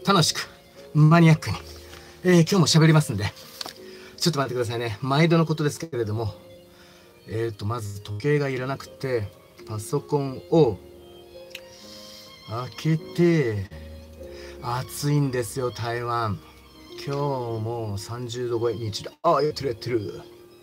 楽しく、マニアックに、今日も喋りますんで、ちょっと待ってくださいね。毎度のことですけれども、まず時計がいらなくて、パソコンを開けて、暑いんですよ、台湾。今日も30度超え、日だ。あ、やってるやってる。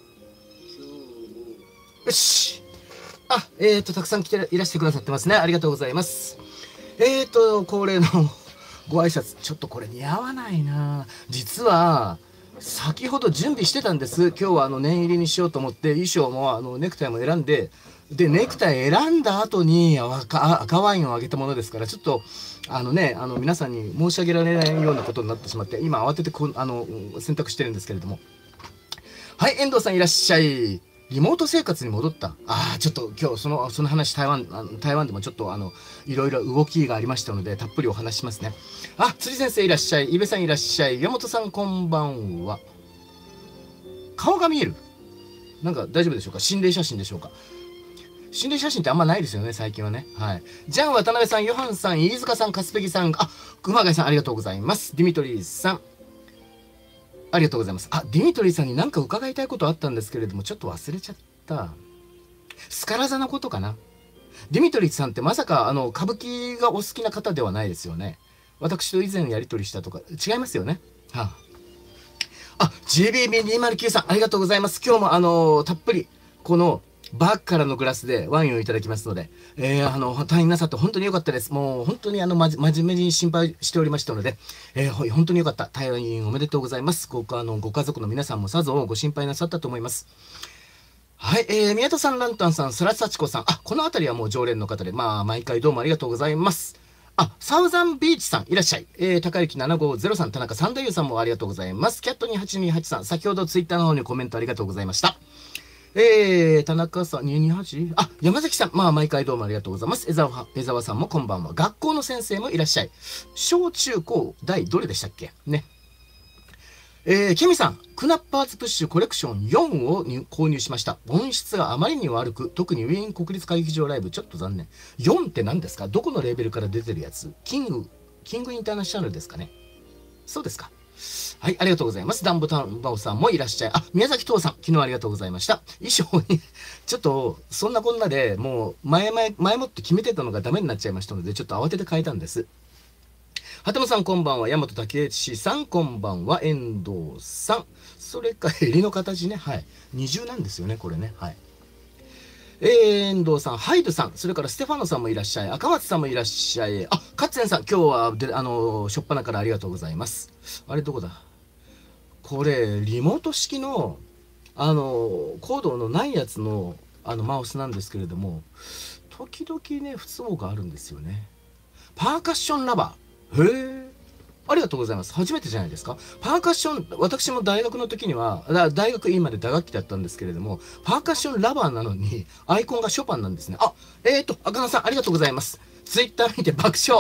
よし。あ、たくさん来ていらしてくださってますね。ありがとうございます。恒例のご挨拶。ちょっとこれ似合わないな。実は、先ほど準備してたんです。今日は念入りにしようと思って、衣装もネクタイも選んで、で、ネクタイ選んだ後に赤ワインをあげたものですから、ちょっと、皆さんに申し上げられないようなことになってしまって、今慌てて選択してるんですけれども。はい、遠藤さんいらっしゃい。リモート生活に戻った。ちょっと今日その話台湾でもちょっといろいろ動きがありましたので、たっぷりお話しますね。辻先生いらっしゃい。伊部さんいらっしゃい。山本さんこんばんは。顔が見える。なんか大丈夫でしょうか。心霊写真でしょうか。心霊写真ってあんまないですよね、最近はね。はい。じゃん、渡辺さん、ヨハンさん、飯塚さん、カスペギさん、熊谷さん、ありがとうございます。ディミトリーさん、ありがとうございます。ディミトリーさんに何か伺いたいことあったんですけれども、ちょっと忘れちゃった。スカラ座のことかな。ディミトリーさんってまさか、歌舞伎がお好きな方ではないですよね。私と以前やり取りしたとか、違いますよね。GBB209 さん、ありがとうございます。今日もたっぷり、この、バッグからのグラスでワインをいただきますので、退院なさって本当に良かったです。もう本当に真面目に心配しておりましたので、本当に良かった。退院おめでとうございます。ご家族の皆さんもさぞご心配なさったと思います。はい、宮田さん、ランタンさん、スラサチコさん、この辺りはもう常連の方で、毎回どうもありがとうございます。サウザンビーチさん、いらっしゃい。高雪750さん、田中三太夫さんもありがとうございます。キャット28283さん、先ほどツイッターの方にコメントありがとうございました。田中さん、228? 山崎さん、毎回どうもありがとうございます。江沢さんもこんばんは。学校の先生もいらっしゃい。小中高大どれでしたっけね。ケミさん、クナッパーズプッシュコレクション4を購入しました。音質があまりに悪く、特にウィーン国立歌劇場ライブ、ちょっと残念。4って何ですか？どこのレーベルから出てるやつ？キングインターナショナルですかね。そうですか。はい、ありがとうございます。ダンボタンバオさんもいらっしゃい。宮崎父さん、昨日ありがとうございました。衣装に、ちょっと、そんなこんなでもう、前もって決めてたのがダメになっちゃいましたので、ちょっと慌てて変えたんです。畑野さん、こんばんは。大和武史さん、こんばんは。遠藤さん。それから、襟の形ね。はい。二重なんですよね、これね。はい。遠藤さん、ハイドさん、それからステファノさんもいらっしゃい。赤松さんもいらっしゃい。カッツェンさん、今日はしょっぱなからありがとうございます。あれ、どこだ？これ、リモート式の、コードのないやつの、マウスなんですけれども、時々ね、不都合があるんですよね。パーカッションラバー。へえ。ありがとうございます。初めてじゃないですか。パーカッション、私も大学の時には、大学院まで打楽器だったんですけれども、パーカッションラバーなのに、アイコンがショパンなんですね。赤野さん、ありがとうございます。ツイッター見て爆笑。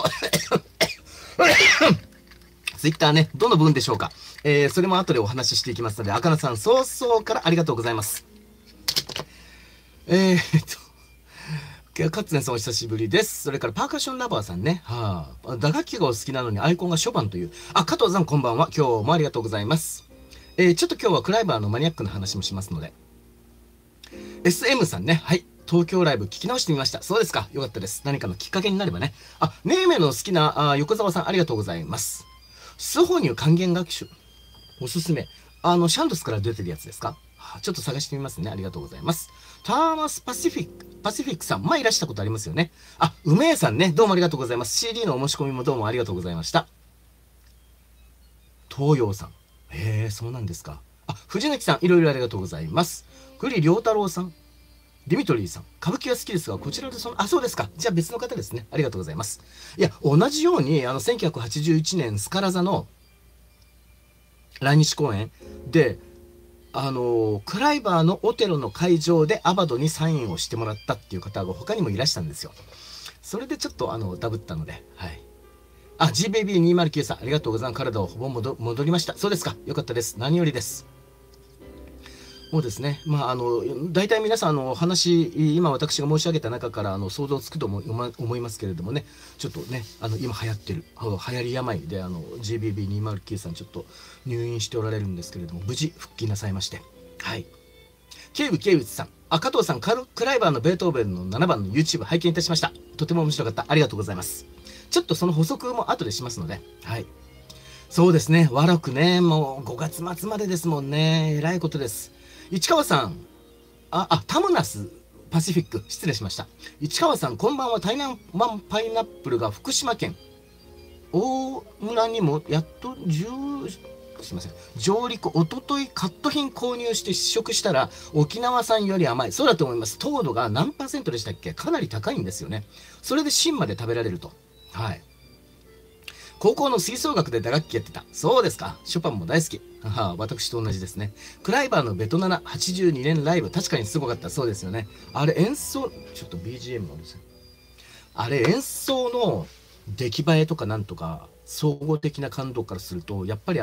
ツイッターね、どの分でしょうか。それも後でお話ししていきますので、赤野さん、早々からありがとうございます。カッツネさんお久しぶりです。それからパーカッションラバーさんね。打楽器がお好きなのにアイコンがショパンという。加藤さんこんばんは。今日もありがとうございます。ちょっと今日はクライバーのマニアックな話もしますので。SM さんね。はい。東京ライブ聞き直してみました。そうですか。よかったです。何かのきっかけになればね。ネーメの好きな横澤さんありがとうございます。スホニュ還元学習。おすすめ。シャンドスから出てるやつですか？ちょっと探してみますね。ありがとうございます。ターマスパシフィックさん、いらしたことありますよね。梅江さんね、どうもありがとうございます。CD のお申し込みもどうもありがとうございました。東洋さん。そうなんですか。藤貫さん、いろいろありがとうございます。栗良太郎さん。ディミトリーさん。歌舞伎は好きですが、こちらでそうですか。じゃあ別の方ですね。ありがとうございます。いや、同じように、1981年スカラ座の来日公演で、クライバーのオテロの会場でアバドにサインをしてもらったっていう方が他にもいらしたんですよ。それでちょっとダブったので、はい。GBB209 さん、ありがとうございます。体をほぼ戻りました。そうですか。よかったです。何よりです。 そうですね。大体皆さん、今私が申し上げた中から、想像つくと思いますけれどもね、ちょっとね、今流行ってる、流行り病で、GBB209 さん、ちょっと入院しておられるんですけれども、無事復帰なさいまして。はい。ケイブさん。加藤さん、クライバーのベートーベンの7番の YouTube 拝見いたしました。とても面白かった。ありがとうございます。ちょっとその補足も後でしますので、はい。そうですね。悪くね、もう5月末までですもんね。えらいことです。市川さん、タムナスパシフィック、失礼しました。市川さん、こんばんは。台南ワンパイナップルが福島県大村にもやっとすいません。上陸、おとといカット品購入して試食したら、沖縄産より甘い。そうだと思います。糖度が何パーセントでしたっけ？かなり高いんですよね。それで芯まで食べられると。はい。高校の吹奏楽で打楽器やってた。そうですか。ショパンも大好き。私と同じですね。クライバーのベトナナ82年ライブ。確かにすごかった。そうですよね。あれ演奏、ちょっと BGM のですね。あれ演奏の出来栄えとかなんとか、総合的な感動からすると、やっぱり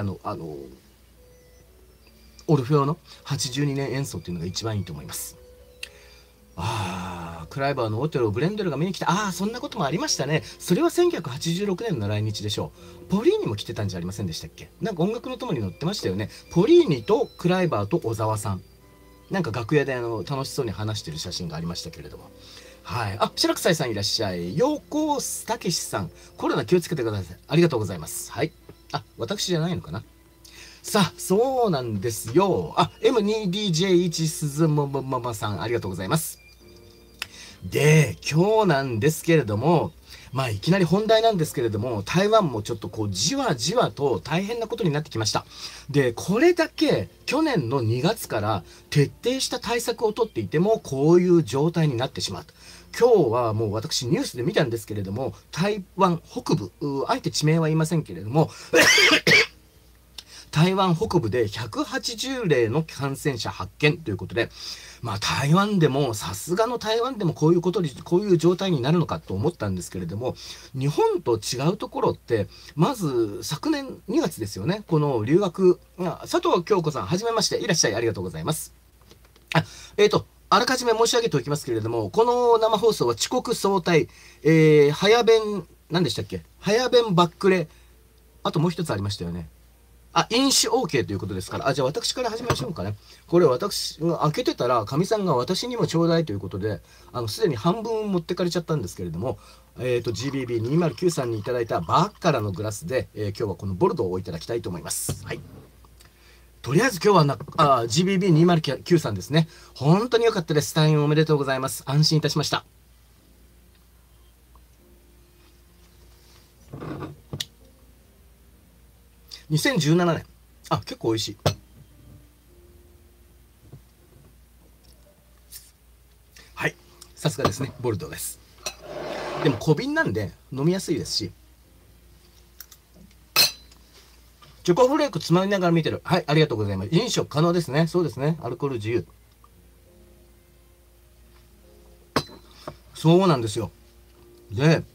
オルフェオの82年演奏っていうのが一番いいと思います。クライバーのオテロ、ブレンデルが見に来た。そんなこともありましたね。それは1986年の来日でしょう。ポリーニも来てたんじゃありませんでしたっけ？なんか音楽の友に載ってましたよね。ポリーニとクライバーと小沢さん。なんか楽屋で楽しそうに話してる写真がありましたけれども。はい。白臭いさんいらっしゃい。陽光たけしさん。コロナ気をつけてください。ありがとうございます。はい。私じゃないのかな。さあ、そうなんですよ。M2DJ1 鈴もママさん、ありがとうございます。で、今日なんですけれども、いきなり本題なんですけれども、台湾もちょっとじわじわと大変なことになってきました。で、これだけ去年の2月から徹底した対策をとっていても、こういう状態になってしまう。今日はもう私ニュースで見たんですけれども、台湾北部、あえて地名は言いませんけれども、台湾北部で180例の感染者発見ということで、台湾でも、さすがの台湾でもこういう状態になるのかと思ったんですけれども、日本と違うところって、まず昨年2月ですよね、この留学、佐藤京子さん、はじめまして、いらっしゃい、ありがとうございます。あらかじめ申し上げておきますけれども、この生放送は遅刻早退、早弁、何でしたっけ？早弁バックレ、あともう一つありましたよね。飲酒 OK ということですから。じゃあ私から始めましょうかね。これ私が開けてたら、かみさんが私にもちょうだいということで、すでに半分持ってかれちゃったんですけれども、GBB209 さんにいただいたバッカラのグラスで、今日はこのボルドーをいただきたいと思います。はい。とりあえず今日はGBB209 さんですね。本当に良かったです。退院おめでとうございます。安心いたしました。2017年。結構美味しい。はい。さすがですね。ボルドーです。でも小瓶なんで飲みやすいですし。チョコフレークつまみながら見てる。はい、ありがとうございます。飲食可能ですね。そうですね。アルコール自由。そうなんですよ。で、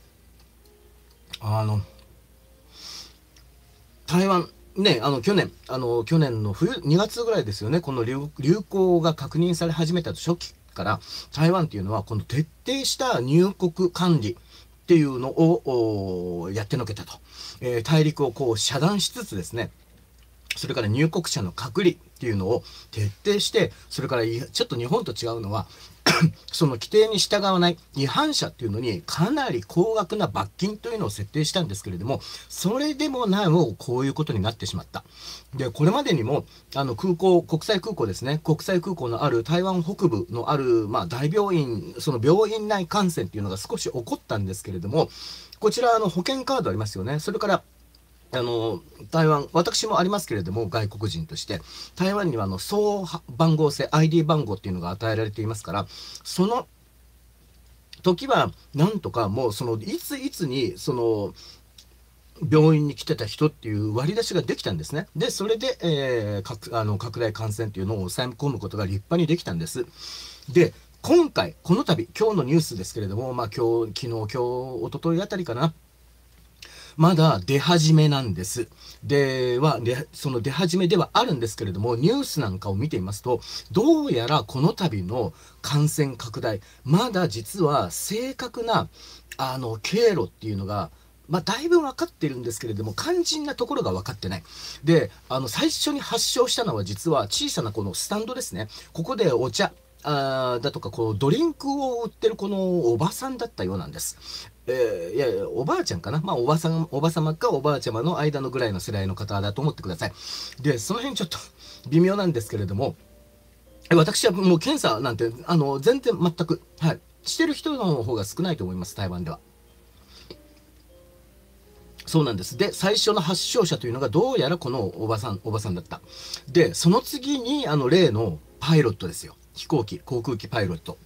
台湾、ね、去年の冬、2月ぐらいですよね、この流行が確認され始めた初期から、台湾っていうのは、この徹底した入国管理っていうのをやってのけたと。大陸を遮断しつつですね、それから入国者の隔離っていうのを徹底して、それからちょっと日本と違うのは、その規定に従わない違反者っていうのにかなり高額な罰金というのを設定したんですけれども、それでもなおこういうことになってしまった。で、これまでにも国際空港ですね、国際空港のある台湾北部のある、大病院、その病院内感染っていうのが少し起こったんですけれども、こちら保険カードありますよね。それから台湾、私もありますけれども、外国人として、台湾には総番号制、ID 番号っていうのが与えられていますから、その時は、なんとかもう、いついつに、病院に来てた人っていう割り出しができたんですね。で、それで、拡大感染っていうのを抑え込むことが立派にできたんです。で、今回、この度、今日のニュースですけれども、昨日、一昨日あたりかな。 まだ出始めなんです。その出始めではあるんですけれども、ニュースなんかを見ていますと、どうやらこの度の感染拡大、まだ実は正確な、経路っていうのが、だいぶ分かってるんですけれども、肝心なところが分かってない。で、最初に発症したのは実は小さなこのスタンドですね。ここでお茶、だとか、こう、ドリンクを売ってるこのおばさんだったようなんです。いやいや、おばあちゃんかな。おばさまかおばあちゃまの間のぐらいの世代の方だと思ってください。で、その辺ちょっと微妙なんですけれども、私はもう検査なんて、全然全く、はい、してる人の方が少ないと思います、台湾では。そうなんです。で、最初の発症者というのがどうやらこのおばさんだった。で、その次に、例のパイロットですよ。航空機パイロット。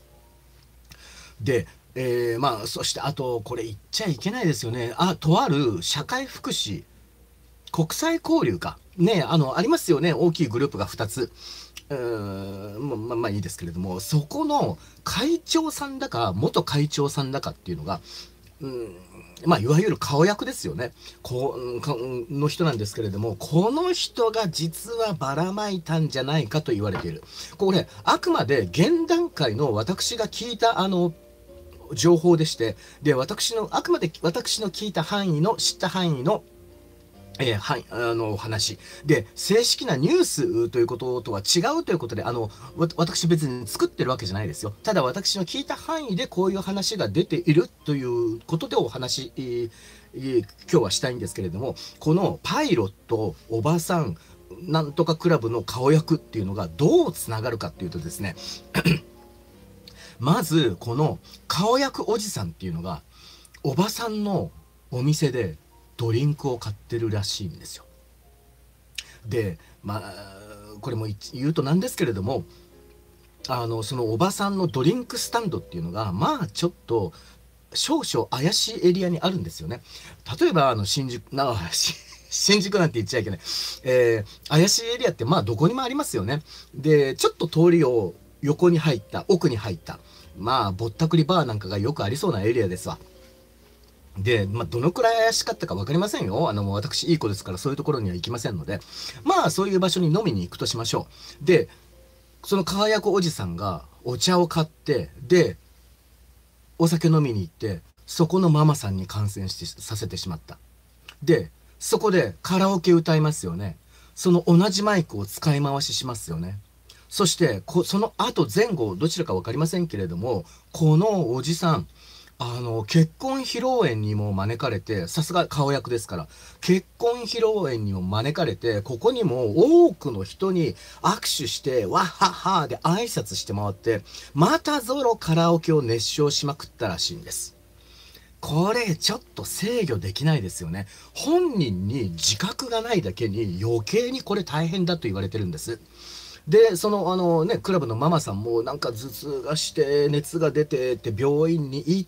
で、そしてあと、これ言っちゃいけないですよね。とある社会福祉、国際交流か。ね、ありますよね。大きいグループが2つ。いいですけれども、そこの会長さんだか、元会長さんだかっていうのが、いわゆる顔役ですよね。の人なんですけれども、この人が実はばらまいたんじゃないかと言われている。これ、あくまで現段階の私が聞いた情報でして、で、あくまで私の聞いた範囲の、知った範囲の、はい、話。で、正式なニュースということとは違うということで、私別に作ってるわけじゃないですよ。ただ私の聞いた範囲でこういう話が出ているということでお話、今日はしたいんですけれども、このパイロット、おばさん、なんとかクラブの顔役っていうのがどうつながるかっていうとですね、まず、この顔役おじさんっていうのが、おばさんのお店でドリンクを買ってるらしいんですよ。で、これも言うとなんですけれども、そのおばさんのドリンクスタンドっていうのが、ちょっと、少々怪しいエリアにあるんですよね。例えば、新宿なんて言っちゃいけない。怪しいエリアってどこにもありますよね。で、ちょっと通りを横に入った、奥に入った、ぼったくりバーなんかがよくありそうなエリアですわ。で、どのくらい怪しかったか分かりませんよ。私、いい子ですから、そういうところには行きませんので、そういう場所に飲みに行くとしましょう。で、その輝くおじさんがお茶を買って、で、お酒飲みに行って、そこのママさんに感染させてしまった。で、そこでカラオケ歌いますよね。その同じマイクを使い回ししますよね。そして、その後前後、どちらか分かりませんけれども、このおじさん、結婚披露宴にも招かれて、さすが顔役ですから、結婚披露宴にも招かれて、ここにも多くの人に握手して、わっはっはで挨拶して回って、またぞろカラオケを熱唱しまくったらしいんです。これ、ちょっと制御できないですよね。本人に自覚がないだけに余計にこれ大変だと言われてるんです。で、そのクラブのママさんもなんか頭痛がして、熱が出てって病院に行って、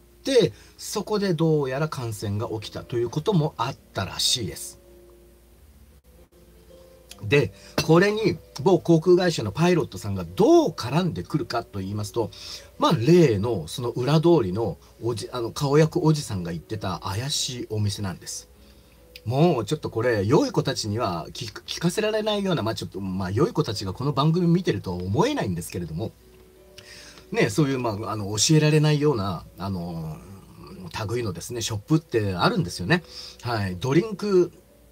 そこでどうやら感染が起きたということもあったらしいです。で、これに某航空会社のパイロットさんがどう絡んでくるかと言いますと、例のその裏通りの顔役おじさんが言ってた怪しいお店なんです。もうちょっとこれ、良い子たちには聞かせられないような、ちょっと、良い子たちがこの番組見てるとは思えないんですけれども、ね、そういう、教えられないような、類のですね、ショップってあるんですよね。はい。ドリンク、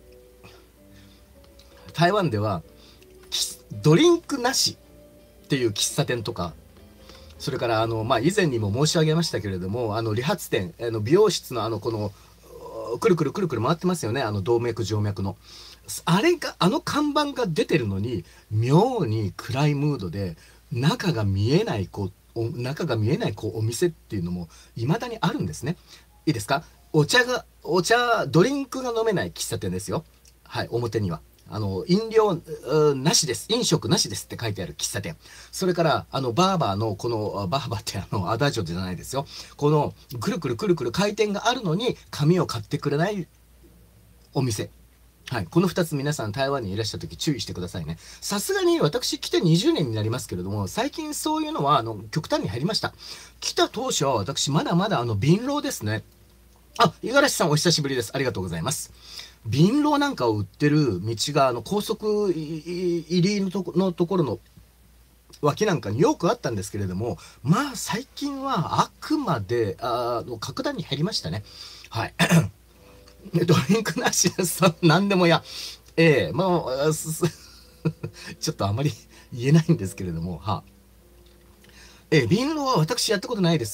台湾では、ドリンクなしっていう喫茶店とか、それから、以前にも申し上げましたけれども、理髪店、美容室のこの、くるくるくるくる回ってますよね。動脈静脈の。あれが、看板が出てるのに、妙に暗いムードで、中が見えない、お店っていうのも、未だにあるんですね。いいですか？ドリンクが飲めない喫茶店ですよ。はい、表には。飲料、なしです。飲食なしですって書いてある喫茶店。それから、バーバーの、バーバーってアダージョじゃないですよ。この、くるくるくるくる回転があるのに、紙を買ってくれないお店。はい。この2つ皆さん台湾にいらっしゃるとき注意してくださいね。さすがに私来て20年になりますけれども、最近そういうのは、極端に減りました。来た当初は私まだまだ貧乏ですね。 あ、五十嵐さんお久しぶりです。ありがとうございます。瓶ロなんかを売ってる道が、高速入りのところの脇なんかによくあったんですけれども、まあ最近はあくまで、格段に減りましたね。はい。ドリンクなしで何でもや。まあ、ちょっとあまり言えないんですけれども、瓶ロは私やったことないです。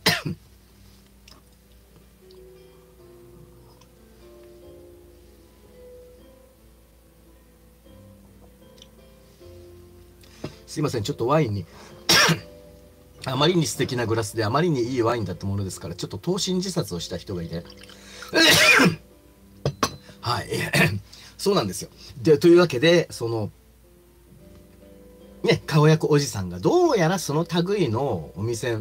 すいません、ちょっとワインに、あまりに素敵なグラスであまりにいいワインだったものですから、ちょっと投身自殺をした人がいて、はい、そうなんですよ。で、というわけで、ね、顔役おじさんがどうやらその類のお店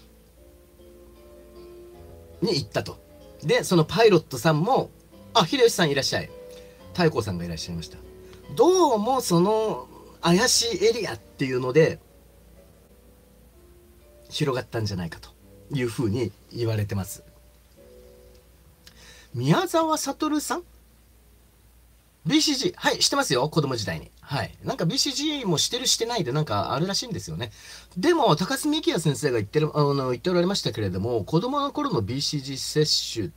に行ったと。で、そのパイロットさんも、あ、秀吉さんいらっしゃい。太閤さんがいらっしゃいました。どうもその怪しいエリアっていうので広がったんじゃないかというふうに言われてます。宮沢悟さん ?BCG。はい、してますよ。子供時代に。はい。なんか BCG もしてるしてないでなんかあるらしいんですよね。でも、高須幹也先生が言っておられましたけれども、子供の頃の BCG 接種って、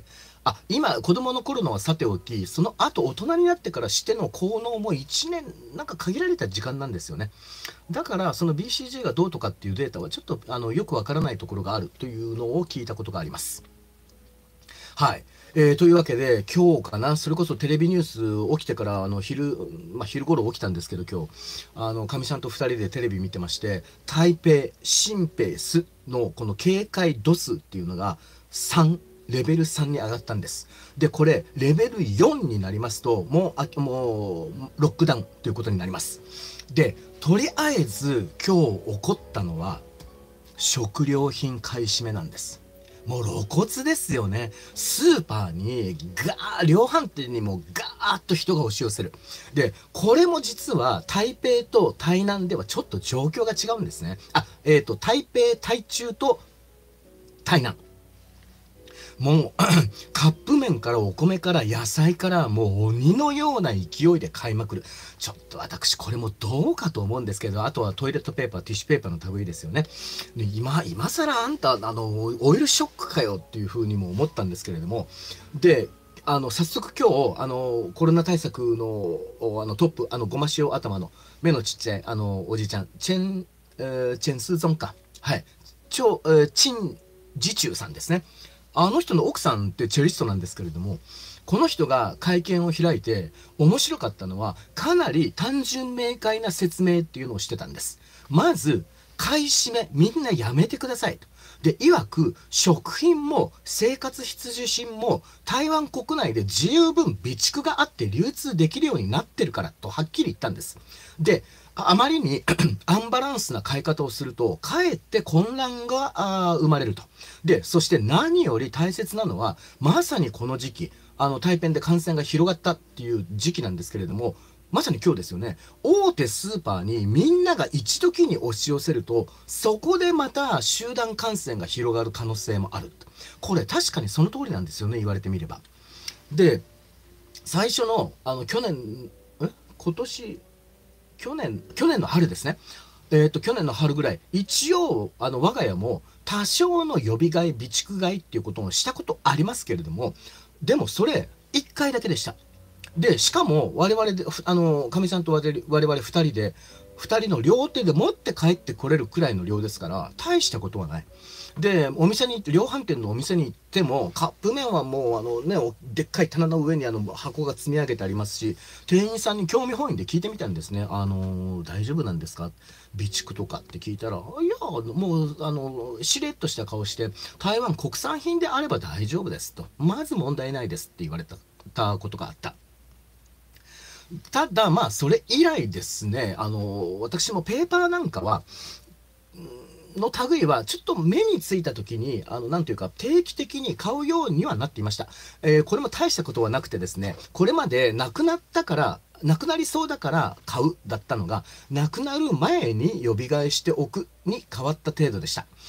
今、子供の頃のはさておき、その後大人になってからしての効能も1年、なんか限られた時間なんですよね。だから、その BCG がどうとかっていうデータはちょっと、よくわからないところがあるというのを聞いたことがあります。はい。というわけで、今日かな、それこそテレビニュース起きてから、昼頃起きたんですけど、今日、かみさんと2人でテレビ見てまして、台北、新北スのこの警戒度数っていうのが3、レベル3に上がったんです。で、これ、レベル4になりますと、もう、ロックダウンということになります。で、とりあえず、今日起こったのは、食料品買い占めなんです。もう露骨ですよね。スーパーに量販店にもガーッと人が押し寄せる。で、これも実は台北と台南ではちょっと状況が違うんですね。台北、台中と台南。もうカップ麺からお米から野菜からもう鬼のような勢いで買いまくる。ちょっと私これもどうかと思うんですけど、あとはトイレットペーパー、ティッシュペーパーの類ですよね。で今更あんた、オイルショックかよっていうふうにも思ったんですけれども、で、早速今日、コロナ対策の、トップ、ごま塩頭の目のちっちゃい、おじいちゃん、チェンスーゾンか。はい。チン・ジチュウさんですね。あの人の奥さんってチェリストなんですけれども、この人が会見を開いて面白かったのは、かなり単純明快な説明っていうのをしてたんです。まず、買い占め、みんなやめてくださいと。で、曰く、食品も生活必需品も台湾国内で十分備蓄があって流通できるようになってるからとはっきり言ったんです。で、あまりにアンバランスな買い方をすると、かえって混乱が生まれると。で、そして何より大切なのは、まさにこの時期、台北で感染が広がったっていう時期なんですけれども、まさに今日ですよね。大手スーパーにみんなが一時に押し寄せると、そこでまた集団感染が広がる可能性もある。これ確かにその通りなんですよね、言われてみれば。で、最初の、今年、去年の春ですね。去年の春ぐらい、一応、我が家も多少の予備買い、備蓄買いっていうことをしたことありますけれども、でもそれ、1回だけでした。で、しかも、我々で、かみさんと我々2人で、2人の両手で持って帰ってこれるくらいの量ですから、大したことはない。で、お店に行って、量販店のお店に行っても、カップ麺はもう、でっかい棚の上に箱が積み上げてありますし、店員さんに興味本位で聞いてみたんですね。大丈夫なんですか備蓄とかって聞いたら、いや、もう、しれっとした顔して、台湾国産品であれば大丈夫ですと。まず問題ないですって言われたことがあった。ただ、まあ、それ以来ですね、私もペーパーなんかは、の類は、ちょっと目についた時に、なんていうか、定期的に買うようにはなっていました。これも大したことはなくてですね、これまでなくなったから、なくなりそうだから買うだったのが、なくなる前に予備買いしておくに変わった程度でした。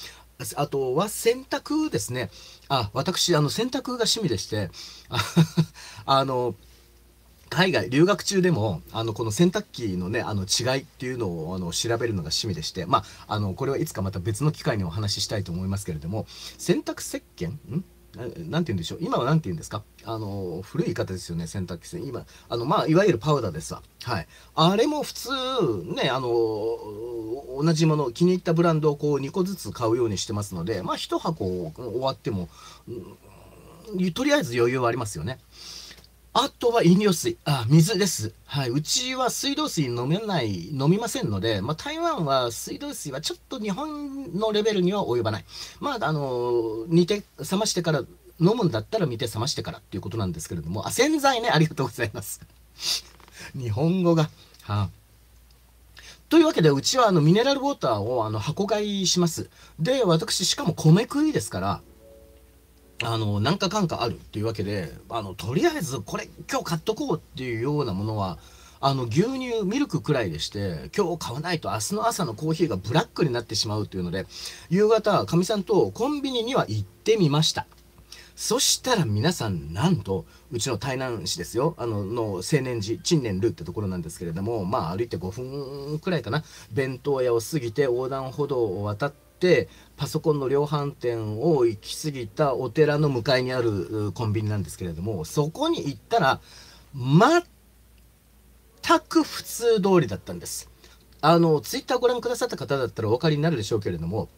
あとは洗濯ですね。私、洗濯が趣味でして、ああの、海外留学中でもこの洗濯機のね違いっていうのを調べるのが趣味でして、これはいつかまた別の機会にお話ししたいと思いますけれども、洗濯石鹸なんて言うんでしょう、今はなんて言うんですか、古い言い方ですよね、洗濯機今いわゆるパウダーですわ。はい。あれも普通ね同じもの気に入ったブランドをこう2個ずつ買うようにしてますので、1箱終わっても、とりあえず余裕はありますよね。あとは飲料水。水です。はい。うちは水道水飲みませんので、台湾は水道水はちょっと日本のレベルには及ばない。煮て、冷ましてから、飲むんだったら煮て冷ましてからっていうことなんですけれども、洗剤ね、ありがとうございます。日本語が。というわけで、うちはミネラルウォーターを箱買いします。で、私、しかも米食いですから、何かかんかあるっていうわけで、とりあえずこれ今日買っとこうっていうようなものは、牛乳、ミルクくらいでして、今日買わないと明日の朝のコーヒーがブラックになってしまうというので、夕方、かみさんとコンビニには行ってみました。そしたら皆さん、なんと、うちの台南市ですよ、青年寺、陳年路ってところなんですけれども、歩いて5分くらいかな、弁当屋を過ぎて横断歩道を渡って、パソコンの量販店を行き過ぎたお寺の向かいにあるコンビニなんですけれども、そこに行ったら、全く普通通りだったんです。ツイッターご覧くださった方だったらお分かりになるでしょうけれども、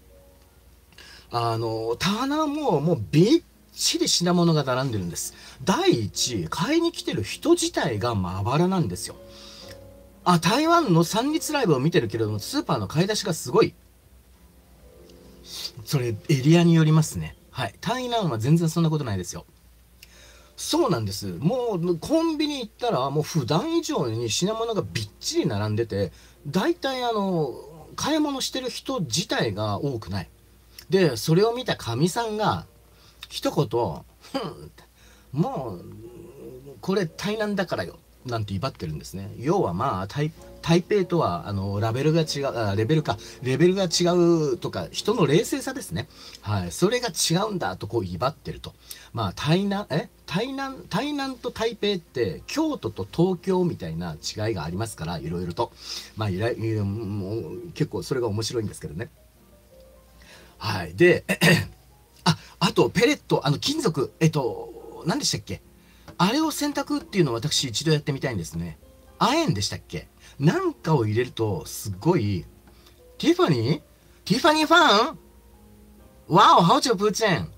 棚もうびっちり品物が並んでるんです。第一、買いに来てる人自体がまばらなんですよ。台湾の三日ライブを見てるけれども、スーパーの買い出しがすごい。それ、エリアによりますね。はい。台南は全然そんなことないですよ。そうなんです。もう、コンビニ行ったら、もう普段以上に品物がびっちり並んでて、大体買い物してる人自体が多くない。で、それを見たかみさんが、一言、もう、これ台南だからよ、なんて威張ってるんですね。要は台北とは、ラベルが違う、レベルが違うとか、人の冷静さですね。はい。それが違うんだとこう威張ってると。台南と台北って、京都と東京みたいな違いがありますから、いろいろと。もう結構それが面白いんですけどね。はい。で、あと、ペレット、金属、何でしたっけ、あれを洗濯っていうのを私一度やってみたいんですね。亜鉛でしたっけ、なんかを入れると、すっごい、ティファニーファン哇哦，好久不见。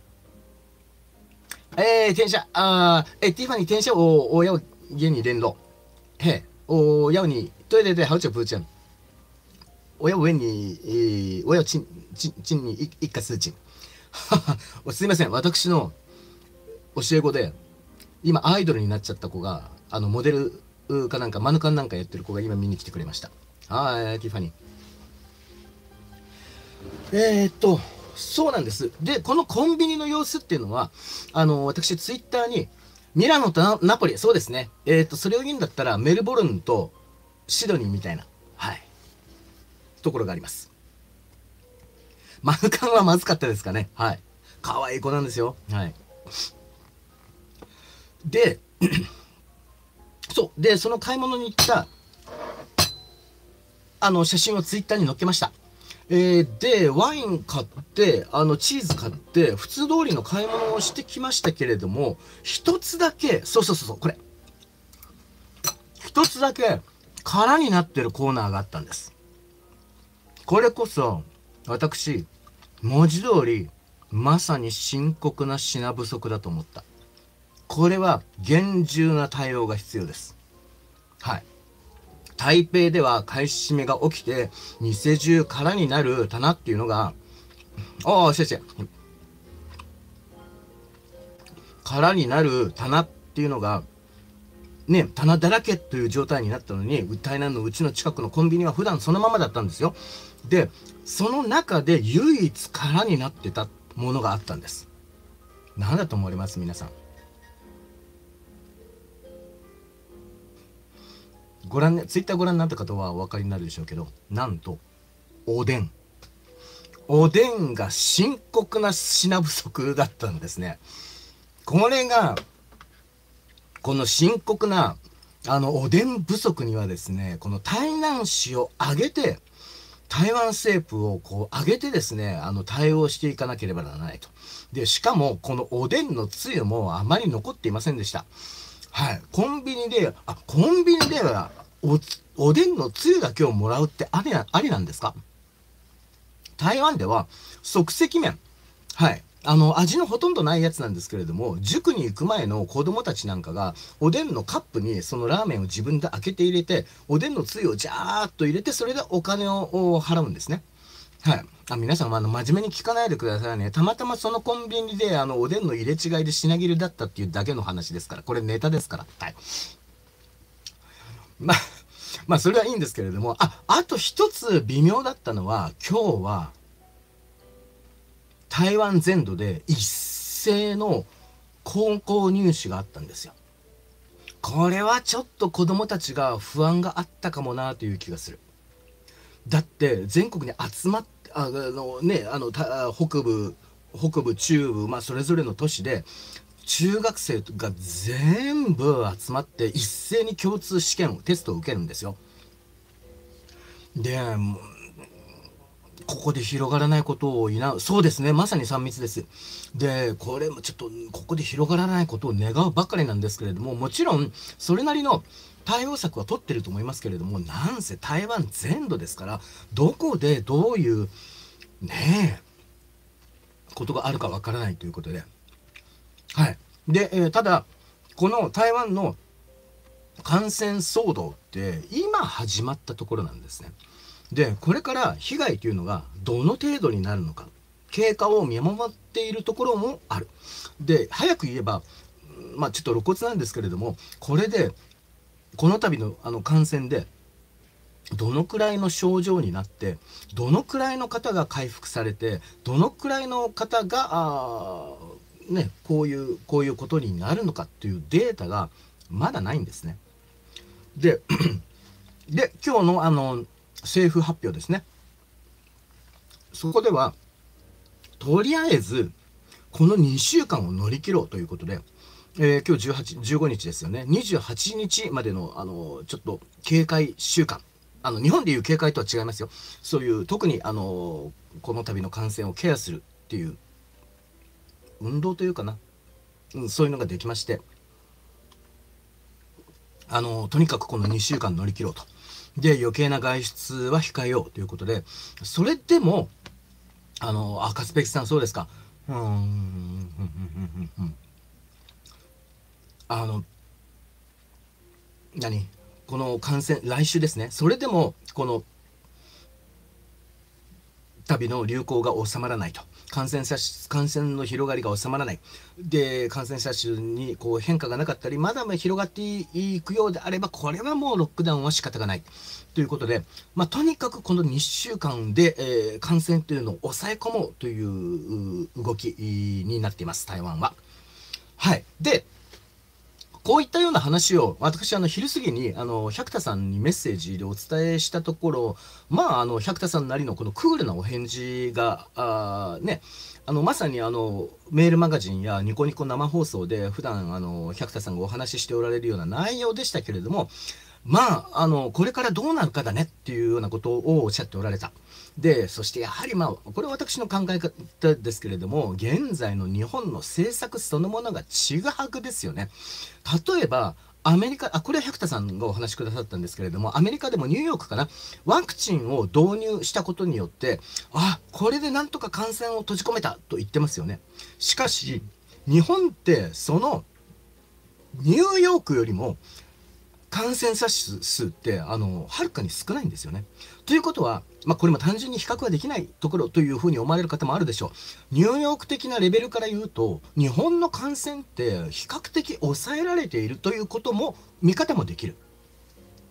等一下，蒂凡尼，等一下，我要跟你联络。嘿，我要你，对对对，好久不见。我要问你，我要请你一个事情。すいません、私の教え子で、今アイドルになっちゃった子が、モデルかなんか、マヌカンなんかやってる子が今見に来てくれました。はい、ティファニー。そうなんです。で、このコンビニの様子っていうのは、私ツイッターに、ミラノとナポリ、そうですね。それを言うんだったら、メルボルンとシドニーみたいな、はい、ところがあります。マヌカンはまずかったですかね。はい。可愛い子なんですよ。はい。で、そう。で、その買い物に行った、写真をツイッターに載っけました。で、ワイン買って、チーズ買って、普通通りの買い物をしてきましたけれども、一つだけ、そう、これ。一つだけ、空になってるコーナーがあったんです。これこそ、私、文字通り、まさに深刻な品不足だと思った。これは厳重な対応が必要です。はい。台北では買い占めが起きて、店中空になる棚っていうのが、空になる棚っていうのが、ね、棚だらけという状態になったのに、台南のうちの近くのコンビニは普段そのままだったんですよ。で、その中で唯一空になってたものがあったんです。何だと思われます皆さん。ツイッターご覧になった方はお分かりになるでしょうけど、なんと、おでん。 おでんが深刻な品不足だったんですね。これが、この深刻な、おでん不足にはですね、この台南市を挙げて、台湾政府をこう挙げてですね、対応していかなければならないと。で、しかも、このおでんのつゆもあまり残っていませんでした。はい。コンビニでは、おでんのつゆだけをもらうってありなんですか？台湾では即席麺、はい、味のほとんどないやつなんですけれども、塾に行く前の子供たちなんかがおでんのカップにそのラーメンを自分で開けて入れて、おでんのつゆをジャーっと入れて、それでお金を払うんですね。はい。皆さん、真面目に聞かないでくださいね。たまたまそのコンビニで、おでんの入れ違いで品切れだったっていうだけの話ですから。これネタですから。はい。まあ、それはいいんですけれども、あと一つ微妙だったのは、今日は、台湾全土で一斉の高校入試があったんですよ。これはちょっと子供たちが不安があったかもなという気がする。だって全国に集まって、北部、中部、それぞれの都市で、中学生が全部集まって一斉に共通試験を、テストを受けるんですよ。で、ここで広がらないことをそうですね、まさに3密です。で、これもちょっと、ここで広がらないことを願うばかりなんですけれども、もちろん、それなりの対応策は取ってると思いますけれども、なんせ台湾全土ですから、どこでどういう、ねえ、ことがあるかわからないということで。はい。で、ただ、この台湾の感染騒動って今始まったところなんですね。で、これから被害というのがどの程度になるのか、経過を見守っているところもある。で、早く言えば、ちょっと露骨なんですけれども、これで、この度の感染で、どのくらいの症状になって、どのくらいの方が回復されて、どのくらいの方が、こういうことになるのかっていうデータがまだないんですね。で、今日の政府発表ですね。そこでは、とりあえず、この2週間を乗り切ろうということで、今日15日ですよね。28日までの、ちょっと警戒週間。日本でいう警戒とは違いますよ。そういう、特に、この度の感染をケアするっていう、運動というかな。そういうのができまして、とにかくこの2週間乗り切ろうと。で、余計な外出は控えようということで、それでも、カスペキさんそうですか。この感染、来週ですね。それでも、この度の流行が収まらないと。感染の広がりが収まらない。で、感染者数にこう変化がなかったり、まだまだ広がっていくようであれば、これはもうロックダウンは仕方がない。ということで、とにかくこの2週間で、感染というのを抑え込もうという動きになっています、台湾は。はい。で、こういったような話を、私、昼過ぎに、百田さんにメッセージでお伝えしたところ、百田さんなりのこのクールなお返事が、まさにメールマガジンやニコニコ生放送で、普段、百田さんがお話ししておられるような内容でしたけれども、これからどうなるかだねっていうようなことをおっしゃっておられた。で、そしてやはりこれは私の考え方ですけれども、現在の日本の政策そのものがちぐはぐですよね。例えば、アメリカ、これは百田さんがお話しくださったんですけれども、アメリカでもニューヨークかな、ワクチンを導入したことによって、これでなんとか感染を閉じ込めたと言ってますよね。しかし、日本ってそのニューヨークよりも感染者数ってはるかに少ないんですよね。ということは、これも単純に比較はできないところというふうに思われる方もあるでしょう。ニューヨーク的なレベルから言うと、日本の感染って比較的抑えられているということも見方もできる。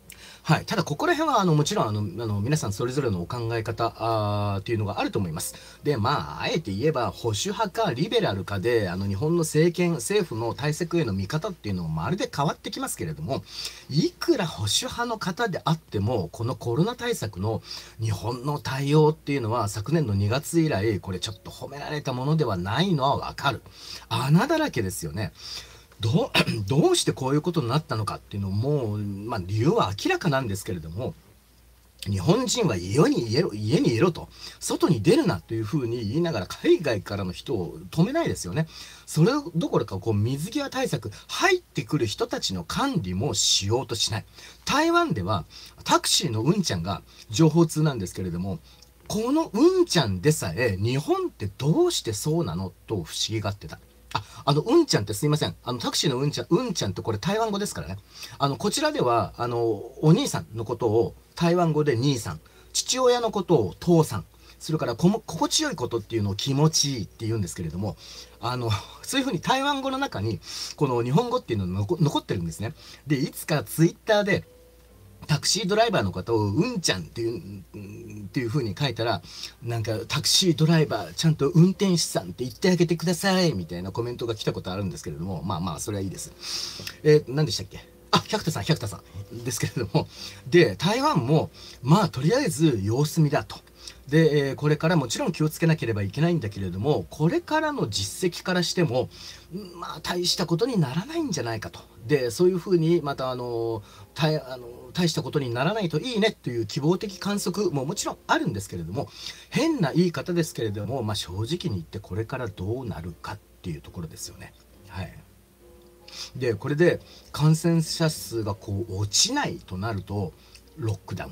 はい。ただ、ここら辺は、もちろん、皆さんそれぞれのお考え方、っていうのがあると思います。で、まあ、あえて言えば、保守派かリベラルかで、日本の政府の対策への見方っていうのもまるで変わってきますけれども、いくら保守派の方であっても、このコロナ対策の日本の対応っていうのは、昨年の2月以来、これちょっと褒められたものではないのはわかる。穴だらけですよね。どうしてこういうことになったのかっていうのも、まあ、理由は明らかなんですけれども、日本人は家にいろと、外に出るなというふうに言いながら海外からの人を止めないですよね。それどころか水際対策、入ってくる人たちの管理もしようとしない。台湾ではタクシーのうんちゃんが情報通なんですけれども、このうんちゃんでさえ日本ってどうしてそうなのと不思議がってた。うんちゃんってすいません。タクシーのうんちゃんってこれ台湾語ですからね。こちらでは、お兄さんのことを台湾語で兄さん、父親のことを父さん、それから心地よいことっていうのを気持ちいいって言うんですけれども、そういうふうに台湾語の中に、この日本語っていうのが残ってるんですね。で、いつかツイッターで、タクシードライバーの方をうんちゃんっていう風に書いたら、なんかタクシードライバーちゃんと運転手さんって言ってあげてくださいみたいなコメントが来たことあるんですけれども、まあまあそれはいいです。何でしたっけ。百田さんですけれども、で台湾もまあとりあえず様子見だと。で、これからもちろん気をつけなければいけないんだけれども、これからの実績からしても、まあ大したことにならないんじゃないかと。で、そういうふうにまた大したことにならないといいねという希望的観測ももちろんあるんですけれども、変な言い方ですけれども、まあ、正直に言ってこれからどうなるかっていうところですよね。はい。で、これで感染者数が落ちないとなると、ロックダウン。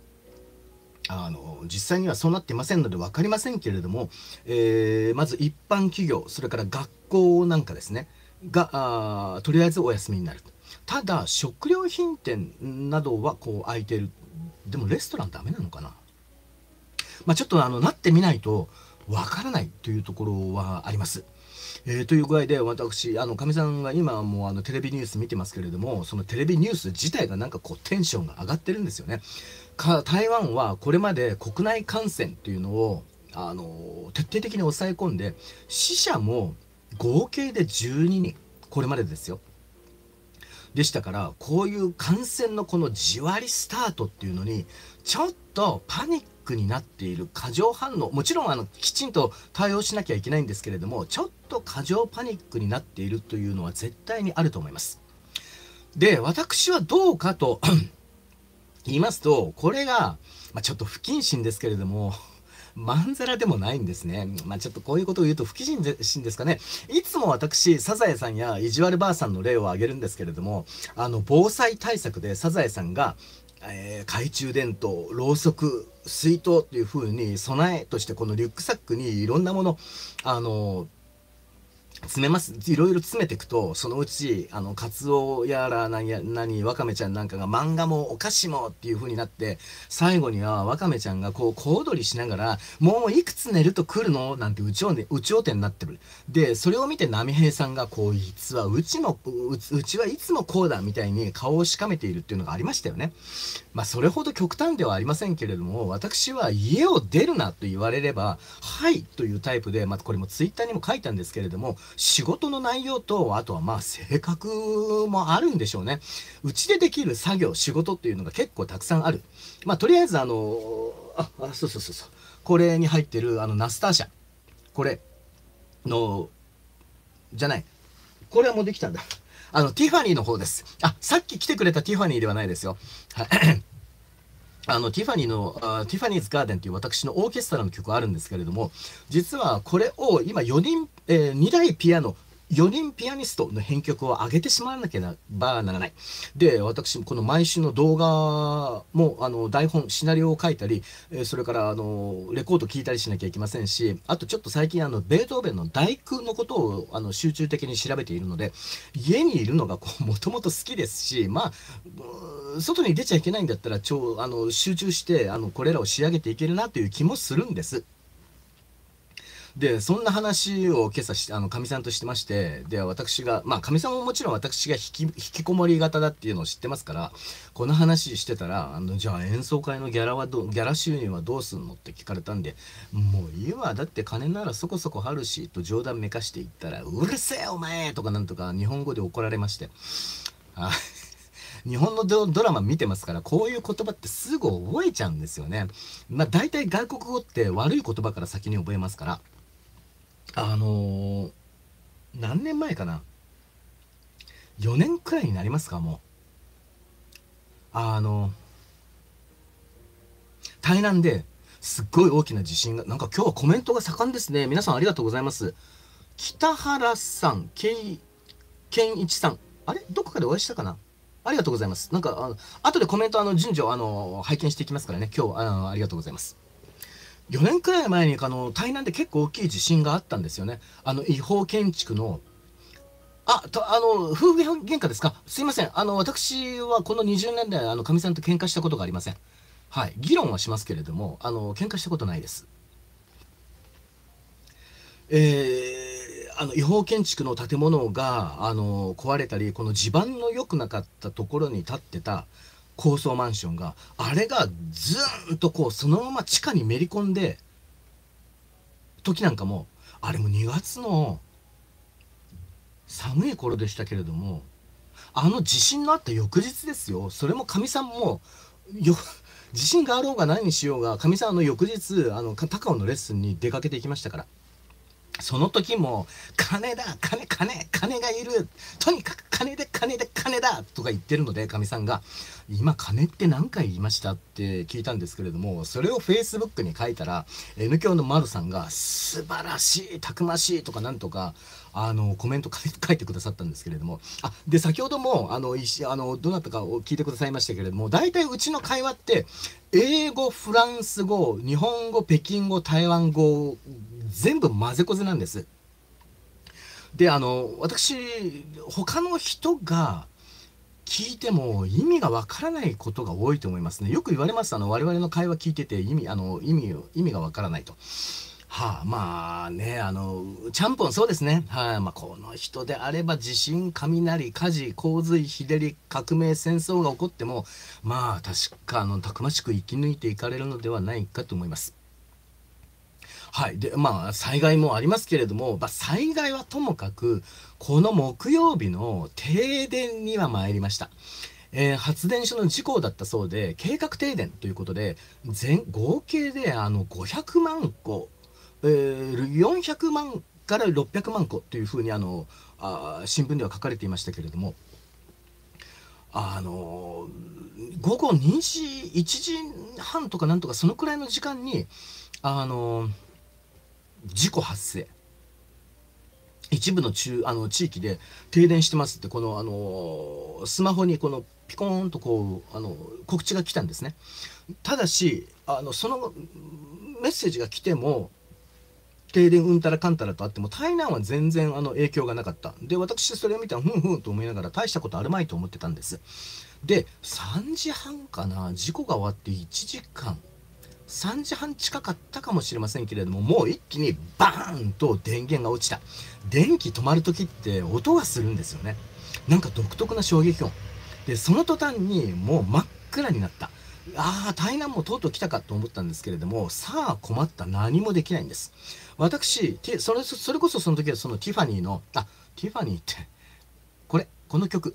実際にはそうなっていませんので分かりませんけれども、まず一般企業、それから学校なんかですね、がとりあえずお休みになる。ただ食料品店などは開いてる。でもレストランダメなのかな。まあ、ちょっとなってみないとわからないというところはあります。という具合で私かみさんが今もテレビニュース見てますけれども、そのテレビニュース自体がなんかテンションが上がってるんですよね。台湾はこれまで国内感染っていうのを徹底的に抑え込んで、死者も合計で12人、これまでですよ。でしたから、こういう感染のこのじわりスタートっていうのにちょっとパニックになっている過剰反応、もちろんきちんと対応しなきゃいけないんですけれども、ちょっと過剰パニックになっているというのは絶対にあると思います。で、私はどうかと言いますと、これが、まあ、ちょっと不謹慎ですけれども、まんざらでもないんですね。まあ、ちょっとこういうことを言うと不謹慎ですかね。いつも私、サザエさんや意地悪ばあさんの例を挙げるんですけれども、防災対策でサザエさんが、懐中電灯、ろうそく、水筒っていう風に備えとしてこのリュックサックにいろんなもの、詰めます。いろいろ詰めていくと、そのうち、カツオやらワカメちゃんなんかが漫画もお菓子もっていう風になって、最後にはワカメちゃんが小躍りしながら、もういくつ寝ると来るのなんて有頂天になってる。で、それを見て波平さんが、こいつはうちはいつもこうだみたいに顔をしかめているっていうのがありましたよね。まあ、それほど極端ではありませんけれども、私は家を出るなと言われれば、はいというタイプで、まあ、これもツイッターにも書いたんですけれども、仕事の内容と、あとはまあ性格もあるんでしょうね。うちでできる作業、仕事っていうのが結構たくさんある。まあ、とりあえずそうそうそうそう。これに入ってるナスター社。これの、じゃない。これはもうできたんだ。ティファニーの方です。さっき来てくれたティファニーではないですよ。はい。ティファニーの、ティファニーズガーデンという私のオーケストラの曲あるんですけれども、実はこれを今2台ピアノ、4人ピアニストの編曲を上げてしまわなければならない。で、私、この毎週の動画も、台本、シナリオを書いたり、それから、レコード聞いたりしなきゃいけませんし、あとちょっと最近、ベートーベンの第九のことを、集中的に調べているので、家にいるのが、もともと好きですし、まあ、外に出ちゃいけないんだったら集中してこれらを仕上げていけるなという気もするんです。 で、そんな話を今朝かみさんとしてまして、で、私が、まあ、かみさんももちろん私が引きこもり型だっていうのを知ってますから、この話してたら、じゃあ演奏会のギャラ収入はどうすんのって聞かれたんで、もういいわ、だって金ならそこそこあるし、と冗談めかして言ったら、うるせえお前とかなんとか日本語で怒られまして。あ日本のドラマ見てますから、こういう言葉ってすぐ覚えちゃうんですよね。まあ大体外国語って悪い言葉から先に覚えますから、あのー何年前かな、4年くらいになりますか、もう。あの台南ですっごい大きな地震が、なんか今日はコメントが盛んですね。皆さんありがとうございます。北原さん、健一さん、あれどこかでお会いしたかな。ありがとうございます。なんか、後でコメント、順序、拝見していきますからね。今日、ありがとうございます。4年くらい前に、台南で結構大きい地震があったんですよね。違法建築の、夫婦喧嘩ですか。すいません。私はこの20年代、かみさんと喧嘩したことがありません。はい。議論はしますけれども、喧嘩したことないです。違法建築の建物が、壊れたり、この地盤の良くなかったところに建ってた高層マンションが、あれがずーんとこう、そのまま地下にめり込んで、時なんかも、あれも2月の寒い頃でしたけれども、地震のあった翌日ですよ。それもかみさんも、よ、地震があろうが何にしようが、かみさん翌日、高尾のレッスンに出かけていきましたから。その時も、金だ、金がいる。とにかく金だとか言ってるので、かみさんが、今金って何回言いましたって聞いたんですけれども、それを Facebook に書いたら、N 教の丸さんが、素晴らしい、たくましいとかなんとか、コメント書いてくださったんですけれども、で、先ほども、どなたかを聞いてくださいましたけれども、大体うちの会話って、英語、フランス語、日本語、北京語、台湾語、全部混ぜこぜなんです。で、私、他の人が聞いても意味がわからないことが多いと思いますね。よく言われます。我々の会話聞いてて意味がわからないと。まあね、ちゃんぽんそうですね。まあこの人であれば地震、雷、火事、洪水、日照り、革命、戦争が起こっても、まあ確かたくましく生き抜いていかれるのではないかと思います。はい。で、まあ、災害もありますけれども、災害はともかく、この木曜日の停電には参りました。発電所の事故だったそうで、計画停電ということで、合計で500万個、400万から600万個というふうに新聞では書かれていましたけれども、午後2時、1時半とかなんとかそのくらいの時間に、事故発生。一部の地域で停電してますって、この、スマホにこのピコーンとこう、告知が来たんですね。ただし、そのメッセージが来ても、停電うんたらかんたらとあっても、台南は全然影響がなかった。で、私それを見たら、ふんふんと思いながら、大したことあるまいと思ってたんです。で、3時半かな、事故が終わって1時間。3時半近かったかもしれませんけれども、もう一気にバーンと電源が落ちた。電気止まるときって音がするんですよね。なんか独特な衝撃音。で、その途端にもう真っ暗になった。台南もとうとう来たかと思ったんですけれども、さあ困った、何もできないんです。私、それこそその時はそのティファニーの、ティファニーって、この曲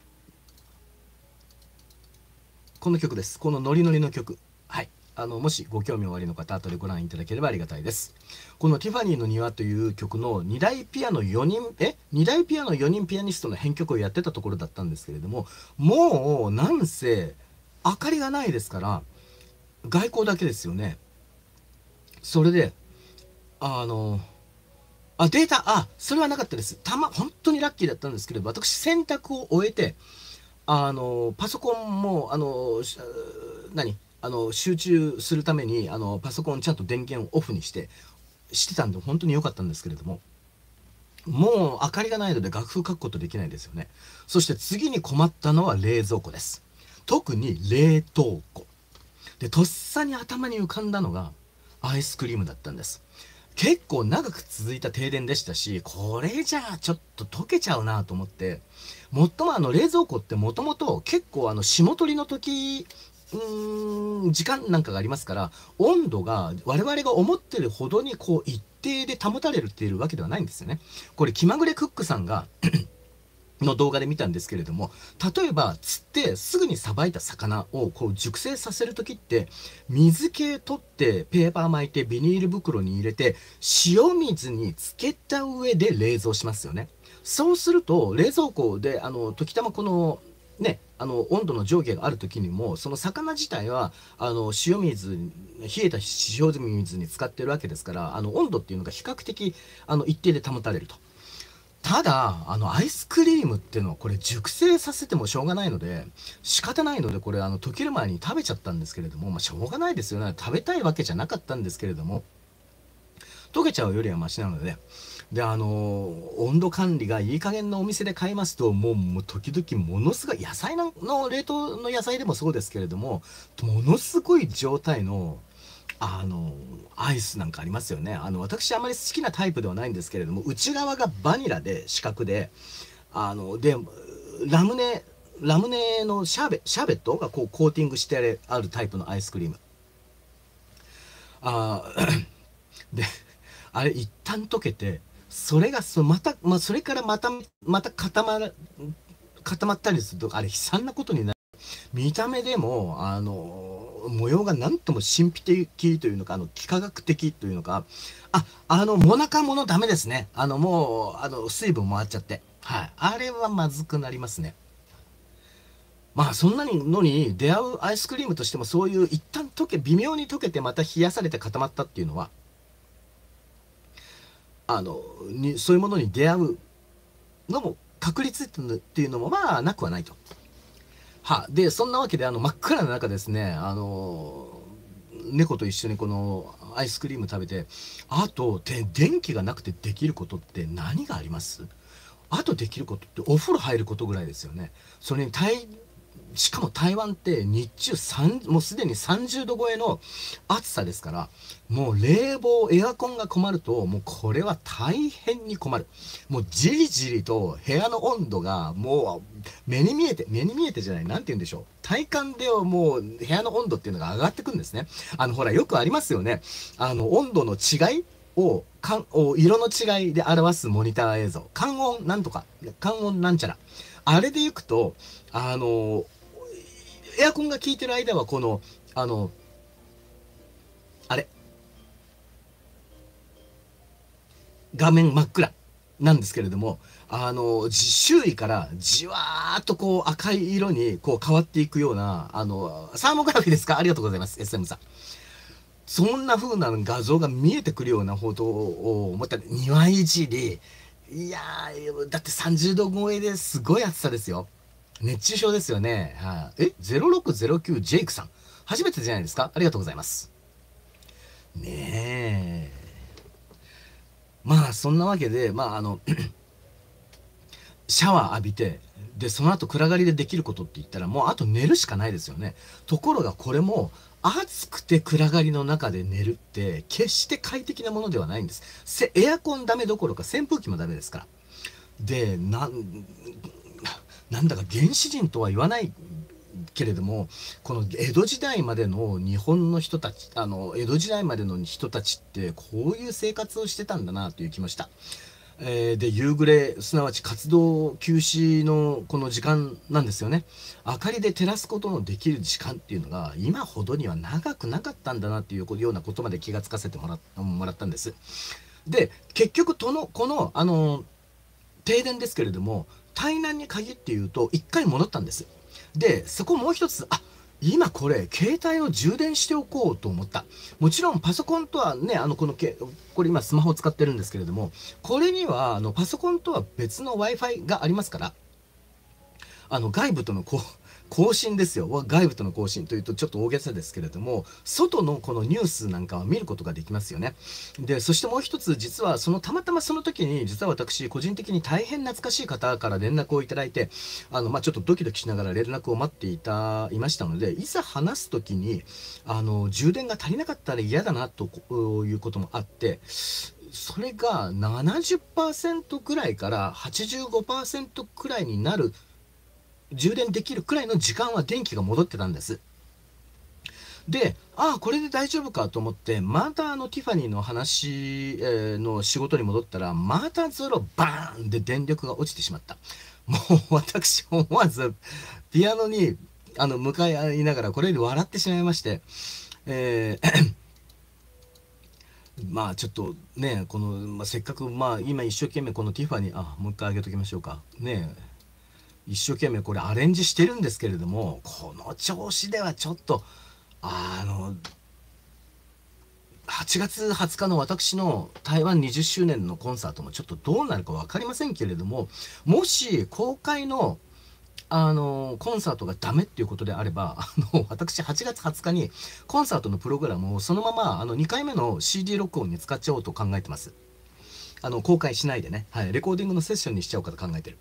です。このノリノリの曲。はい。もしご興味おありの方、後でご覧いただければありがたいです。このティファニーの庭という曲の2大ピアノ4人ピアニストの編曲をやってたところだったんですけれども、もうなんせ明かりがないですから、外光だけですよね。それで、データ、それはなかったです。本当にラッキーだったんですけれど、私洗濯を終えて、パソコンも、集中するために、パソコンちゃんと電源をオフにしてたんで、本当に良かったんですけれども、もう明かりがないので楽譜書くことできないですよね。そして次に困ったのは冷蔵庫です。特に冷凍庫。で、とっさに頭に浮かんだのが、アイスクリームだったんです。 結構長く続いた停電でしたし、これじゃあちょっと溶けちゃうなと思って、もっとも冷蔵庫ってもともと結構霜取りの時、時間なんかがありますから、温度が我々が思ってるほどにこう一定で保たれるっていうわけではないんですよね。これ気まぐれクックさんがの動画で見たんですけれども、例えば釣ってすぐにさばいた魚をこう熟成させる時って、水気取ってペーパー巻いてビニール袋に入れて塩水につけた上で冷蔵しますよね。そうすると冷蔵庫で時たまこのね、温度の上下がある時にも、その魚自体は塩水、冷えた塩水に使ってるわけですから、温度っていうのが比較的一定で保たれると。ただ、アイスクリームっていうのはこれ熟成させてもしょうがないので、仕方ないので、これ溶ける前に食べちゃったんですけれども、まあしょうがないですよね。食べたいわけじゃなかったんですけれども、溶けちゃうよりはマシなので、で、温度管理がいい加減なお店で買いますと、もう時々ものすごい、野菜の冷凍の野菜でもそうですけれども、ものすごい状態のアイスなんかありますよね。私あまり好きなタイプではないんですけれども、内側がバニラで四角で、で、ラムネ、ラムネのシャーベットがこうコーティングしてあるタイプのアイスクリーム。あーで、あれ一旦溶けて、それがそれからまた固まったりすると、あれ悲惨なことになる。見た目でも、模様が何とも神秘的というのか、幾何学的というのか、モナカものダメですね。もう、水分回っちゃって。はい。あれはまずくなりますね。まあ、そんなのに出会うアイスクリームとしても、そういう一旦微妙に溶けてまた冷やされて固まったっていうのは、そういうものに出会うのも、確率っていうのも、まあ、なくはないと。で、そんなわけで、真っ暗な中ですね、猫と一緒にこのアイスクリーム食べて、あと、電気がなくてできることって何があります？あとできることってお風呂入ることぐらいですよね。それにしかも台湾って日中もうすでに30度超えの暑さですから、もう冷房、エアコンが困ると、もうこれは大変に困る。もうじりじりと部屋の温度がもう目に見えてじゃない、なんて言うんでしょう。体感ではもう部屋の温度っていうのが上がってくんですね。ほら、よくありますよね。温度の違いを色の違いで表すモニター映像。感温なんとか、感温なんちゃら。あれでいくと、エアコンが効いてる間はこの、あれ、画面真っ暗なんですけれども、周囲からじわーっとこう赤い色にこう変わっていくような、サーモグラフィーですか？ありがとうございます、SM さん。そんな風な画像が見えてくるような報道を思ったら庭いじり、いやー、だって30度超えですごい暑さですよ。熱中症ですよね。0609ジェイクさん。初めてじゃないですか？ありがとうございます。ねえ。まあ、そんなわけで、まあ、シャワー浴びて、で、その後暗がりでできることって言ったら、もうあと寝るしかないですよね。ところがこれも、暑くて暗がりの中で寝るって、決して快適なものではないんです。エアコンダメどころか扇風機もダメですから。で、なんだか原始人とは言わないけれども、この江戸時代までの日本の人たち、江戸時代までの人たちってこういう生活をしてたんだなという気もした。で、夕暮れ、すなわち活動休止のこの時間なんですよね。明かりで照らすことのできる時間っていうのが今ほどには長くなかったんだなっていうようなことまで気がつかせてもらったんです。で、結局この、停電ですけれども、台南に限って言うと、一回戻ったんです。で、そこもう一つ、今これ、携帯を充電しておこうと思った。もちろんパソコンとはね、これ今スマホを使ってるんですけれども、これには、パソコンとは別の Wi-Fi がありますから、外部との交信ですよ。外部との交信というとちょっと大げさですけれども、外のこのニュースなんかは見ることができますよね。で、そしてもう一つ、実はたまたまその時に、実は私、個人的に大変懐かしい方から連絡をいただいて、ちょっとドキドキしながら連絡を待っていましたので、いざ話す時に、充電が足りなかったら嫌だなということもあって、それが70%くらいから85%くらいになる、充電できるくらいの時間は電気が戻ってたんです。で、これで大丈夫かと思って、またティファニーの話、の仕事に戻ったら、またゾロバーンで電力が落ちてしまった。もう私思わずピアノに向かいながらこれに笑ってしまいまして、ちょっとね、せっかく今一生懸命このティファニー、もう一回上げときましょうか。ね、一生懸命これアレンジしてるんですけれども、この調子ではちょっと、8月20日の私の台湾20周年のコンサートもちょっとどうなるか分かりませんけれども、もし公開のコンサートがダメっていうことであれば、私8月20日にコンサートのプログラムをそのまま2回目の CD 録音に使っちゃおうと考えてます。公開しないでね、はい、レコーディングのセッションにしちゃおうかと考えてる。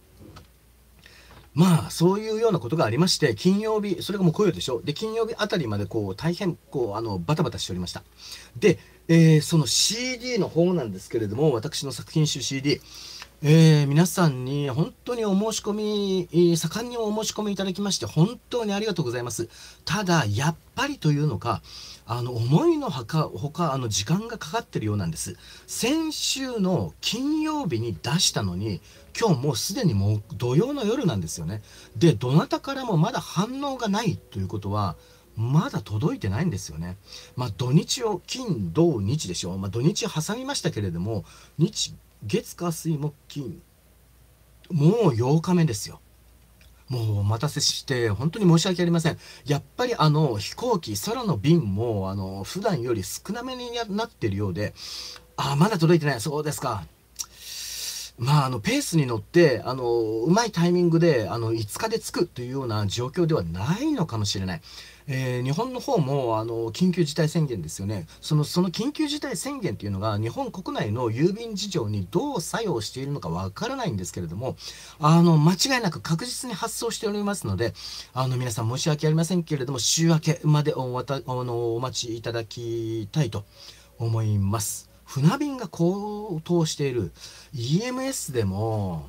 そういうようなことがありまして、金曜日、それがもう来ようでしょ。で、金曜日あたりまで大変バタバタしておりました。で、その CD の方なんですけれども、私の作品集 CD、皆さんに本当にお申し込み、盛んにお申し込みいただきまして、本当にありがとうございます。ただ、やっぱりというのか、思いのほか、時間がかかってるようなんです。先週の金曜日に出したのに、今日もうすでにもう土曜の夜なんですよね。で、どなたからもまだ反応がないということは、まだ届いてないんですよね。土日を金、土、日でしょ。土日挟みましたけれども、月火水木金、もう8日目ですよ。もうお待たせして本当に申し訳ありません。やっぱり飛行機、空の便も普段より少なめになってるようで、まだ届いてない。そうですか。ペースに乗って、うまいタイミングで、5日で着くというような状況ではないのかもしれない。日本の方も、緊急事態宣言ですよね。その緊急事態宣言っていうのが、日本国内の郵便事情にどう作用しているのかわからないんですけれども、間違いなく確実に発送しておりますので、皆さん申し訳ありませんけれども、週明けまでお待ちいただきたいと思います。船便が高騰している EMS でも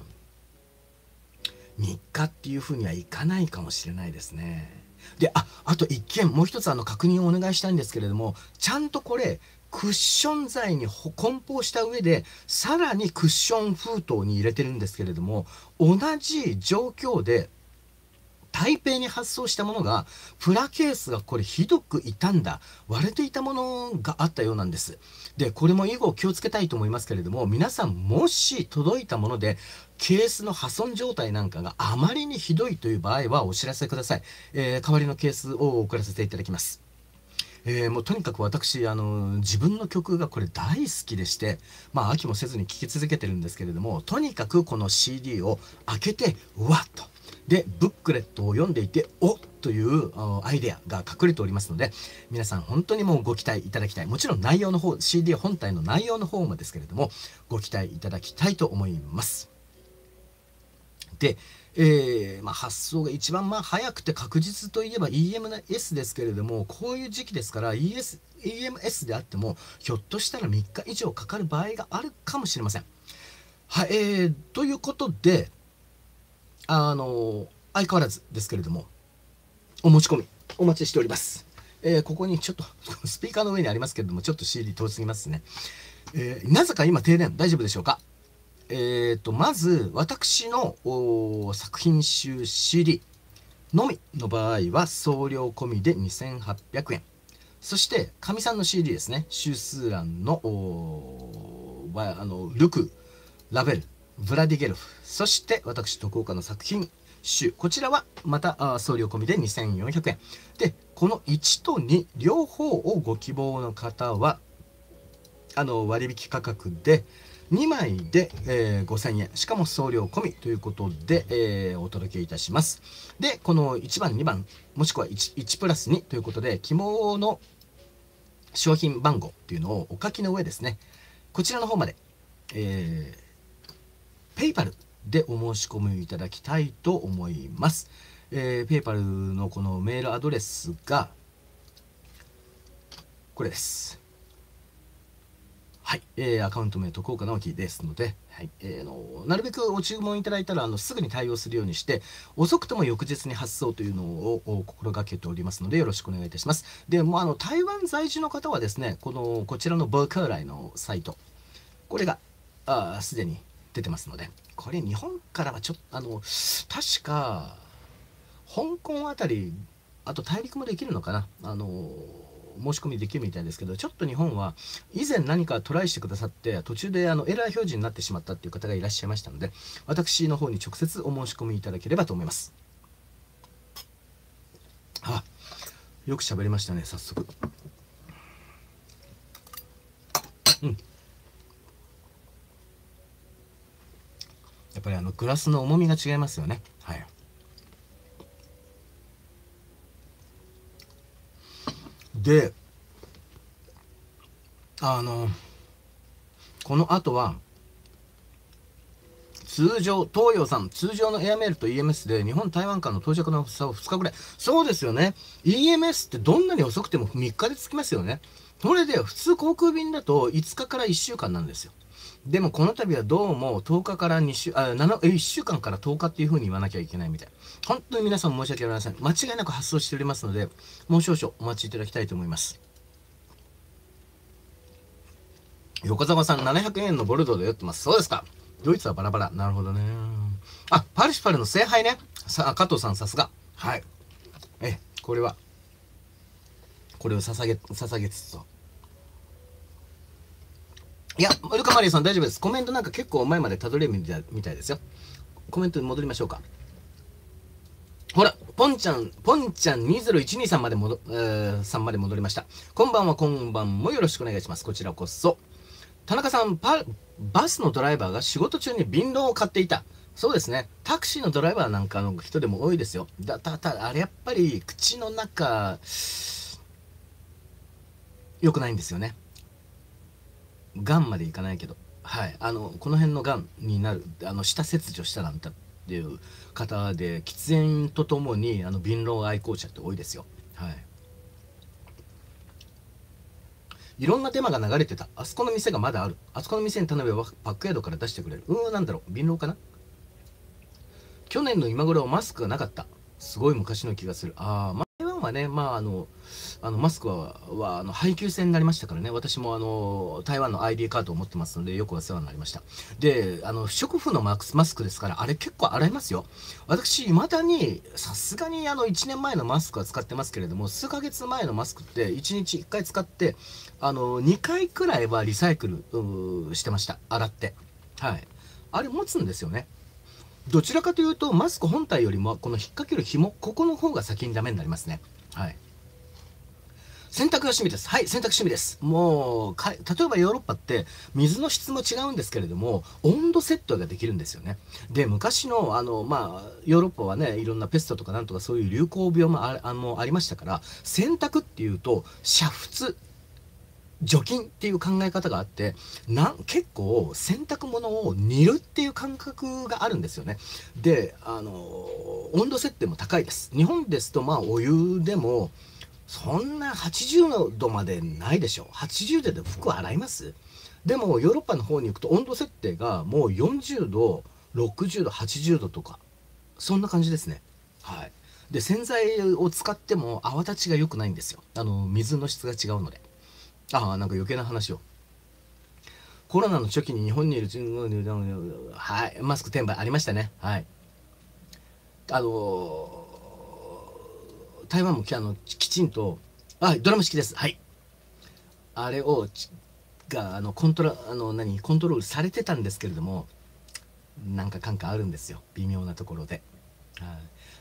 3日っていうふうにはいかないかもしれないですね。で、あと一件、もう一つ確認をお願いしたいんですけれども、ちゃんとこれ、クッション材に梱包した上で、さらにクッション封筒に入れてるんですけれども、同じ状況で、台北に発送したものが、プラケースがこれひどく傷んだ、割れていたものがあったようなんです。で、これも以後気をつけたいと思いますけれども、皆さんもし届いたもので、ケースの破損状態なんかがあまりにひどいという場合はお知らせください。代わりのケースを送らせていただきます。もうとにかく私、自分の曲がこれ大好きでして、飽きもせずに聴き続けてるんですけれども、とにかくこの CD を開けて、うわっと。で、ブックレットを読んでいて、おというアイデアが隠れておりますので、皆さん本当にもうご期待いただきたい。もちろん内容の方、CD 本体の内容の方もですけれども、ご期待いただきたいと思います。で、発送が一番早くて確実といえば EMS ですけれども、こういう時期ですから EMS であっても、ひょっとしたら3日以上かかる場合があるかもしれません。はい、ということで、相変わらずですけれども、お持ち込み、お待ちしております。ここにちょっと、スピーカーの上にありますけれども、ちょっと CD 通しすぎますね。なぜか今停電、大丈夫でしょうか。まず、私の作品集 CD のみの場合は、送料込みで2800円。そして、かみさんの CD ですね。シュスーランの、ルク、ラベル、ブラディゲルフ、そして私、徳岡の作品集。こちらはまた送料込みで2400円。で、この1と2、両方をご希望の方は、割引価格で、 2枚で、5000円、しかも送料込みということで、お届けいたします。で、この1番、2番、もしくは 1プラス2ということで、希望の商品番号っていうのをお書きの上ですね、こちらの方まで、ペイパルでお申し込みいただきたいと思います。ペイパルのこのメールアドレスが、これです。はい、アカウント名と効果直樹ですので、はい、なるべくお注文いただいたらすぐに対応するようにして、遅くとも翌日に発送というのを心がけておりますので、よろしくお願いいたします。で、もう台湾在住の方はですね、こちらのバーカーライのサイト、これがすでに出てますので、これ日本からはちょっと確か香港あたり、あと大陸もできるのかな、申し込みできるみたいですけど、ちょっと日本は以前何かトライしてくださって途中でエラー表示になってしまったっていう方がいらっしゃいましたので、私の方に直接お申し込みいただければと思います。あ、よく喋りましたね、早速。うん、やっぱりグラスの重みが違いますよね。はい。で、この後は通常、東洋さん、通常のエアメールと EMS で日本、台湾間の到着の差を2日ぐらい。そうですよね。EMS ってどんなに遅くても3日で着きますよね。それで普通航空便だと5日から1週間なんですよ。でもこの度はどうも10日から1週間から10日っていう風に言わなきゃいけないみたい。本当に皆さん申し訳ありません。間違いなく発送しておりますので、もう少々お待ちいただきたいと思います。横澤さん、700円のボルドーで酔ってます。そうですか。ドイツはバラバラ。なるほどね。あ、パルシパルの聖杯ね。加藤さん、さすが。はい。これを捧げつつと。いや、ルカマリーさん大丈夫です。コメントなんか結構前までたどれるみたいですよ。コメントに戻りましょうか。ほら、ポンちゃん2012さんまでさんまで戻りました。こんばんは、こんばんもよろしくお願いします。こちらこそ。田中さん、バスのドライバーが仕事中に便論を買っていた。そうですね。タクシーのドライバーなんかの人でも多いですよ。あれやっぱり口の中、良くないんですよね。がんまでいかないけど。はい。この辺のがんになる、舌切除したなんてっていう方で、喫煙とともに、便論愛好者って多いですよ。はい。いろんな手間が流れてた。あそこの店がまだある。あそこの店に頼めばバックヤードから出してくれる。なんだろう。便論かな。去年の今頃はマスクがなかった。すごい昔の気がする。台湾はね、マスクは配給制になりましたからね。私も台湾の ID カードを持ってますので、よくお世話になりました。で、不織布のマスクですから、あれ結構洗いますよ。私、未だに、さすがに1年前のマスクは使ってますけれども、数ヶ月前のマスクって1日1回使って、2回くらいはリサイクルしてました。洗って。はい。あれ持つんですよね。どちらかというと、マスク本体よりも、この引っ掛ける紐、ここの方が先にダメになりますね。はい。洗濯が趣味です。はい、洗濯趣味です。もう、例えばヨーロッパって、水の質も違うんですけれども、温度設定ができるんですよね。で、昔の、ヨーロッパはね、いろんなペストとかなんとかそういう流行病もありましたから、洗濯っていうと、煮沸、除菌っていう考え方があって、結構洗濯物を煮るっていう感覚があるんですよね。で、温度設定も高いです。日本ですとお湯でもそんな80度までないでしょ。80度で服洗います？でもヨーロッパの方に行くと温度設定がもう40度、60度、80度とか、そんな感じですね。はい。で、洗剤を使っても泡立ちが良くないんですよ。水の質が違うので。なんか余計な話を。コロナの初期に日本にいるはい、マスク転売ありましたね。はい。台湾もきちんと、ドラム式です。はい。あれを、コントロールされてたんですけれども、なんか感化あるんですよ。微妙なところで。はい。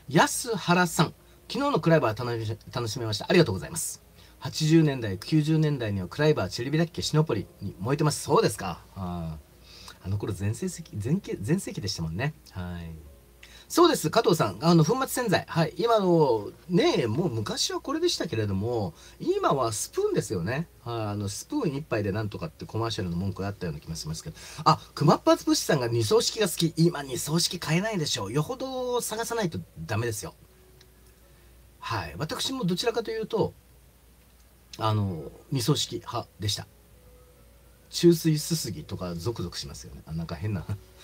安原さん。昨日のクライバー楽しめました。ありがとうございます。80年代、90年代にはクライバー、チェリビダッケ、シノポリに燃えてます。そうですか。 あの頃全盛期でしたもんね。はい。そうです、加藤さん。粉末洗剤。はい。今の、ねえ、もう昔はこれでしたけれども、今はスプーンですよね。はい。スプーン一杯でなんとかってコマーシャルの文句があったような気がしますけど。あ、クマッパーズプッシュさんが二層式が好き。今二層式買えないでしょう。よほど探さないとダメですよ。はい。私もどちらかというと、二層式派でした。注水すすぎとかゾクゾクしますよね。なんか変な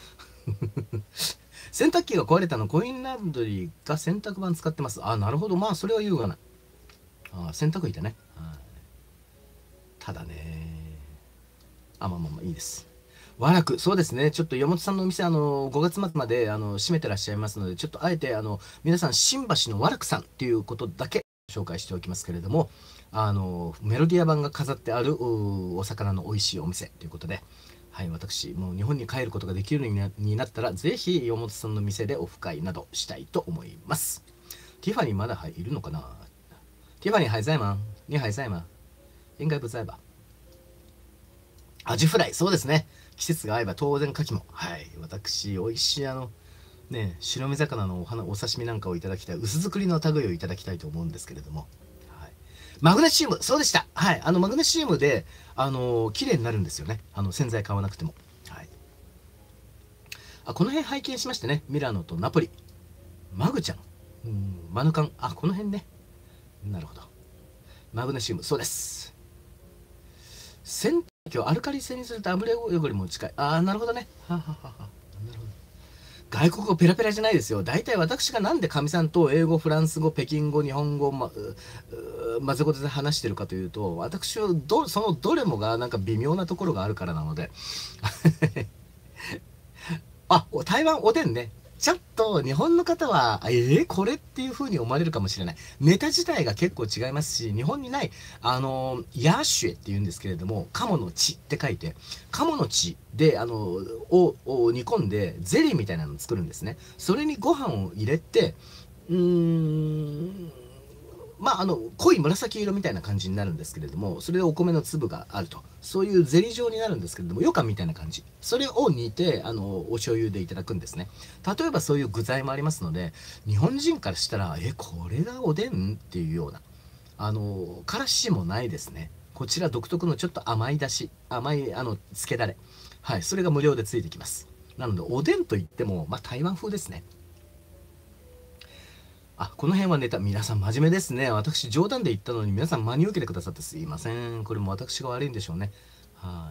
洗濯機が壊れたの、コインランドリーが洗濯板使ってます。あ、なるほど。まあ、それは言うがな。洗濯板ね。ただね。まあ、いいです。和楽、そうですね。ちょっと山本さんのお店、5月末まで、閉めてらっしゃいますので、ちょっとあえて、皆さん、新橋の和楽さんっていうことだけ紹介しておきますけれども、メロディア版が飾ってある、お魚の美味しいお店ということで、はい、私、もう日本に帰ることができるようになったら、ぜひ、山本さんの店でオフ会などしたいと思います。ティファニーまだいるのかな？ティファニー还在吗？你还在吗？应该不在吧。アジフライ、そうですね。季節が合えば当然牡蠣も。はい。私、美味しいね、白身魚のお刺身なんかをいただきたい。薄作りの類をいただきたいと思うんですけれども。はい、マグネシウム、そうでした。はい。マグネシウムで、綺麗になるんですよね。洗剤買わなくても。はい。この辺拝見しましてね。ミラノとナポリ。マグちゃん。マヌカン。この辺ね。なるほど。マグネシウム、そうです。洗濯機をアルカリ性にすると油汚れも近い。なるほどね。はははは。なるほど。外国語ペラペラじゃないですよ。大体私がなんでかみさんと英語、フランス語、北京語、日本語、混ぜこぜで話してるかというと、私はそのどれもがなんか微妙なところがあるからなので。台湾おでんね。ちょっと日本の方は、これっていう風に思われるかもしれない。ネタ自体が結構違いますし、日本にない、ヤーシュエって言うんですけれども、鴨の血って書いて、鴨の血で、煮込んで、ゼリーみたいなのを作るんですね。それにご飯を入れて、うーん、濃い紫色みたいな感じになるんですけれども、それでお米の粒があると。そういうゼリー状になるんですけれども、羊羹みたいな感じ。それを煮て、お醤油でいただくんですね。例えばそういう具材もありますので、日本人からしたら、これがおでんっていうような、からしもないですね。こちら独特のちょっと甘いだし、甘い、漬けだれ。はい、それが無料でついてきます。なので、おでんといっても、台湾風ですね。この辺はネタ。皆さん真面目ですね。私冗談で言ったのに皆さん真に受けてくださってすいません。これも私が悪いんでしょうね。はい。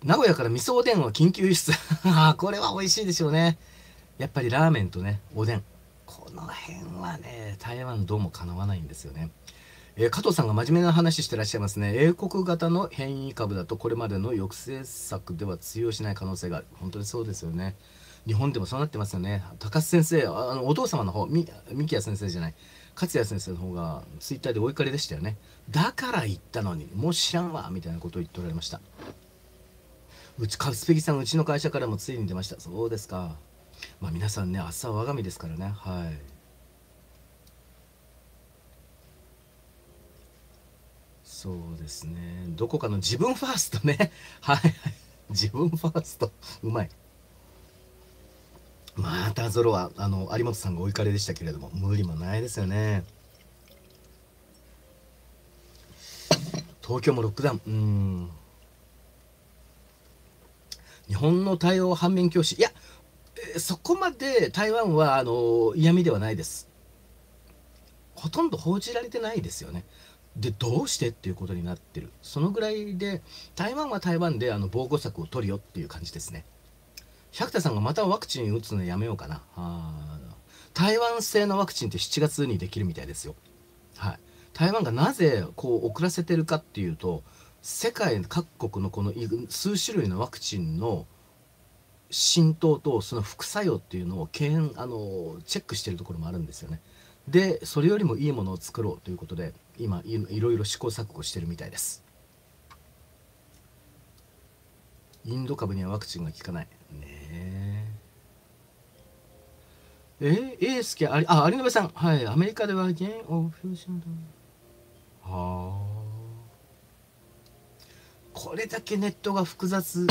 名古屋から味噌おでんを緊急輸出。これは美味しいでしょうね。やっぱりラーメンとね、おでん。この辺はね、台湾どうもかなわないんですよね。加藤さんが真面目な話してらっしゃいますね。英国型の変異株だとこれまでの抑制策では通用しない可能性がある。本当にそうですよね。日本でもそうなってますよね。高須先生、お父様の方、三木谷先生じゃない、勝谷先生の方がツイッターでお怒りでしたよね。だから言ったのに、もう知らんわみたいなことを言っておられました。カスペギさん、うちの会社からもついに出ました。そうですか。皆さんね、明日は我が身ですからね。はい。そうですね。どこかの自分ファーストね。はい。自分ファースト。うまい。またゾロは、有本さんがお怒りでしたけれども、無理もないですよね。東京もロックダウン。日本の対応反面教師。いや、そこまで台湾は、嫌味ではないです。ほとんど報じられてないですよね。で、どうしてっていうことになってる。そのぐらいで、台湾は台湾で、防護策を取るよっていう感じですね。百田さんがまたワクチン打つのやめようかな。台湾製のワクチンって7月にできるみたいですよ。はい。台湾がなぜこう遅らせてるかっていうと、世界各国のこの数種類のワクチンの浸透とその副作用っていうのをチェックしてるところもあるんですよね。で、それよりもいいものを作ろうということで、今いろいろ試行錯誤してるみたいです。インド株にはワクチンが効かない。ねえ。エースケ、有延さん。はい。アメリカではゲンオフュージョンだ。はあ。 これだけネットが複雑、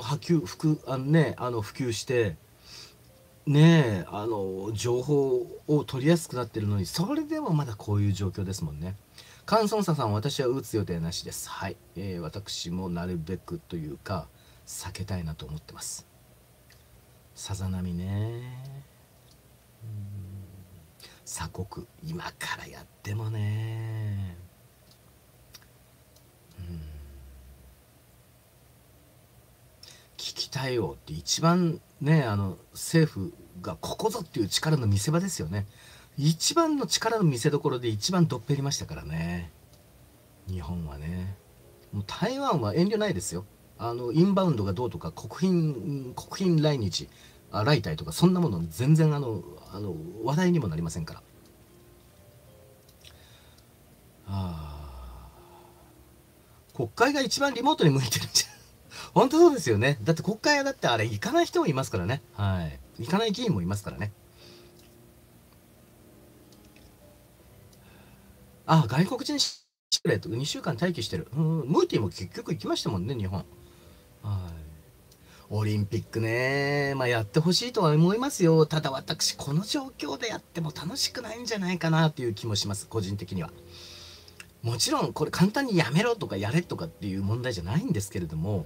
普及して、ねえ、情報を取りやすくなってるのに、それでもまだこういう状況ですもんね。カンソンサさん、私は打つ予定なしです。はい。私もなるべくというか、避けたいなと思ってます。さざ波ね。鎖国、今からやってもね。聞きたいよって一番ね、政府がここぞっていう力の見せ場ですよね。一番の力の見せ所で一番どっぺりましたからね。日本はね。もう台湾は遠慮ないですよ。インバウンドがどうとか、国賓来日、来台とか、そんなもの全然話題にもなりませんから。国会が一番リモートに向いてるんじゃん。本当そうですよね。だって国会はだってあれ行かない人もいますからね。はい。行かない議員もいますからね。外国人シュレット2週間待機してる。ムーティーも結局行きましたもんね、日本。はい。オリンピックね、まあやってほしいとは思いますよ。ただ私、この状況でやっても楽しくないんじゃないかなっていう気もします、個人的には。もちろん、これ簡単にやめろとかやれとかっていう問題じゃないんですけれども、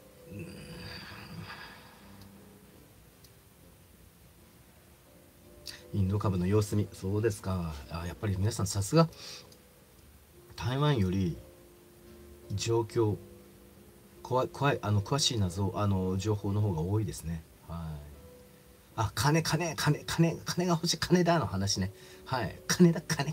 インド株の様子見、そうですか。やっぱり皆さんさすが台湾より状況、怖い、詳しい謎、情報の方が多いですね。はい。金が欲しい、金だの話ね。はい。金だ、金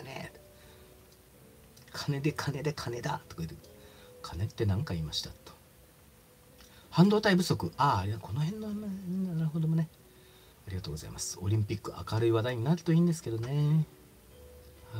だとか言って、金って何回言いましたと。半導体不足、この辺の、なるほどもね。ありがとうございます。オリンピック明るい話題になるといいんですけどね。はい。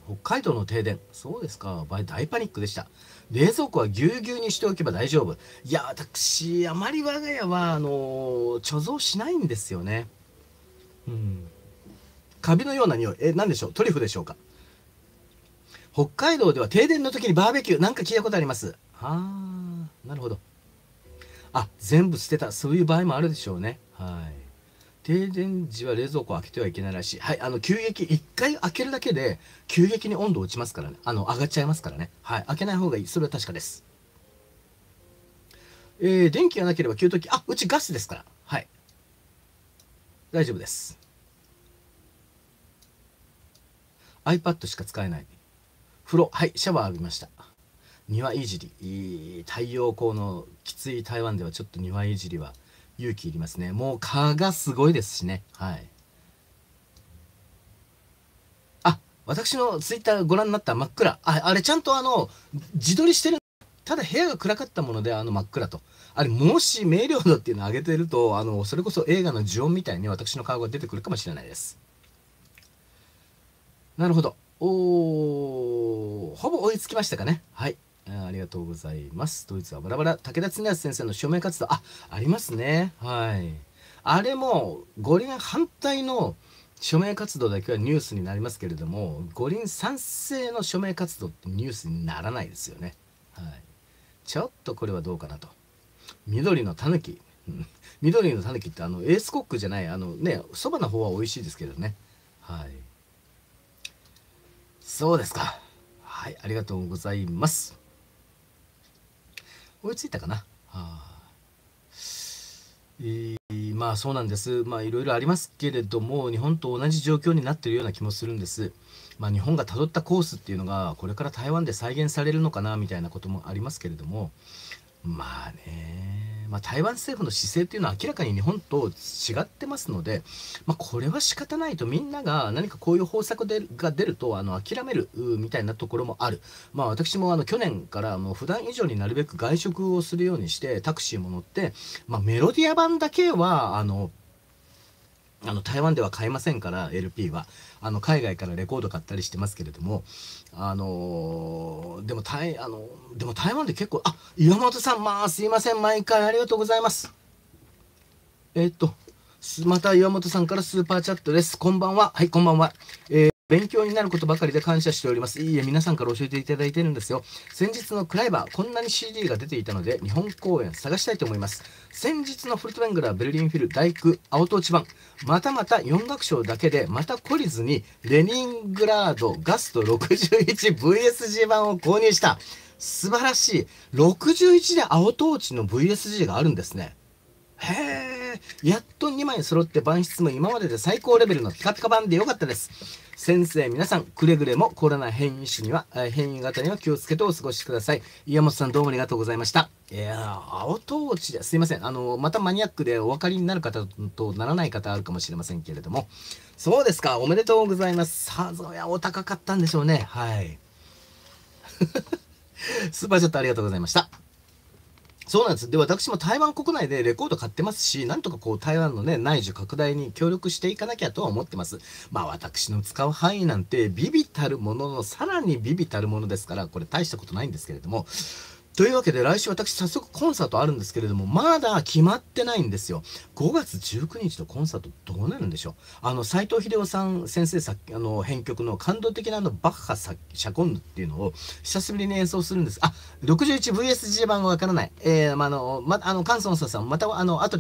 北海道の停電、そうですか。大パニックでした。冷蔵庫はぎゅうぎゅうにしておけば大丈夫。いや、私、あまり我が家は、貯蔵しないんですよね。うん。カビのような匂い。何でしょう、トリュフでしょうか。北海道では停電の時にバーベキュー、なんか聞いたことあります。なるほど。全部捨てた。そういう場合もあるでしょうね。はい。停電時は冷蔵庫を開けてはいけないらしい。はい。急激、一回開けるだけで、急激に温度落ちますからね。上がっちゃいますからね。はい。開けない方がいい。それは確かです。電気がなければ給湯器、うちガスですから。はい。大丈夫です。iPad しか使えない。風呂、はい。シャワー浴びました。庭いじり。太陽光のきつい台湾ではちょっと庭いじりは勇気いりますね。もう蚊がすごいですしね。はい。私のツイッターご覧になった真っ暗。あれちゃんと自撮りしてる。ただ部屋が暗かったもので真っ暗と。あれもし明瞭度っていうのを上げてると、それこそ映画の呪音みたいに私の顔が出てくるかもしれないです。なるほど。ほぼ追いつきましたかね。はい。ありがとうございます。ドイツはバラバラ。武田恒康先生の署名活動。ありますね。はい。あれも、五輪反対の署名活動だけはニュースになりますけれども、五輪賛成の署名活動ってニュースにならないですよね。はい。ちょっとこれはどうかなと。緑のたぬき。緑のたぬきってエースコックじゃない、そばの方は美味しいですけどね。はい。そうですか。はい、ありがとうございます。追いついたかな。まあそうなんです。まあいろいろありますけれども、日本と同じ状況になっているような気もするんです。まあ日本が辿ったコースっていうのが、これから台湾で再現されるのかなみたいなこともありますけれども、まあね、台湾政府の姿勢っていうのは明らかに日本と違ってますので、これは仕方ないと、みんなが何かこういう方策が出ると諦めるみたいなところもある。私も去年からもう普段以上になるべく外食をするようにしてタクシーも乗って、メロディア版だけは台湾では買えませんから LP は海外からレコード買ったりしてますけれども、でも台湾で結構、岩本さん、すいません、毎回ありがとうございます。また岩本さんからスーパーチャットです。こんばんは。はい、こんばんは。 勉強になることばかりで感謝しております。いいえ、皆さんから教えていただいてるんですよ。先日のクライバー、こんなに CD が出ていたので、日本公演探したいと思います。先日のフルトベングラー、ベルリンフィル、大工、青トーチ版、またまた4楽章だけで、また懲りずに、レニングラードガスト 61VSG 版を購入した。素晴らしい。61で青トーチの VSG があるんですね。へえ、やっと2枚揃って番質も今までで最高レベルのピカピカ版でよかったです。先生皆さん、くれぐれもコロナ変異種には、変異型には気をつけてお過ごしください。岩本さんどうもありがとうございました。いやー、青トーチですいません。またマニアックでお分かりになる方とならない方あるかもしれませんけれども。そうですか、おめでとうございます。さぞやお高かったんでしょうね。はい。スーパーチャットありがとうございました。そうなんです。で、私も台湾国内でレコード買ってますし、なんとかこう台湾のね、内需拡大に協力していかなきゃとは思ってます。まあ私の使う範囲なんてビビたるもののさらにビビたるものですから、これ大したことないんですけれども、というわけで来週私早速コンサートあるんですけれども、まだ決まってないんですよ。5月19日のコンサートどうなるんでしょう。斉藤秀夫さん先生編曲の感動的なバッハシャコンヌっていうのを久しぶりに演奏するんです。61VSG 版がわからない。カンソンサさん、また後で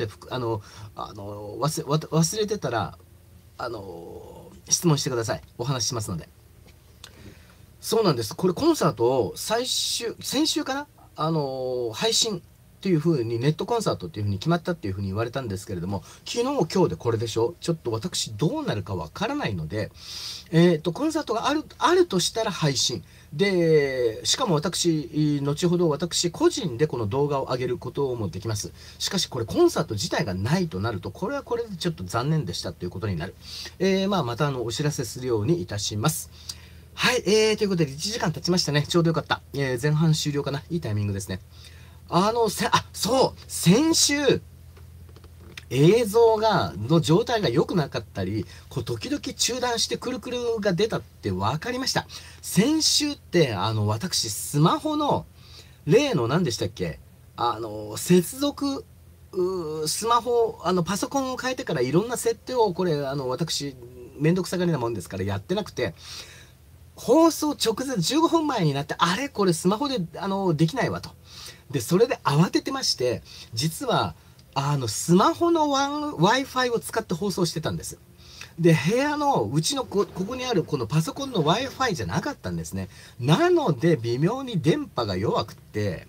忘れてたら、質問してください。お話ししますので。そうなんです。これコンサートを先週かな配信っていう風にネットコンサートっていう風に決まったっていう風に言われたんですけれども、昨日今日でこれでしょ。ちょっと私どうなるかわからないので、コンサートがあるとしたら配信で、しかも私後ほど私個人でこの動画を上げることもできます。しかしこれコンサート自体がないとなると、これはこれでちょっと残念でしたということになる。またお知らせするようにいたします。はい、ということで1時間経ちましたね。ちょうどよかった。前半終了かな。いいタイミングですね。そう、先週、映像の状態が良くなかったり、時々中断してくるくるが出たって分かりました。先週って、私、スマホの、例の何でしたっけ接続、スマホ、パソコンを変えてからいろんな設定を、これ、私、めんどくさがりなもんですからやってなくて、放送直前15分前になって、あれこれスマホで、できないわと。で、それで慌ててまして、実は、スマホのWi-Fi を使って放送してたんです。で、部屋のうちのここにあるこのパソコンの Wi-Fi じゃなかったんですね。なので、微妙に電波が弱くって、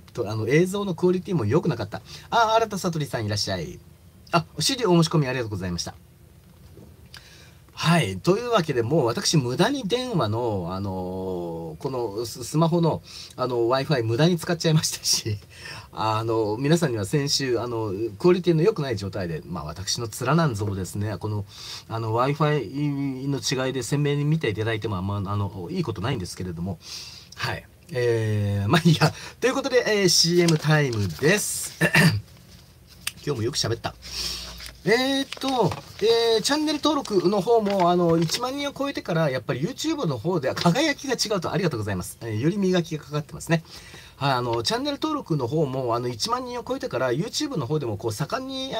映像のクオリティも良くなかった。新田悟さんいらっしゃい。CD お申し込みありがとうございました。はい。というわけで、もう私、無駄に電話の、このスマホの、Wi-Fi 無駄に使っちゃいましたし、皆さんには先週、クオリティの良くない状態で、私の面なんぞですね、この、Wi-Fi の違いで鮮明に見ていただいても、いいことないんですけれども、はい。まあいいや。ということで、CM タイムです。今日もよく喋った。チャンネル登録の方も、1万人を超えてから、やっぱり YouTube の方では輝きが違うと、ありがとうございます。より磨きがかかってますね。はい、チャンネル登録の方も、1万人を超えてから、YouTube の方でも、盛んに、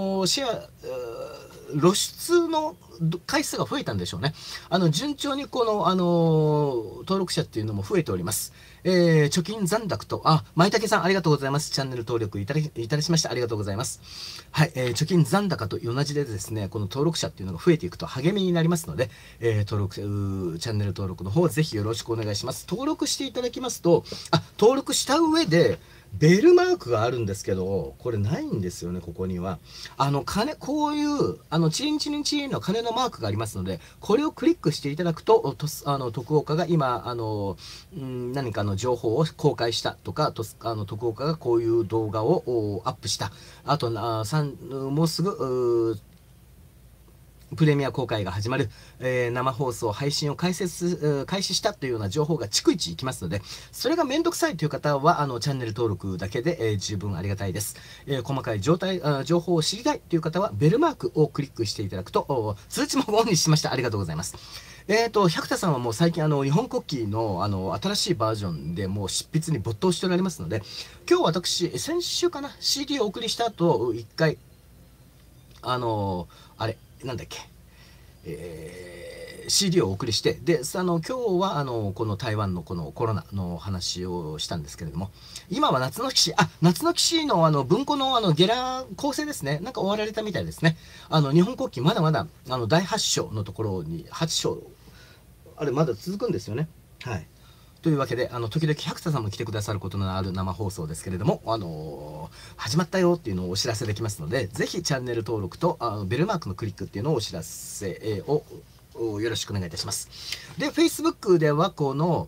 露出の回数が増えたんでしょうね。順調に登録者っていうのも増えております。貯金残高と、舞竹さんありがとうございます。チャンネル登録いただきました。ありがとうございます。はい、貯金残高と同じでですね、この登録者っていうのが増えていくと励みになりますので、チャンネル登録の方ぜひよろしくお願いします。登録していただきますと、登録した上で、ベルマークがあるんですけど、これないんですよね、ここには。こういう、チリンチリンチリンの鐘のマークがありますので、これをクリックしていただくと、徳岡が今、何かの情報を公開したとか、徳岡がこういう動画をアップした。あと、もうすぐ、プレミア公開が始まる、生放送配信を開始したというような情報が逐一いきますので、それがめんどくさいという方は、チャンネル登録だけで、十分ありがたいです。細かい情報を知りたいという方は、ベルマークをクリックしていただくと、通知もオンにしました。ありがとうございます。百田さんはもう最近日本国旗の新しいバージョンでもう執筆に没頭しておられますので、今日私、先週かな、CD をお送りした後、一回、あれ、なんだっけ、 CD をお送りして、で、今日は、この台湾のこのコロナの話をしたんですけれども、今は夏の騎士、夏の騎士の文庫のゲラ構成ですね。なんか終わられたみたいですね。日本国旗まだまだ、第8章のところに、8章、あれまだ続くんですよね。はい。というわけで、時々百田さんも来てくださることのある生放送ですけれども、始まったよっていうのをお知らせできますので、ぜひチャンネル登録とベルマークのクリックっていうのをお知らせをよろしくお願いいたします。で、Facebook ではこの、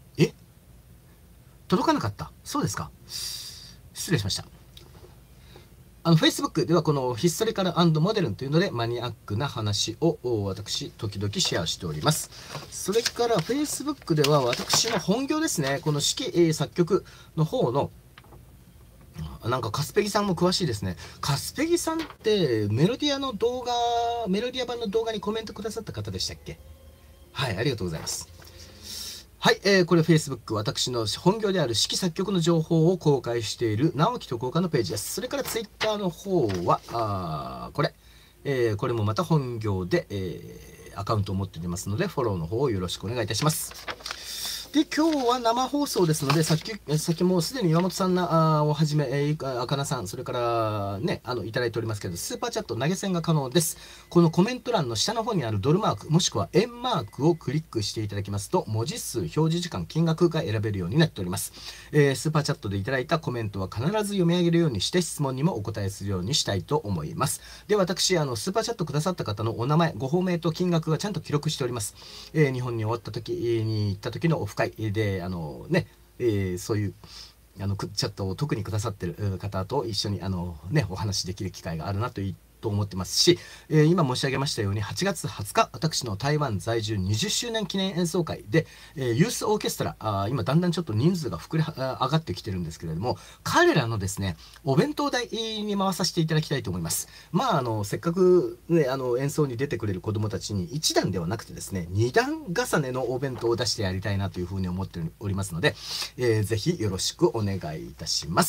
届かなかった。そうですか。失礼しました。Facebook ではこのヒストリカル&モデルンというのでマニアックな話を私、時々シェアしております。それから Facebook では私の本業ですね、この指揮、作曲の方の、なんかカスペギさんも詳しいですね。カスペギさんってメロディア版の動画にコメントくださった方でしたっけ？はい、ありがとうございます。はい、これ Facebook、私の本業である指揮作曲の情報を公開している直樹と交換のページです。それから Twitter の方は、これもまた本業で、アカウントを持っておりますので、フォローの方をよろしくお願いいたします。で、今日は生放送ですので、さっきもうすでに岩本さんをはじめ、赤名さん、それからね、いただいておりますけど、スーパーチャット投げ銭が可能です。このコメント欄の下の方にあるドルマーク、もしくは円マークをクリックしていただきますと、文字数、表示時間、金額が選べるようになっております。スーパーチャットでいただいたコメントは必ず読み上げるようにして、質問にもお答えするようにしたいと思います。で、私、スーパーチャットくださった方のお名前、ご報名と金額がちゃんと記録しております。日本に終わった時に行った時のオフ会で、そういうチャットを特にくださってる方と一緒にお話しできる機会があるなと思ってますし、今申し上げましたように8月20日私の台湾在住20周年記念演奏会で、ユースオーケストラ今だんだんちょっと人数が上がってきてるんですけれども、彼らのですねお弁当代に回させていただきたいと思います。せっかく、ね、演奏に出てくれる子どもたちに1段ではなくてですね2段重ねのお弁当を出してやりたいなというふうに思っておりますので、ぜひよろしくお願いいたします。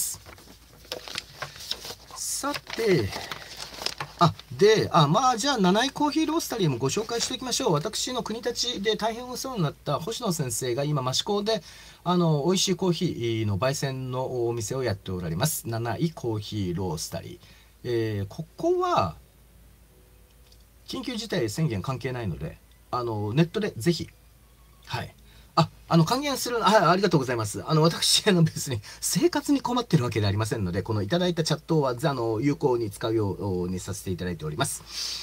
さてじゃあ、七井コーヒーロースタリーもご紹介しておきましょう。私の国立で大変お世話になった星野先生が今、益子で、美味しいコーヒーの焙煎のお店をやっておられます。七井コーヒーロースタリー。ここは、緊急事態宣言関係ないので、ネットでぜひ、はい。還元する、ありがとうございます。私、別に生活に困ってるわけではありませんので、このいただいたチャットは、有効に使うようにさせていただいております。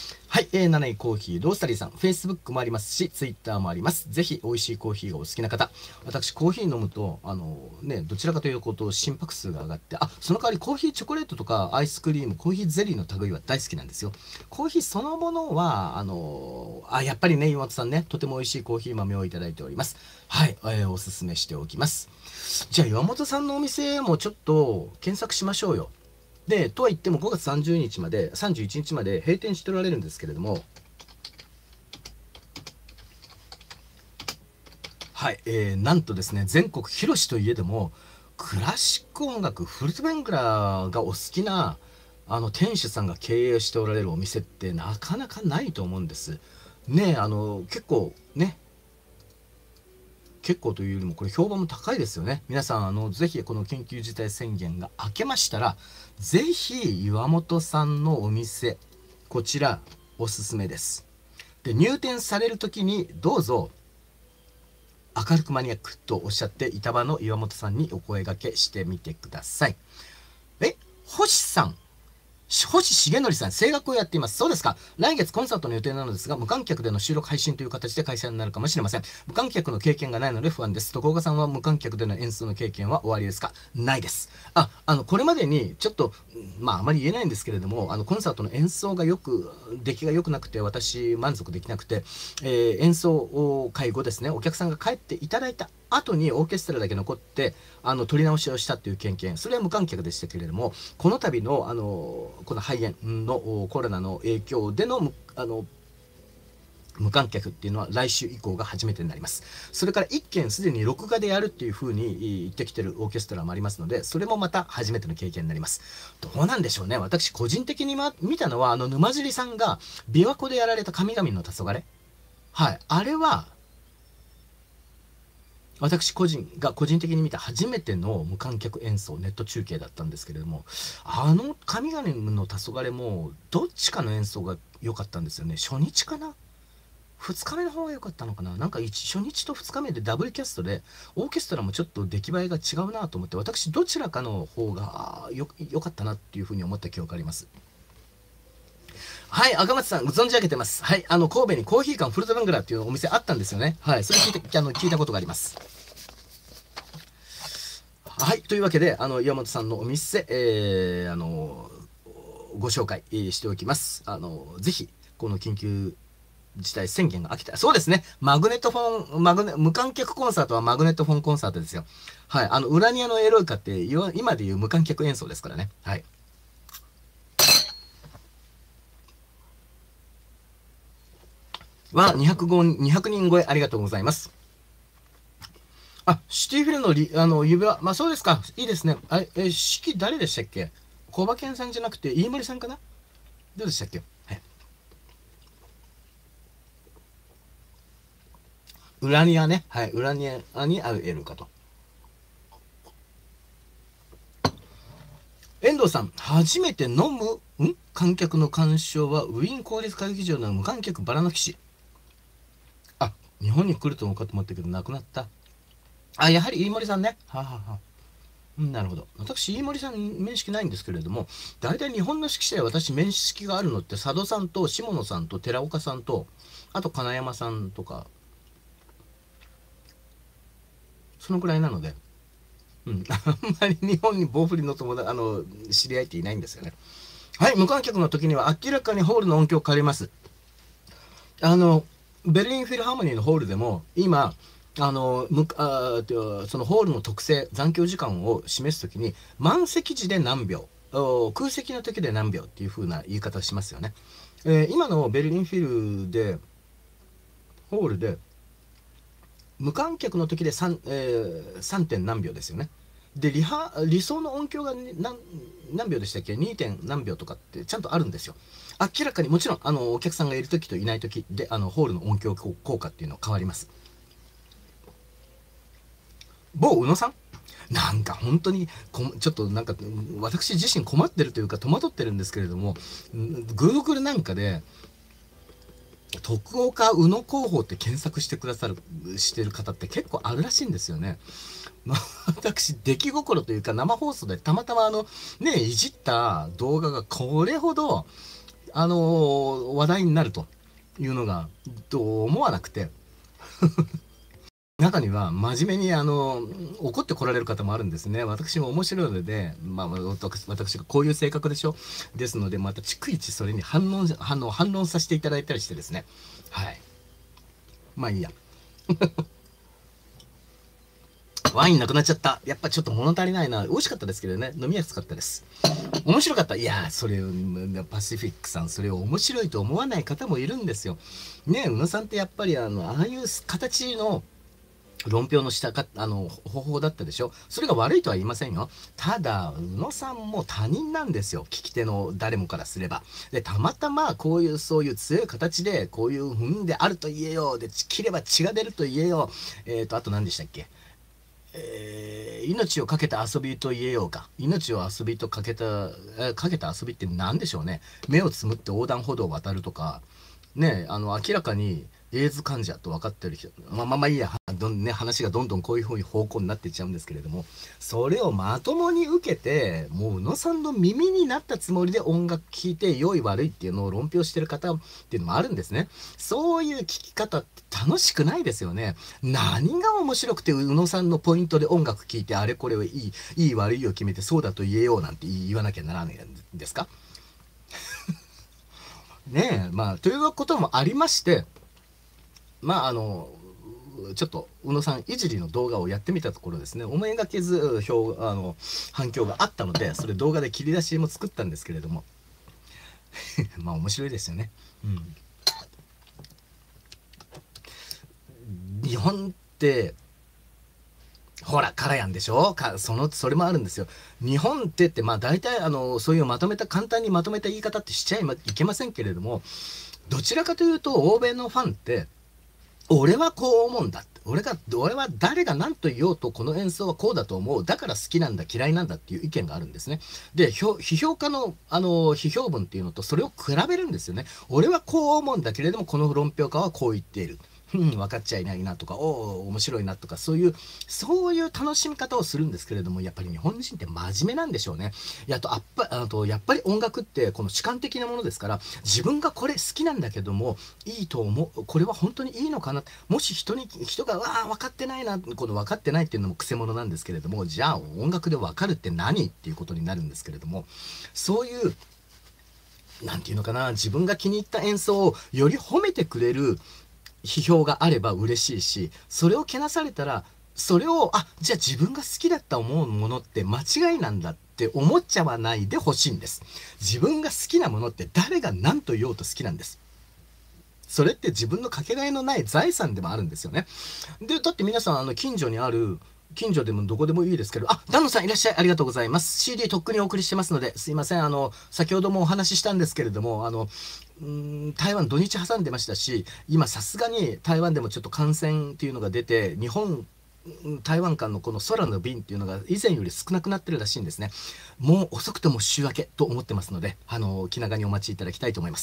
はい、7位コーヒーロースタリーさん、Facebook もありますし、Twitter もあります。ぜひ、美味しいコーヒーがお好きな方、私、コーヒー飲むと、どちらかというと、心拍数が上がって、その代わりコーヒーチョコレートとか、アイスクリーム、コーヒーゼリーの類は大好きなんですよ。コーヒーそのものは、やっぱりね、岩本さんね、とても美味しいコーヒー豆をいただいております。はい、おすすめしておきます。じゃあ、岩本さんのお店もちょっと検索しましょうよ。で、とは言っても5月30日まで、31日まで閉店しておられるんですけれども、はい、なんとですね、全国広しといえども、クラシック音楽、フルートベングラーがお好きな、店主さんが経営しておられるお店ってなかなかないと思うんです。ね、結構ね、結構というよりもこれ評判も高いですよね。皆さんぜひこの緊急事態宣言が明けましたらぜひ岩本さんのお店こちらおすすめです。で入店される時にどうぞ明るくマニアックとおっしゃって板場の岩本さんにお声掛けしてみてください。星さん星重則さん、声楽をやっています。そうですか。来月コンサートの予定なのですが、無観客での収録配信という形で開催になるかもしれません。無観客の経験がないので不安です。徳岡さんは無観客での演奏の経験は終わりですか？ないです。これまでにちょっと、あまり言えないんですけれども、コンサートの演奏が出来が良くなくて、私満足できなくて、演奏会後ですね、お客さんが帰っていただいた後にオーケストラだけ残って撮り直しをしたっていう経験、それは無観客でしたけれども、この度のこの肺炎のコロナの影響での無観客っていうのは来週以降が初めてになります。それから1件すでに録画でやるっていう風に言ってきてるオーケストラもありますので、それもまた初めての経験になります。どうなんでしょうね。私個人的に見たのは沼尻さんが琵琶湖でやられた神々の黄昏はい。あれは、私個人的に見た初めての無観客演奏、ネット中継だったんですけれども、神々の黄昏も、どっちかの演奏が良かったんですよね。初日かな？ 2 日目の方が良かったのかな。なんか初日と2日目でダブルキャストで、オーケストラもちょっと出来栄えが違うなと思って、私どちらかの方が良かったなっていうふうに思った記憶があります。はい、赤松さん、存じ上げてます。はい、神戸にコーヒー館フルトバングラーっていうお店あったんですよね。はい、それ聞いたことがあります。はい、というわけで、岩本さんのお店、ご紹介しておきます。ぜひ、この緊急事態宣言が飽きた。そうですね。無観客コンサートはマグネットフォンコンサートですよ。はい。ウラニアのエロイカって、今でいう無観客演奏ですからね。はい。は、200人超えありがとうございます。あ、シティフィルの指輪。まあそうですか。いいですね。式誰でしたっけ？小馬健さんじゃなくて、飯森さんかな？どうでしたっけ？はい。ウラニアね。はい。ウラニアにあるエルかと。遠藤さん、初めて観客の鑑賞はウィーン公立歌劇場の無観客バラの騎士。あ、日本に来ると思うかと思ったけど、亡くなった。あ、やはり飯森さんね。はあ、はあはあ、なるほど。私、飯森さんに面識ないんですけれども、大体日本の指揮者で私、面識があるのって、佐渡さんと下野さんと寺岡さんと、あと金山さんとか、そのくらいなので、うん、あんまり日本に棒振りの友達、知り合いっていないんですよね。はい、無観客の時には明らかにホールの音響を借ります。あの、ベルリンフィルハーモニーのホールでも、今、そのホールの特性、残響時間を示すときに、満席時で何秒、空席の時で何秒っていう風な言い方をしますよね。今のベルリンフィルで、ホールで、無観客の時で3. 点何秒ですよね。で、理想の音響が何秒でしたっけ？ 2. 点何秒とかってちゃんとあるんですよ。明らかにもちろんお客さんがいる時といない時でホールの音響効果っていうのは変わります。某宇野さんなんか本当にちょっとなんか私自身困ってるというか戸惑ってるんですけれども、Google なんかで徳岡宇野候補って検索してる方って結構あるらしいんですよね。まあ、私、出来心というか生放送でたまたまいじった動画がこれほど、話題になるというのが、どう思わなくて、中には真面目に怒ってこられる方もあるんですね。私も面白いので、まあ、私がこういう性格でしょ。ですので、また逐一それに反論させていただいたりしてですね。はい。まあいいや。ワインなくなっちゃった。やっぱちょっと物足りないな。美味しかったですけどね。飲みやすかったです。面白かった。いやそれを、パシフィックさん、それを面白いと思わない方もいるんですよ。ね宇野さんってやっぱりああいう形の論評のしたか、方法だったでしょ。それが悪いとは言いませんよ。ただ、宇野さんも他人なんですよ。聞き手の誰もからすれば。で、たまたまこういうそういう強い形で、こういう踏んであると言えよ。で、切れば血が出ると言えよ。あと何でしたっけ？命をかけた遊びと言えようか。命を遊びとかけた遊びって何でしょうね。目をつむって横断歩道を渡るとか、ね、明らかにエイズ患者と分かってる人、まあいいや、話がどんどんこういう風に方向になっていっちゃうんですけれども、それをまともに受けて、もう宇野さんの耳になったつもりで音楽聴いて良い悪いっていうのを論評してる方っていうのもあるんですね。そういう聞き方って楽しくないですよね。何が面白くて宇野さんのポイントで音楽聴いてあれこれをいい悪いを決めてそうだと言えようなんて言わなきゃならないんですか？ねえ、まあ、ということもありまして、まあ、ちょっと、宇野さんいじりの動画をやってみたところですね、思いがけず、反響があったので、それ動画で切り出しも作ったんですけれども、まあ、面白いですよね。うん。日本って、ほら、カラヤンでしょそれもあるんですよ。日本って、まあ大体そういう簡単にまとめた言い方ってしちゃいけませんけれども、どちらかというと、欧米のファンって、 俺はこう思うんだ。俺は誰が何と言おうとこの演奏はこうだと思う。だから好きなんだ、嫌いなんだっていう意見があるんですね。で、批評家の、批評文っていうのとそれを比べるんですよね。俺はこう思うんだけれども、この論評家はこう言っている。分かっちゃいないなとか、おお、面白いなとか、そういう楽しみ方をするんですけれども、やっぱり日本人って真面目なんでしょうね。やっぱり音楽ってこの主観的なものですから、自分がこれ好きなんだけども、いいと思う、これは本当にいいのかな、もし人が、わあ、分かってないな、この分かってないっていうのもく者なんですけれども、じゃあ音楽で分かるって何っていうことになるんですけれども、そういう、なんていうのかな、自分が気に入った演奏をより褒めてくれる批評があれば嬉しいし、それをけなされたら、それを、じゃあ自分が好きだった思うものって間違いなんだって思っちゃわないでほしいんです。自分が好きなものって誰が何と言おうと好きなんです。それって自分のかけがえのない財産でもあるんですよね。で、だって皆さん、近所でもどこでもいいですけど、丹野さんいらっしゃい、ありがとうございます。CD とっくにお送りしてますので、すいません、先ほどもお話ししたんですけれども、台湾土日挟んでましたし、今さすがに台湾でもちょっと感染っていうのが出て、台湾間のこの空の便っていうのが以前より少なくなってるらしいんですね。もう遅くても週明けと思ってますので、気長にお待ちいただきたいと思います。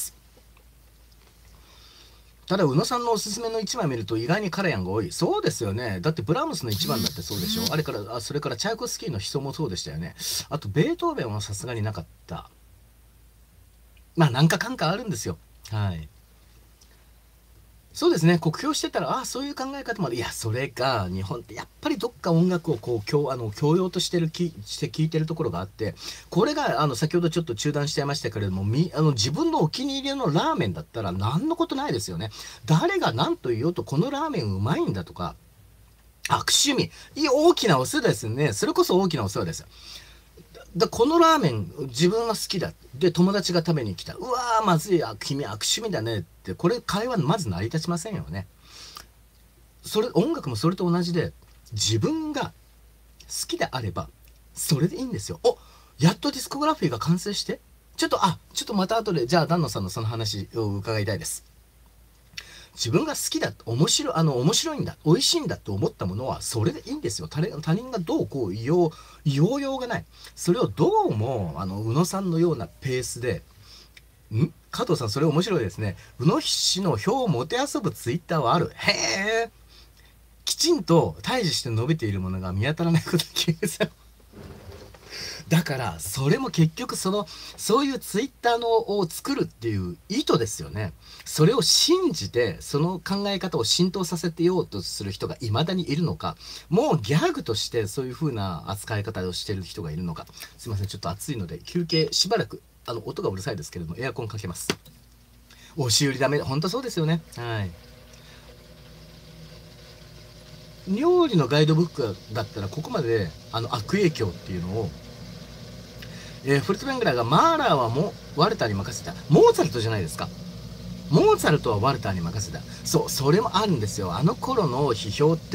ただ、宇野さんのおすすめの一枚見ると意外にカラヤンが多い。そうですよね。だってブラームスの一番だってそうでしょ。それからチャイコフスキーの悲壮もそうでしたよね。あと、ベートーベンはさすがになかった。まあ、なんかかんかあるんですよ。はい。そうですね。酷評してたら、そういう考え方もある。いや、それが、日本ってやっぱりどっか音楽をこう、教養として聞いてるところがあって、これが、先ほどちょっと中断しちゃいましたけれども、自分のお気に入りのラーメンだったら何のことないですよね。誰が何と言おうと、このラーメンうまいんだとか、悪趣味。大きなお世話ですね。それこそ大きなお世話です。このラーメン自分は好きだ。で、友達が食べに来た。うわー、まずい。君悪趣味だねって、これ会話まず成り立ちませんよね。音楽もそれと同じで、自分が好きであれば、それでいいんですよ。やっとディスコグラフィーが完成して、ちょっとまた後で、じゃあ、丹野さんのその話を伺いたいです。自分が好きだ、面白いんだ、美味しいんだと思ったものは、それでいいんですよ。他人がどうこう言おうようがない。それをどうも、宇野さんのようなペースで、加藤さん、それ面白いですね。宇野氏の票をもてあそぶツイッターはある。へえ。きちんと対峙して伸びているものが見当たらないこと気がする。だからそれも結局そういうツイッターを作るっていう意図ですよね。それを信じてその考え方を浸透させてようとする人がいまだにいるのか、もうギャグとしてそういう風な扱い方をしてる人がいるのか。すいません、ちょっと暑いので休憩しばらく、音がうるさいですけれどもエアコンかけます。押し売りダメ、本当そうですよね。はい。料理のガイドブックだったらここまで悪影響っていうのを、フルトベングラーがマーラーはもうワルターに任せた。モーツァルトじゃないですか。モーツァルトはワルターに任せた。そう、それもあるんですよ。あの頃の批評って、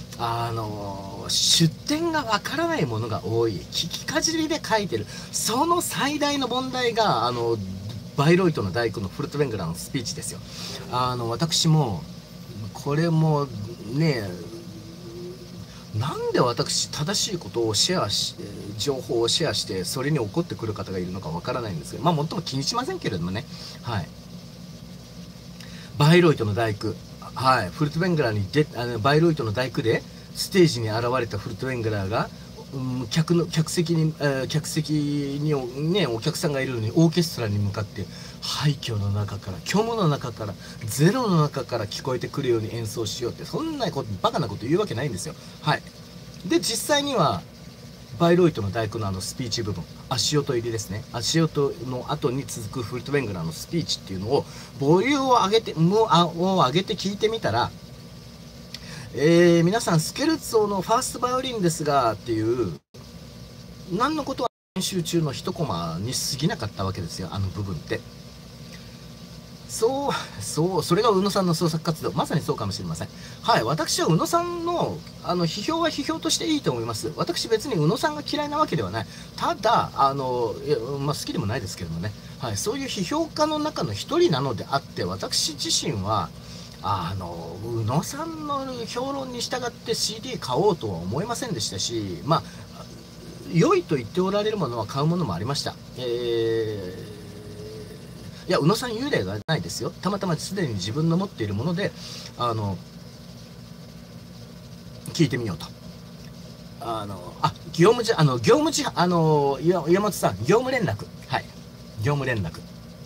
出典がわからないものが多い。聞きかじりで書いてる。その最大の問題が、バイロイトの大工のフルトベングラーのスピーチですよ。私も、これもね、なんで私正しいことを情報をシェアしてそれに怒ってくる方がいるのかわからないんですけど、もっとも気にしませんけれどもね。はい。バイロイトの大工、はい、フルトウェングラーにバイロイトの大工でステージに現れたフルトウェングラーが、客席にね、お客さんがいるのにオーケストラに向かって廃墟の中から虚無の中からゼロの中から聞こえてくるように演奏しようって、そんなことバカなこと言うわけないんですよ。はい。で、実際にはバイロイトの大工のスピーチ部分、足音入りですね。足音の後に続くフルトウェングラーのスピーチっていうのをボリュームを上げて聞いてみたら、皆さんスケルツォのファーストバイオリンですがっていう、何のことは練習中の一コマに過ぎなかったわけですよ、あの部分って。それが宇野さんの創作活動、まさにそうかもしれません。はい、私は宇野さんの、批評は批評としていいと思います。私別に宇野さんが嫌いなわけではない。ただ、好きでもないですけどもね。はい、そういう批評家の中の一人なのであって、私自身は、 宇野さんの評論に従って CD 買おうとは思いませんでしたし、まあ良いと言っておられるものは買うものもありました。いや、宇野さん幽霊がないですよ。たまたますでに自分の持っているもので聞いてみようと。業務山本さん、業務連絡。はい。業務連絡。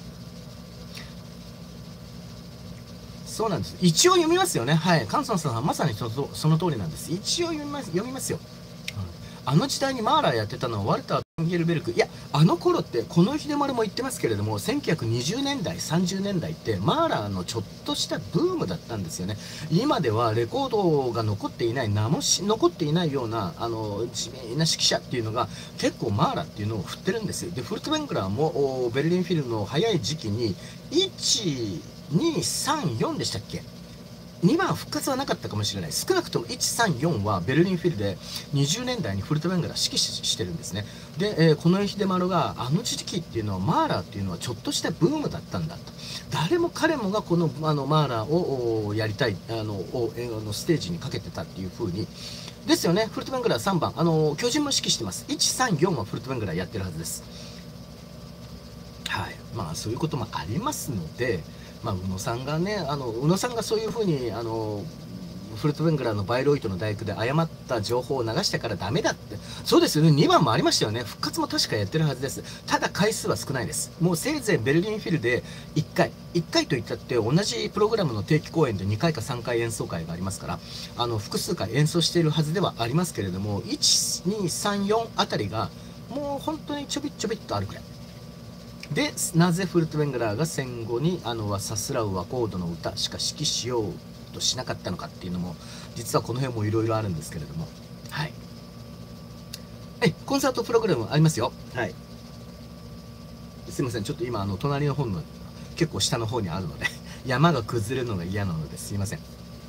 そうなんです。一応読みますよね。はい。カンソンさんはまさにその通りなんです。一応読みますよ。あの時代にマーラーやってたのはワルター・トンゲルベルク。いや、あの頃って、この秀丸も言ってますけれども、1920年代、30年代って、マーラーのちょっとしたブームだったんですよね。今ではレコードが残っていない、名も残っていないような、地味な指揮者っていうのが、結構マーラーっていうのを振ってるんですよ。で、フルトウェングラーも、ベルリンフィルの早い時期に、1、2、3、4でしたっけ2番復活はなかったかもしれない。少なくとも134はベルリンフィルで20年代にフルトウェングラー指揮してるんですね。で、この秀丸があの時期っていうのはマーラーっていうのはちょっとしたブームだったんだと。誰も彼もがこのマーラーをやりたいステージにかけてたっていう風にですよね。フルトウェングラー3番巨人も指揮してます。134はフルトウェングラーやってるはずです。はい。まあそういうこともありますので、まあ、宇野さんがね、宇野さんがそういうふうに、フルトウェングラーのバイロイトの大工で誤った情報を流したからダメだって。そうですよね。2番もありましたよね。復活も確かやってるはずです。ただ回数は少ないです。もうせいぜいベルリンフィルで1回。1回といったって同じプログラムの定期公演で2回か3回演奏会がありますから、複数回演奏しているはずではありますけれども、1、2、3、4あたりがもう本当にちょびっちょびっとあるくらい。で、なぜフルトウェングラーが戦後にさすらう和コードの歌しか指揮しようとしなかったのかっていうのも、実はこの辺もいろいろあるんですけれども、はい。コンサートプログラムありますよ。はい。すいません、ちょっと今隣の方の結構下の方にあるので山が崩れるのが嫌なのですいません。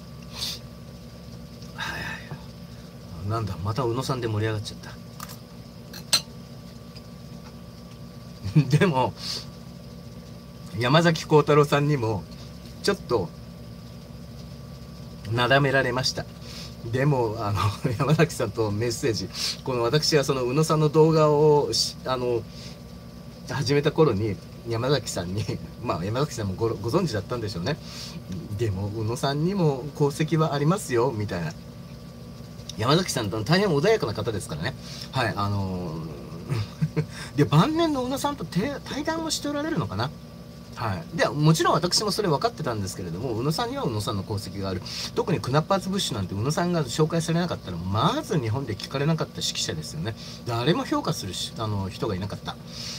はい。なんだ、また宇野さんで盛り上がっちゃった。でも山崎幸太郎さんにもちょっとなだめられました。でも山崎さんとメッセージ、この私がその宇野さんの動画を始めた頃に山崎さんにまあ山崎さんもご存知だったんでしょうね。でも宇野さんにも功績はありますよみたいな。山崎さんと大変穏やかな方ですからね。はいで晩年の宇野さんと対談をしておられるのかな。はい、でもちろん私もそれ分かってたんですけれども、宇野さんには宇野さんの功績がある。特にクナッパーズ・ブッシュなんて宇野さんが紹介されなかったらまず日本で聞かれなかった指揮者ですよね。誰も評価する人がいなかった。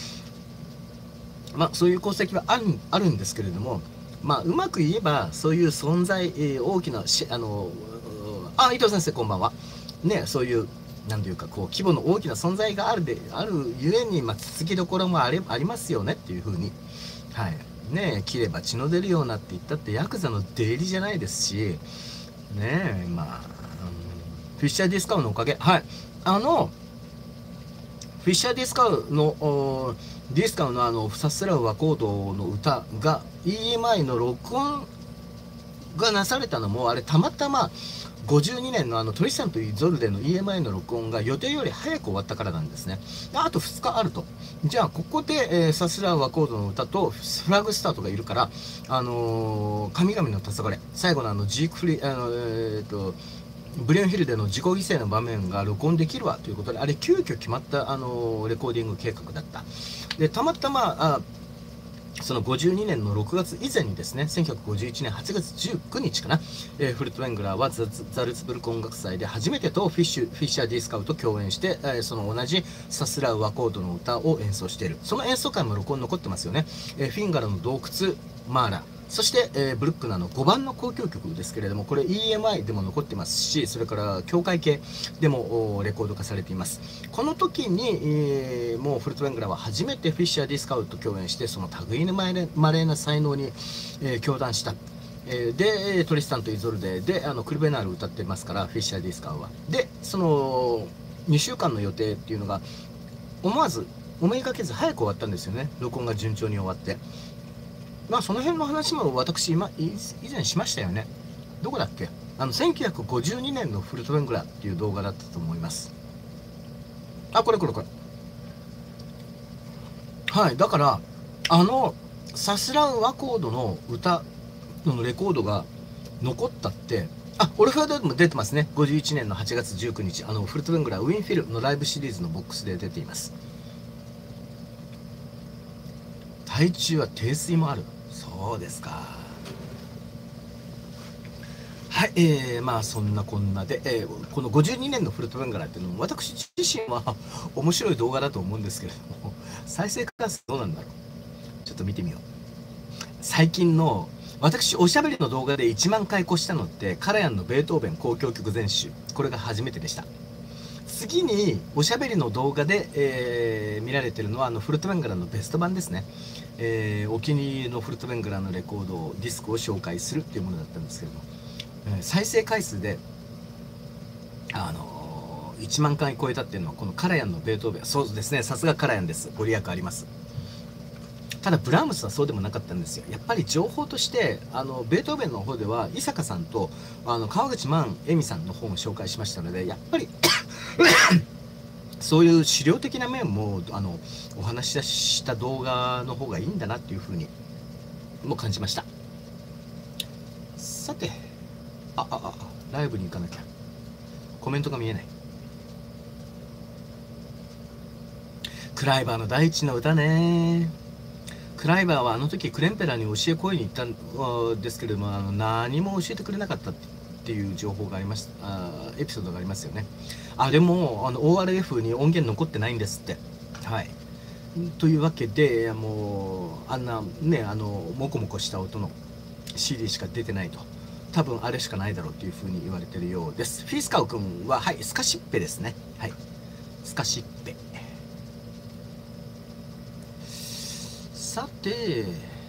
まあそういう功績はあるんですけれども、まあうまく言えばそういう存在、大きな伊藤先生こんばんはね。そういうなんていうかこう規模の大きな存在があるゆえに、まあ、つつきどころもありますよねっていうふうに、はいね、切れば血の出るようなって言ったってヤクザの出入りじゃないですしね。まあ、フィッシャー・ディスカウのおかげ、はい、フィッシャー・ディスカウのさすらう和コードの歌が EMI の録音がなされたのもあれたまたま52年のトリスタンとイゾルデの EMI の録音が予定より早く終わったからなんですね。あと2日あると。じゃあここで、サスラーワコードの歌とフラグスタートがいるから、神々の黄昏最後のジークフリブリオンヒルでの自己犠牲の場面が録音できるわということで、あれ急遽決まったレコーディング計画だった。でたまたまその52年の6月以前にですね、1951年8月19日かな、フルトウェングラーはザルツブルク音楽祭で初めてとフィッシャー・ディスカウと共演して、その同じさすらう和コードの歌を演奏している。その演奏会も録音残ってますよね。フィンガラの洞窟、マーラ、そして、ブルックナーの5番の交響曲ですけれども、これ EMI でも残ってますし、それから教会系でもレコード化されています。この時に、もうフルトウェングラーは初めてフィッシャー・ディスカウと共演して、その類のまれな才能に、共談した。でトリスタンとイゾルデでクルベナール歌ってますから、フィッシャー・ディスカウは。でその2週間の予定っていうのが思わず思いがけず早く終わったんですよね。録音が順調に終わって。 まあその辺の話も私以前しましたよね。どこだっけ、1952年のフルトベングラっていう動画だったと思います。あ、これ。はい、だからさすらう和コードの歌のレコードが残ったって、オルファードでも出てますね。51年の8月19日、フルトベングラウィンフィルのライブシリーズのボックスで出ています。台中は低水もある。そうですか。はい、まあそんなこんなで、この52年のフルトベンガラっていうのも私自身は面白い動画だと思うんですけれども、再生回数どうなんだろう。ちょっと見てみよう。最近の私おしゃべりの動画で1万回越したのってカラヤンのベートーベン交響曲全集、これが初めてでした。次におしゃべりの動画で、見られてるのはフルトベンガラのベスト版ですね。お気に入りのフルトベンガラのレコードディスクを紹介するっていうものだったんですけれども、再生回数で1万回超えたっていうのはこのカラヤンのベートーベン、そうですね、さすがカラヤンです。ご利益あります。ただブラームスはそうでもなかったんですよ。やっぱり情報としてベートーベンの方では伊坂さんと川口万恵美さんの本を紹介しましたので、やっぱりそういう資料的な面もお話しした動画の方がいいんだなっていうふうにも感じました。さて、ライブに行かなきゃ。コメントが見えない。クライバーの第一の歌ね。クライバーはあの時クレンペラに教え込みに行ったんですけれども、何も教えてくれなかったっていう情報があります。エピソードがありますよね。でもORF に音源残ってないんですって。はい。というわけで、もうあんなねモコモコした音の CD しか出てないと。多分あれしかないだろうというふうに言われてるようです。フィースカウ君は、はい、スカシッペですね。はい、スカシッペ。さて、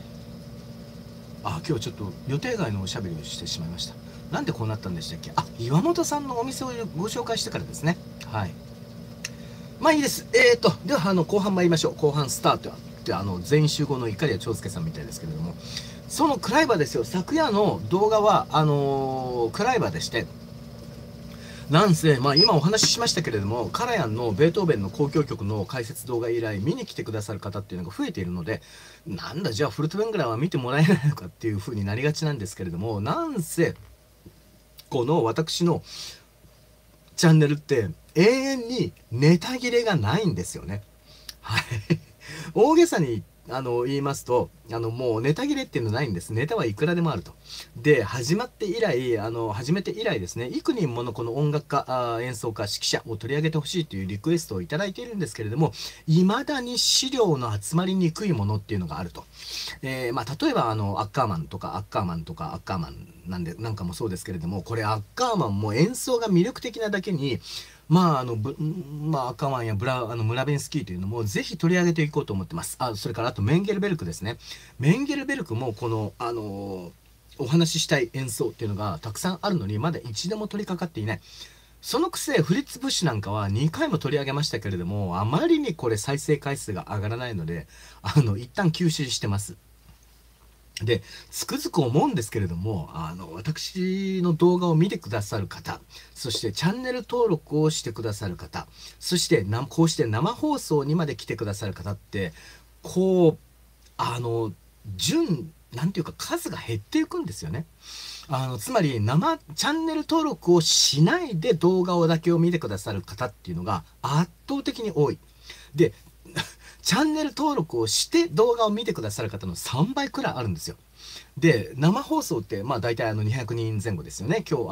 今日ちょっと予定外のおしゃべりをしてしまいました。なんでこうなったんでしたっけ。岩本さんのお店をご紹介してからですね。はい。まあいいです。では後半参りましょう。後半スタートって全員集合の碇谷長介さんみたいですけれども、そのクライバーですよ。昨夜の動画はクライバーでして、なんせ、今お話ししましたけれども、カラヤンのベートーベンの交響曲の解説動画以来見に来てくださる方っていうのが増えているので、なんだじゃあフルトベングラーは見てもらえないのかっていう風になりがちなんですけれども、なんせこの私のチャンネルって永遠にネタ切れがないんですよね。はい。大げさに言いますともうネタ切れっていうのないんです。ネタはいくらでもあると。で始めて以来ですね、幾人ものこの音楽家演奏家指揮者を取り上げてほしいというリクエストをいただいているんですけれども、未だに資料の集まりにくいものっていうのがあると。例えばアッカーマンなんかもそうですけれども、これアッカーマンも演奏が魅力的なだけにアッカーマンやムラベンスキーというのもぜひ取り上げていこうと思ってます。それからあとメンゲルベルクですね。メンゲルベルクもこのお話ししたい演奏っていうのがたくさんあるのにまだ一度も取り掛かっていない。そのくせフリッツ・ブッシュなんかは2回も取り上げましたけれども、あまりにこれ再生回数が上がらないので一旦休止してます。でつくづく思うんですけれども、私の動画を見てくださる方、そしてチャンネル登録をしてくださる方、そしてこうして生放送にまで来てくださる方って、こうなんていうか数が減っていくんですよね。つまりチャンネル登録をしないで動画だけを見てくださる方っていうのが圧倒的に多い。でチャンネル登録をして動画を見てくださる方の3倍くらいあるんですよ。で生放送って大体200人前後ですよね。今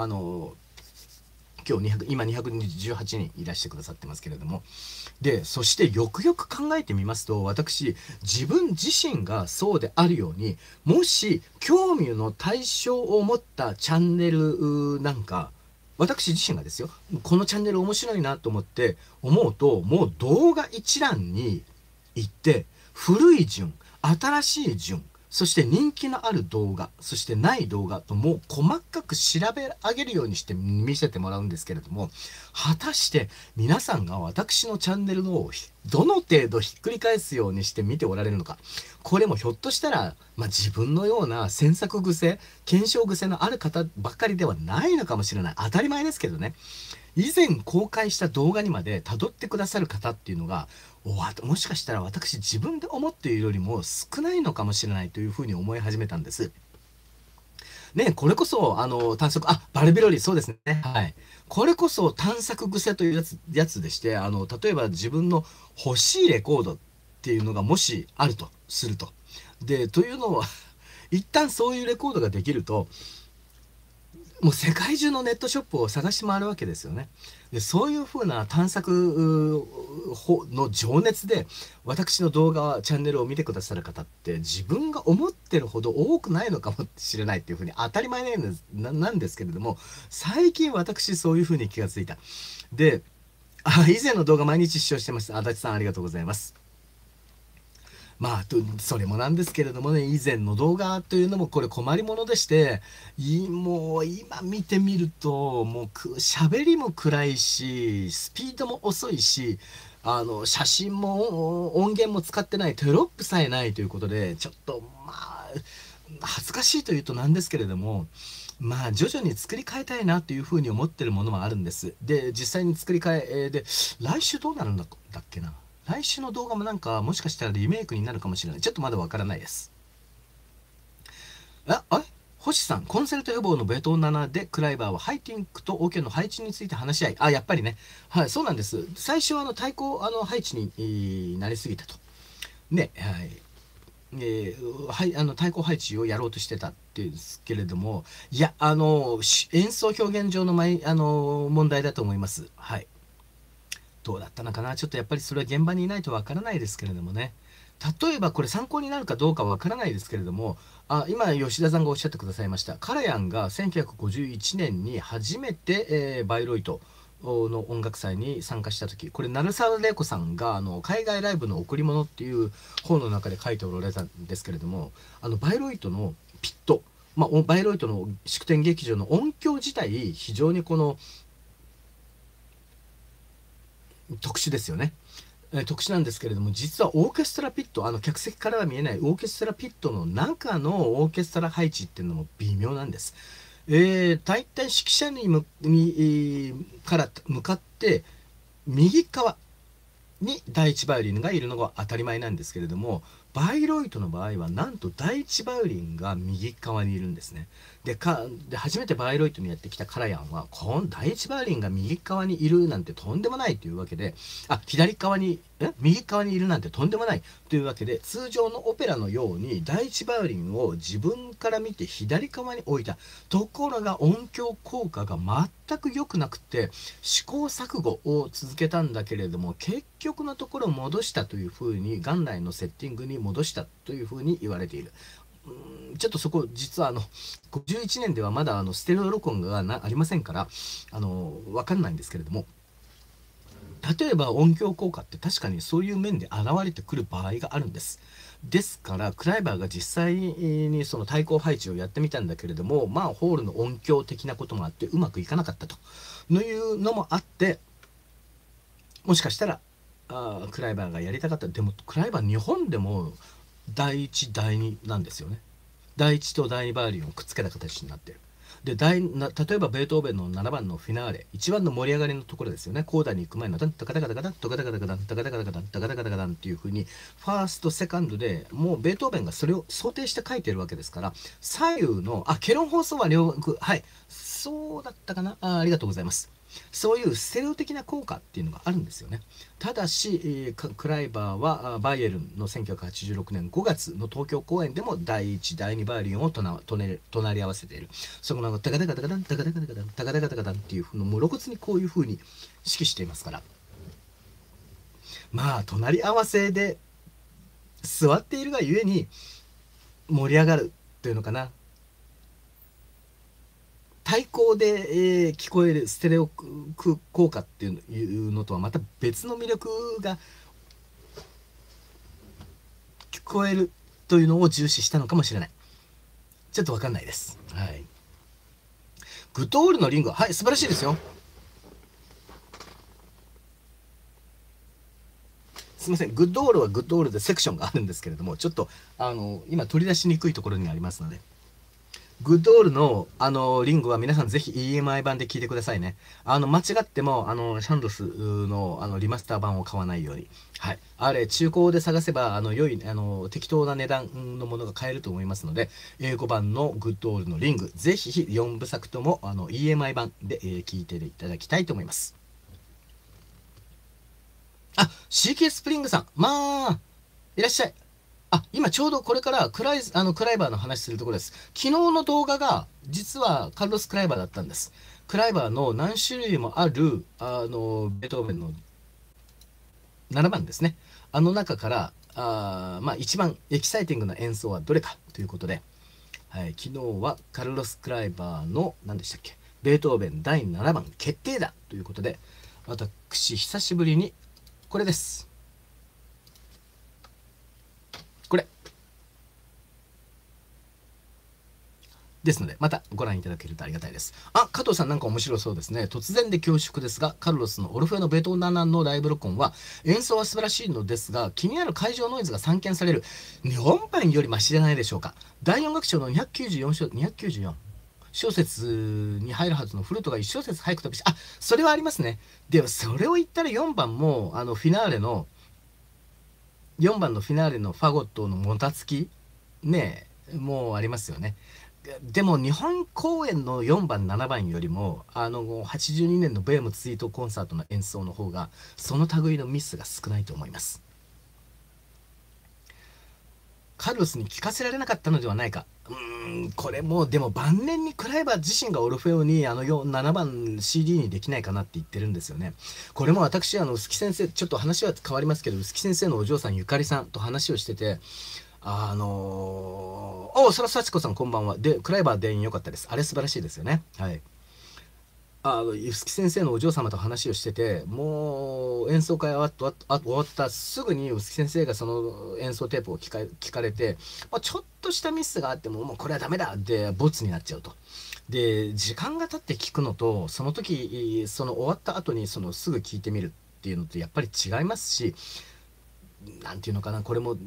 日今218人いらしてくださってますけれども、でそしてよくよく考えてみますと、私自分自身がそうであるように、もし興味の対象を持ったチャンネルなんか、私自身がですよ、このチャンネル面白いなと思うと、もう動画一覧に行って古い順、新しい順、 そして人気のある動画、そしてない動画ともう細かく調べ上げるようにして見せてもらうんですけれども、果たして皆さんが私のチャンネルのどの程度ひっくり返すようにして見ておられるのか。これもひょっとしたら、自分のような詮索癖、検証癖のある方ばかりではないのかもしれない。当たり前ですけどね。以前公開した動画にまで辿ってくださる方っていうのが、もしかしたら私自分で思っているよりも少ないのかもしれないというふうに思い始めたんです。ね、これこそ、探索、バルビロリ、そうですね。はい。これこそ探索癖というやつでして、例えば自分の欲しいレコードっていうのがもしあるとすると。で、というのは、一旦そういうレコードができると、もう世界中のネットショップを探し回るわけですよね。で、そういうふうな探索の情熱で私の動画チャンネルを見てくださる方って自分が思ってるほど多くないのかもしれないっていうふうに当たり前なんですけれども、最近私そういうふうに気がついた。で、以前の動画毎日視聴してました。足立さんありがとうございます。それもなんですけれどもね、以前の動画というのもこれ困りものでして、もう今見てみると、もう喋りも暗いし、スピードも遅いし、写真も音源も使ってない、テロップさえないということで、ちょっと、恥ずかしいというとなんですけれども、徐々に作り変えたいなというふうに思ってるものもあるんです。で、実際に作り変え、で、来週どうなるんだっけな。来週の動画もなんかもしかしたらリメイクになるかもしれない。ちょっとまだわからないです。星さん、コンセルト予防のベト7でクライバーはハイティンクとオケの配置について話し合い。やっぱりね。はい、そうなんです。最初は対抗配置に、なりすぎたと。ね、はい。はい、対抗配置をやろうとしてたっていうんですけれども、いや、演奏表現上の問題だと思います。はい。どうだったのかな、ちょっとやっぱりそれは現場にいないとわからないですけれどもね。例えばこれ参考になるかどうかわからないですけれども、今吉田さんがおっしゃってくださいました。カラヤンが1951年に初めて、バイロイトの音楽祭に参加した時、これ鳴沢玲子さんが海外ライブの贈り物っていう本の中で書いておられたんですけれども、バイロイトのピット、バイロイトの祝典劇場の音響自体非常にこの特殊ですよね。特殊なんですけれども、実はオーケストラピット、客席からは見えないオーケストラピットの中のオーケストラ配置っていうのも微妙なんです。大体指揮者から向かって右側に第一バイオリンがいるのが当たり前なんですけれども、バイロイトの場合はなんと第一バイオリンが右側にいるんですね。で初めてバイロイトにやってきたカラヤンは、この第一バイオリンが右側にいるなんてとんでもないというわけで、右側にいるなんてとんでもないというわけで、通常のオペラのように第一バイオリンを自分から見て左側に置いた。ところが音響効果が全く良くなくて、試行錯誤を続けたんだけれども、結局のところ戻したというふうに、元来のセッティングに戻したというふうに言われている。ちょっとそこ実は51年ではまだステレオ録音がありませんから、わかんないんですけれども、例えば音響効果って確かにそういう面で現れてくる場合があるんです。ですからクライバーが実際にその対抗配置をやってみたんだけれども、ホールの音響的なこともあってうまくいかなかったというのもあって、もしかしたらクライバーがやりたかった。でもクライバー日本でも第一第二なんですよね。第一と第二バイオリンをくっつけた形になってる。で例えばベートーベンの7番のフィナーレ、一番の盛り上がりのところですよね。コーダに行く前のタンタカタカタカタンタカタカタカタンタカタカタカタンタカタカタカタンっていう風に、ファーストセカンドでもうベートーベンがそれを想定して書いてるわけですから、左右のケロン放送は両国、はい、そうだったかな。ありがとうございます。そういうステレオ的な効果っていうのがあるんですよね。ただし、クライバーはバイエルンの1986年5月の東京公演でも第1第2バイオリンを隣り合わせている。そこのタカタカタカタンタカタカタカタンタカタカタカタンっていうのも露骨にこういう風に指揮していますから、隣り合わせで座っているがゆえに盛り上がるというのかな。対抗で、聞こえるステレオ効果っていうのとはまた別の魅力が聞こえるというのを重視したのかもしれない。ちょっとわかんないです。はい。グトールのリングは、はい、素晴らしいですよ。すみません、グッドオールはグッドオールでセクションがあるんですけれども、ちょっと、今取り出しにくいところにありますので、グッドオールの、リングは皆さんぜひ EMI 版で聞いてくださいね。間違っても、シャンドスの、リマスター版を買わないように。はい。あれ、中古で探せば、良い、適当な値段のものが買えると思いますので、英語版のグッドオールのリング、ぜひ4部作とも、EMI 版で、聞いていただきたいと思います。あ、CK スプリングさん。まあ、いらっしゃい。あ、今ちょうどこれからクライバーの話するところです。昨日の動画が、実はカルロス・クライバーだったんです。クライバーの何種類もある、ベートーベンの7番ですね。あの中から、まあ一番エキサイティングな演奏はどれかということで、はい、昨日はカルロス・クライバーの、何でしたっけ、ベートーベン第7番決定だということで、私、久しぶりに、これです。これ。ですので、またご覧いただけるとありがたいです。あ、加藤さんなんか面白そうですね。突然で恐縮ですが、カルロスのオルフェのベトナナのライブ録音は、演奏は素晴らしいのですが、気になる会場ノイズが散見される。4番よりマシじゃないでしょうか。第4楽章の294小節に入るはずのフルートが1小節早く飛びし、あ、それはありますね。でも、それを言ったら4番も、フィナーレの、4番のフィナーレのファゴットのもたつき、ねえ、もうありますよね。でも日本公演の4番7番よりも82年のベームツイートコンサートの演奏の方がその類のミスが少ないと思います。カルロスに聞かせられなかったのではないか。これもでも晩年にクライバー自身がオルフェオに7番 CD にできないかなって言ってるんですよね。これも私臼木先生、ちょっと話は変わりますけど、臼木先生のお嬢さんゆかりさんと話をしてて、そら幸子さんこんばんは。で、クライバー全員良かったです。あれ素晴らしいですよね。はい。臼木先生のお嬢様と話をしてて、もう演奏会終わったすぐに臼木先生がその演奏テープを聞かれて、ちょっとしたミスがあっても、もうこれはダメだってボツになっちゃうと。で、時間が経って聞くのと、その時、その終わった後にすぐ聞いてみるっていうのとやっぱり違いますし、なんていうのかな、これも、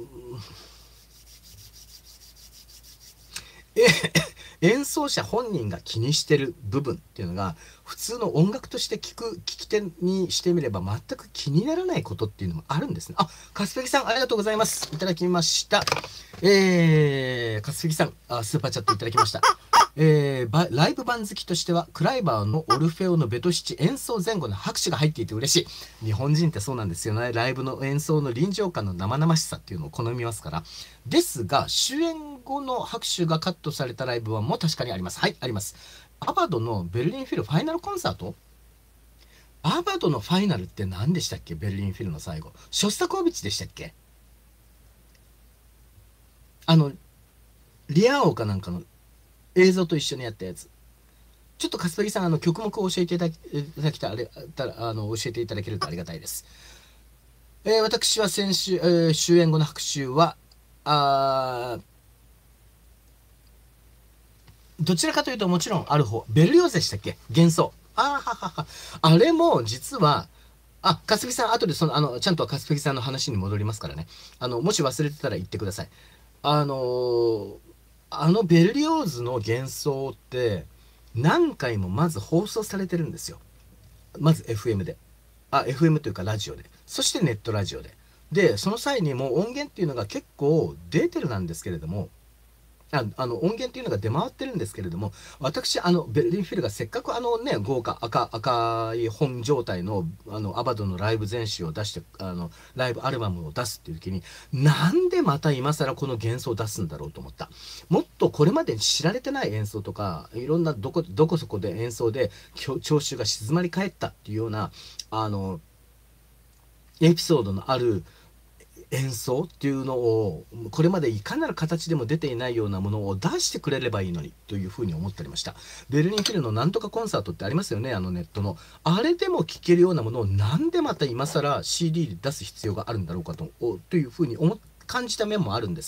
演奏者本人が気にしてる部分っていうのが普通の音楽として聞き手にしてみれば全く気にならないことっていうのもあるんですね。あ、カスペギさんありがとうございます。いただきました。カスペギさんスーパーチャットいただきました。ライブ版好きとしてはクライバーのオルフェオのベト七演奏前後の拍手が入っていて嬉しい。日本人ってそうなんですよね。ライブの演奏の臨場感の生々しさっていうのを好みますから。ですが終演後の拍手がカットされたライブはもう確かにあります。はい、あります。アバドのベルリンフィルファイナルコンサート。アバドのファイナルって何でしたっけ。ベルリンフィルの最後ショスタコービッチでしたっけ。あのリア王かなんかの映像と一緒にやったやつ。ちょっとカスペギさん曲目を教えていただきたら教えていただけるとありがたいです。私は先週、終演後の拍手はどちらかというともちろんある方、ベルリオーズでしたっけ、幻想。あれも実は、カスペギさん、後でちゃんとカスペギさんの話に戻りますからね。もし忘れてたら言ってください。ベルリオーズの幻想って、何回もまず放送されてるんですよ。まず FM で。FM というかラジオで。そしてネットラジオで。で、その際にも音源っていうのが結構デーテルなんですけれども、音源っていうのが出回ってるんですけれども、私、ベルリンフィルがせっかく豪華赤い本状態の、アバドのライブ全集を出して、ライブアルバムを出すっていう時に、なんでまた今更この幻想を出すんだろうと思った。もっとこれまでに知られてない演奏とか、いろんなどこそこで演奏で聴衆が静まり返ったっていうような、エピソードのある、演奏っていうのをこれまでいかなる形でも出ていないようなものを出してくれればいいのにというふうに思っておりました。ベルリンフィルのなんとかコンサートってありますよね、ネットの。あれでも聴けるようなものをなんでまた今更 CD で出す必要があるんだろうかというふうに考感じた面もあるんです。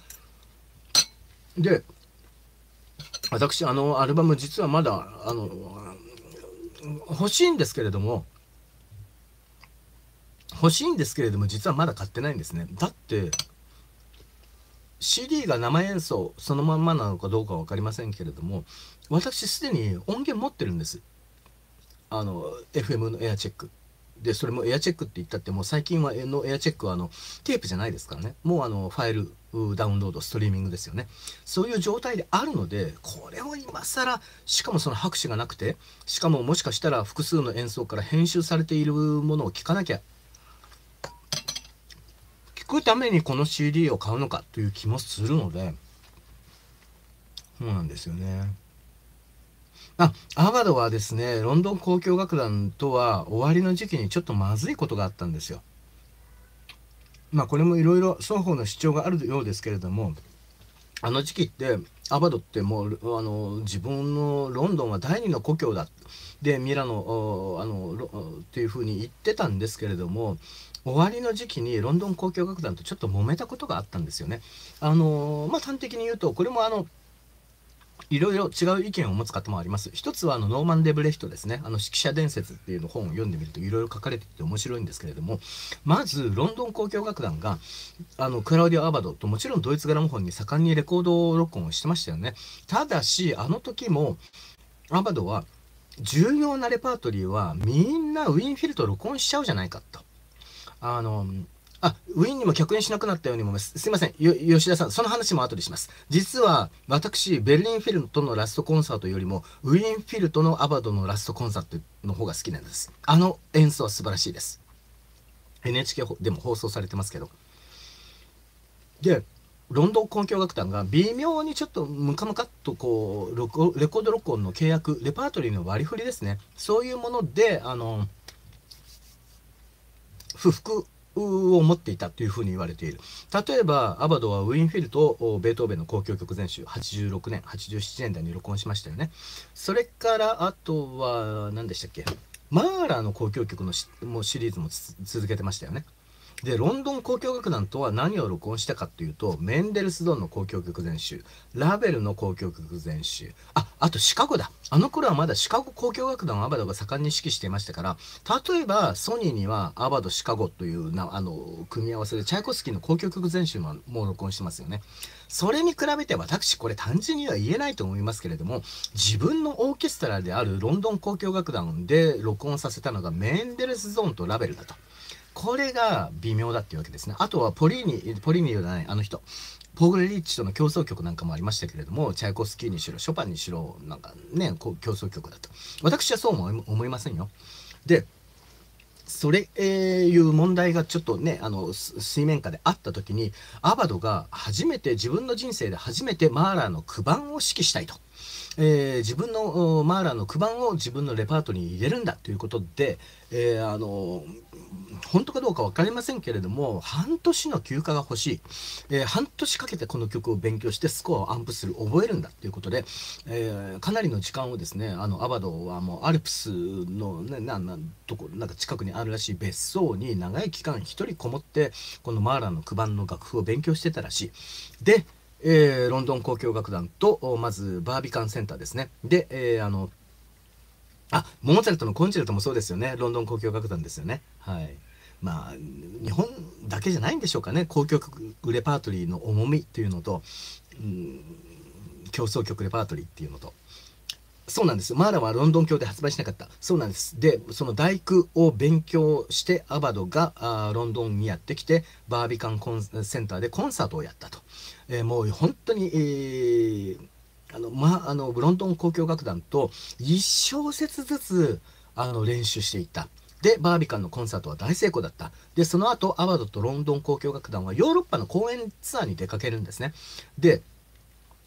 で、私、アルバム実はまだ、欲しいんですけれども、実はまだ買ってないんですね。だって、CD が生演奏そのまんまなのかどうか分かりませんけれども、私すでに音源持ってるんです。FM のエアチェック。で、それもエアチェックって言ったって、もう最近はのエアチェックはテープじゃないですからね。もうファイル、ダウンロード、ストリーミングですよね。そういう状態であるので、これを今更、しかもその拍手がなくて、しかももしかしたら複数の演奏から編集されているものを聞かなきゃ、聞くためにこの CD を買うのかという気もするので、そうなんですよね。アバドはですね、ロンドン交響楽団とは終わりの時期にちょっとまずいことがあったんですよ。これもいろいろ双方の主張があるようですけれども、あの時期ってアバドってもう自分のロンドンは第二の故郷だでミラノっていうふうに言ってたんですけれども、終わりの時期にロンドン交響楽団とちょっと揉めたことがあったんですよね。端的に言うと、これもいろいろ違う意見を持つ方もあります。一つはノーマン・デブレヒトですね。指揮者伝説っていうの本を読んでみるといろいろ書かれていて面白いんですけれども、まずロンドン交響楽団がクラウディオ・アバドともちろんドイツグラモフォンに盛んにレコード録音をしてましたよね。ただしあの時もアバドは重要なレパートリーはみんなウィーンフィルと録音しちゃうじゃないかと。ウィーンにも客演しなくなったようにも、すいません、吉田さん、その話も後でします。実は、私、ベルリンフィルトのラストコンサートよりも、ウィーンフィルトのアバドのラストコンサートの方が好きなんです。あの演奏は素晴らしいです。NHK でも放送されてますけど。で、ロンドン交響楽団が微妙にちょっとムカムカっとこう、レコード録音の契約、レパートリーの割り振りですね。そういうもので、不服を持っていたというふうに言われている。例えばアバドはウィーンフィルとベートーベンの交響曲全集86年87年代に録音しましたよね。それからあとは何でしたっけ、マーラーの交響曲のもうシリーズも続けてましたよね。で、ロンドン交響楽団とは何を録音したかというと、メンデルスゾーンの交響曲全集、ラベルの交響曲全集、あとシカゴだ。あの頃はまだシカゴ交響楽団をアバドが盛んに指揮していましたから、例えばソニーにはアバドシカゴという組み合わせでチャイコフスキーの交響曲全集も録音してますよね。それに比べて私これ単純には言えないと思いますけれども、自分のオーケストラであるロンドン交響楽団で録音させたのがメンデルスゾーンとラベルだと。これが微妙だっていうわけですね。あとはポリーニじゃない、ポーグレリッチとの競争曲なんかもありましたけれども、チャイコフスキーにしろ、ショパンにしろ、なんかね、競争曲だと。私はそうも思いませんよ。で、それいう問題がちょっとね、水面下であった時に、アバドが自分の人生で初めてマーラーの9番を指揮したいと。自分のマーラーの9番を自分のレパートリーに入れるんだということで、本当かどうか分かりませんけれども、半年の休暇が欲しい、半年かけてこの曲を勉強してスコアをアンプする、覚えるんだということで、かなりの時間をですね、アバドはもうアルプスの、ね、なんか近くにあるらしい別荘に長い期間一人こもってこのマーラーの9番の楽譜を勉強してたらしい。で、ロンドン交響楽団とまずバービカンセンターですね。で、モーツァルトのコンチェルトもそうですよね。ロンドン交響楽団ですよね。はい。日本だけじゃないんでしょうかね。交響曲レパートリーの重みっていうのと、競争曲レパートリーっていうのと。そうなんです。マーラはロンドン教で発売しなかった。そうなんです。で、その第9を勉強して、アバドがロンドンにやってきて、バービカンセンターでコンサートをやったと。もう本当に、ロンドン交響楽団と1小節ずつ練習していった。で、バービカンのコンサートは大成功だった。で、その後、アバドとロンドン交響楽団はヨーロッパの公演ツアーに出かけるんですね。で、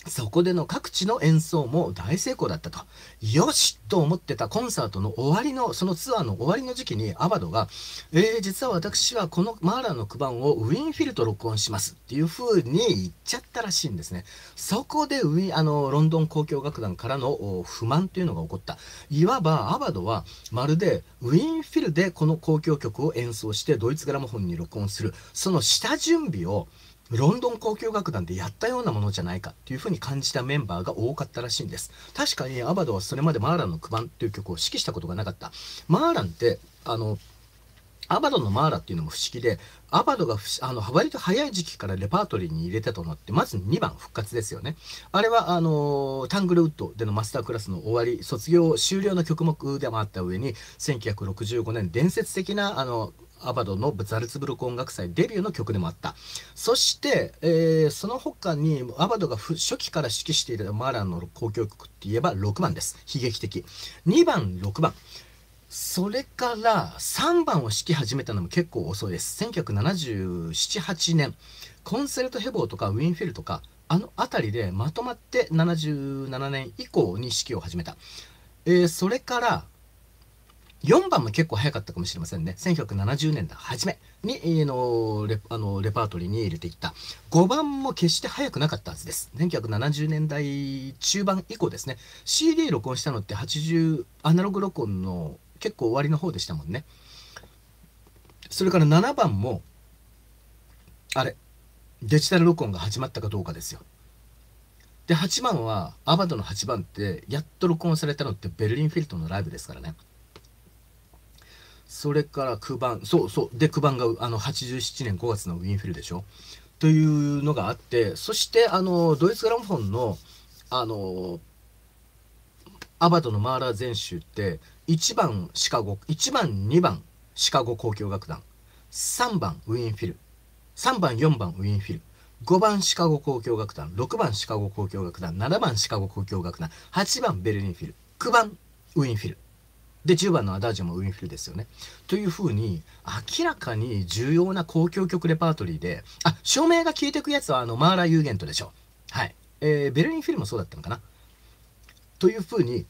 そこでの各地の演奏も大成功だったと。よしと思ってたコンサートの終わりの、そのツアーの終わりの時期にアバドが、実は私はこのマーラーの9番をウィンフィルと録音しますっていう風に言っちゃったらしいんですね。そこでロンドン交響楽団からの不満というのが起こった。いわばアバドはまるでウィンフィルでこの交響曲を演奏してドイツグラモフォンに録音する、その下準備をロンドン交響楽団でやったようなものじゃないかっていうふうに感じたメンバーが多かったらしいんです。確かにアバドはそれまでマーランの9番という曲を指揮したことがなかった。マーランってアバドのマーラっていうのも不思議で、アバドが割と早い時期からレパートリーに入れたと思って、まず2番復活ですよね。あれはタングルウッドでのマスタークラスの終わり、卒業終了の曲目でもあった上に、1965年伝説的なアバドのザルツブルク音楽祭デビューの曲でもあった。そして、その他にアバドが初期から指揮していたマーランの交響曲って言えば6番です。悲劇的。2番、6番。それから3番を指揮始めたのも結構遅いです。1977、8年。コンセルトヘボーとかウィンフィルとか、あの辺りでまとまって77年以降に指揮を始めた。それから、4番も結構早かったかもしれませんね。1970年代初めにレパートリーに入れていった。5番も決して早くなかったはずです。1970年代中盤以降ですね。CD 録音したのって80、アナログ録音の結構終わりの方でしたもんね。それから7番も、デジタル録音が始まったかどうかですよ。で、8番は、アバドの8番って、やっと録音されたのってベルリンフィルトのライブですからね。それから9番、で、9番が87年5月のウィンフィルでしょというのがあって、そして、ドイツグラモフォンの、アバドのマーラー全集って、1番、シカゴ、1番、2番、シカゴ交響楽団、3番、ウィンフィル、3番、4番、ウィンフィル、5番、シカゴ交響楽団、6番、シカゴ交響楽団、7番、シカゴ交響楽団、8番、ベルリンフィル、9番、ウィンフィル。で、10番のアダージョもウィンフィルですよね。というふうに、明らかに重要な交響曲レパートリーで、照明が消えていくやつはマーラーユーゲントでしょ。はい。ベルリンフィルもそうだったのかな。というふうに、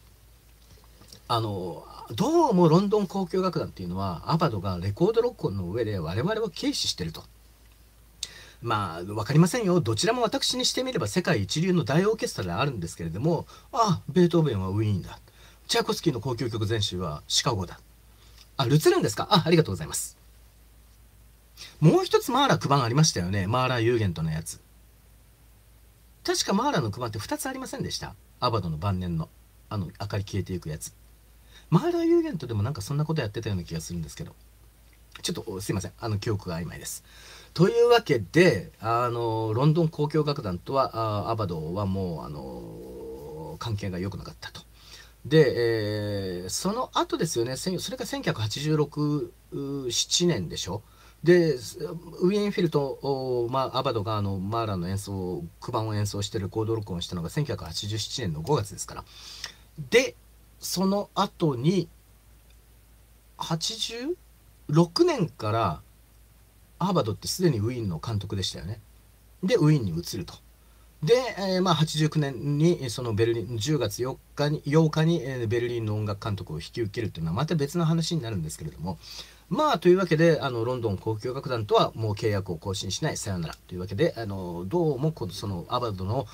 どうもロンドン交響楽団っていうのは、アバドがレコード録音の上で我々を軽視してると。まあ、わかりませんよ。どちらも私にしてみれば世界一流の大オーケストラであるんですけれども、ベートーベンはウィーンだ。チャイコスキーの交響曲全集はシカゴだ。ルツルンですか？ありがとうございます。もう一つマーラ9番ありましたよね。マーラユーゲントのやつ。確かマーラの9番って2つありませんでした？アバドの晩年の。明かり消えていくやつ。マーラユーゲントでもなんかそんなことやってたような気がするんですけど。ちょっとすいません。記憶が曖昧です。というわけで、ロンドン交響楽団とは、アバドはもう、関係が良くなかったと。で、その後ですよね、それが1986、7年でしょ。で、ウィーンフィルと、アバドがマーラーの9番を演奏してレコード録音したのが1987年の5月ですから。で、その後に、86年からアバドってすでにウィーンの監督でしたよね。で、ウィーンに移ると。で、89年にそのベルリン10月8日にベルリンの音楽監督を引き受けるというのはまた別の話になるんですけれども、というわけでロンドン交響楽団とはもう契約を更新しない、さよならというわけで、どうもそのアバドの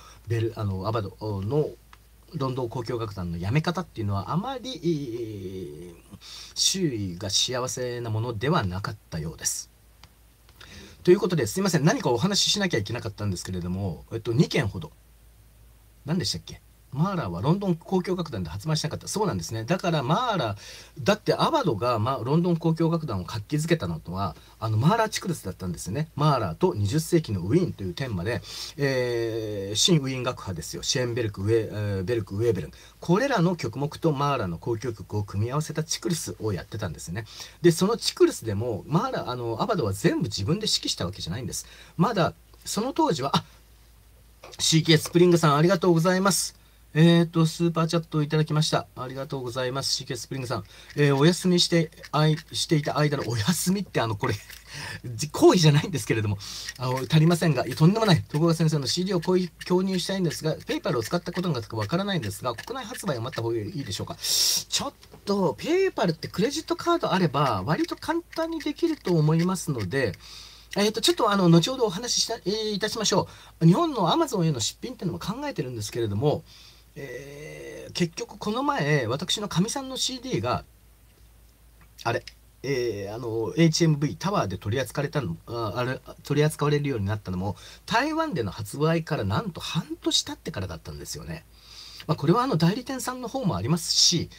ロンドン交響楽団の辞め方っていうのはあまり周囲が幸せなものではなかったようです。ということですいません、何かお話ししなきゃいけなかったんですけれども、2件ほど。何でしたっけ？マーラーはロンドン交響楽団で発売しなかった。そうなんですね。だからマーラー、だってアバドが、ロンドン交響楽団を活気づけたのとは、マーラーチクルスだったんですよね。マーラーと20世紀のウィーンというテーマで、新ウィーン楽派ですよ。シェーンベルク、ウェーベルン。これらの曲目とマーラーの交響曲を組み合わせたチクルスをやってたんですね。で、そのチクルスでも、アバドは全部自分で指揮したわけじゃないんです。まだ、その当時は、CK スプリングさんありがとうございます。 スーパーチャットをいただきました。ありがとうございます。CK スプリングさん。お休みしていた間のお休みって、これ行為じゃないんですけれども、足りませんが、とんでもない。徳川先生の CD を購入したいんですが、ペイパルを使ったことがわからないんですが、国内発売を待った方がいいでしょうか。ちょっと、ペイパルってクレジットカードあれば、割と簡単にできると思いますので、ちょっと後ほどお話しいたしましょう。日本の Amazon への出品っていうのも考えてるんですけれども、結局この前私のかみさんの CD があれ、HMV タワーで取り扱われたの取り扱われるようになったのも台湾での発売からなんと半年経ってからだったんですよね。これは代理店さんの方もありますし、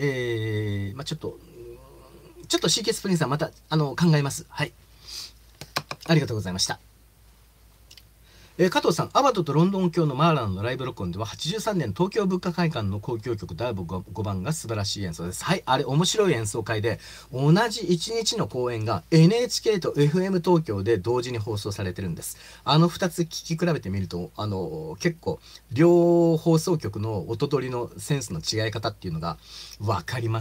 ちょっと CK スプリングさんまた考えます。はい、ありがとうございました。加藤さん、アバドとロンドン教のマーランのライブ録音では、83年東京文化会館の交響曲第5番が素晴らしい演奏です。はい、あれ、面白い演奏会で、同じ1日の公演が NHK と FM 東京で同時に放送されてるんです。2つ聞き比べてみると、結構、両放送局の音取りのセンスの違い方っていうのが分かります。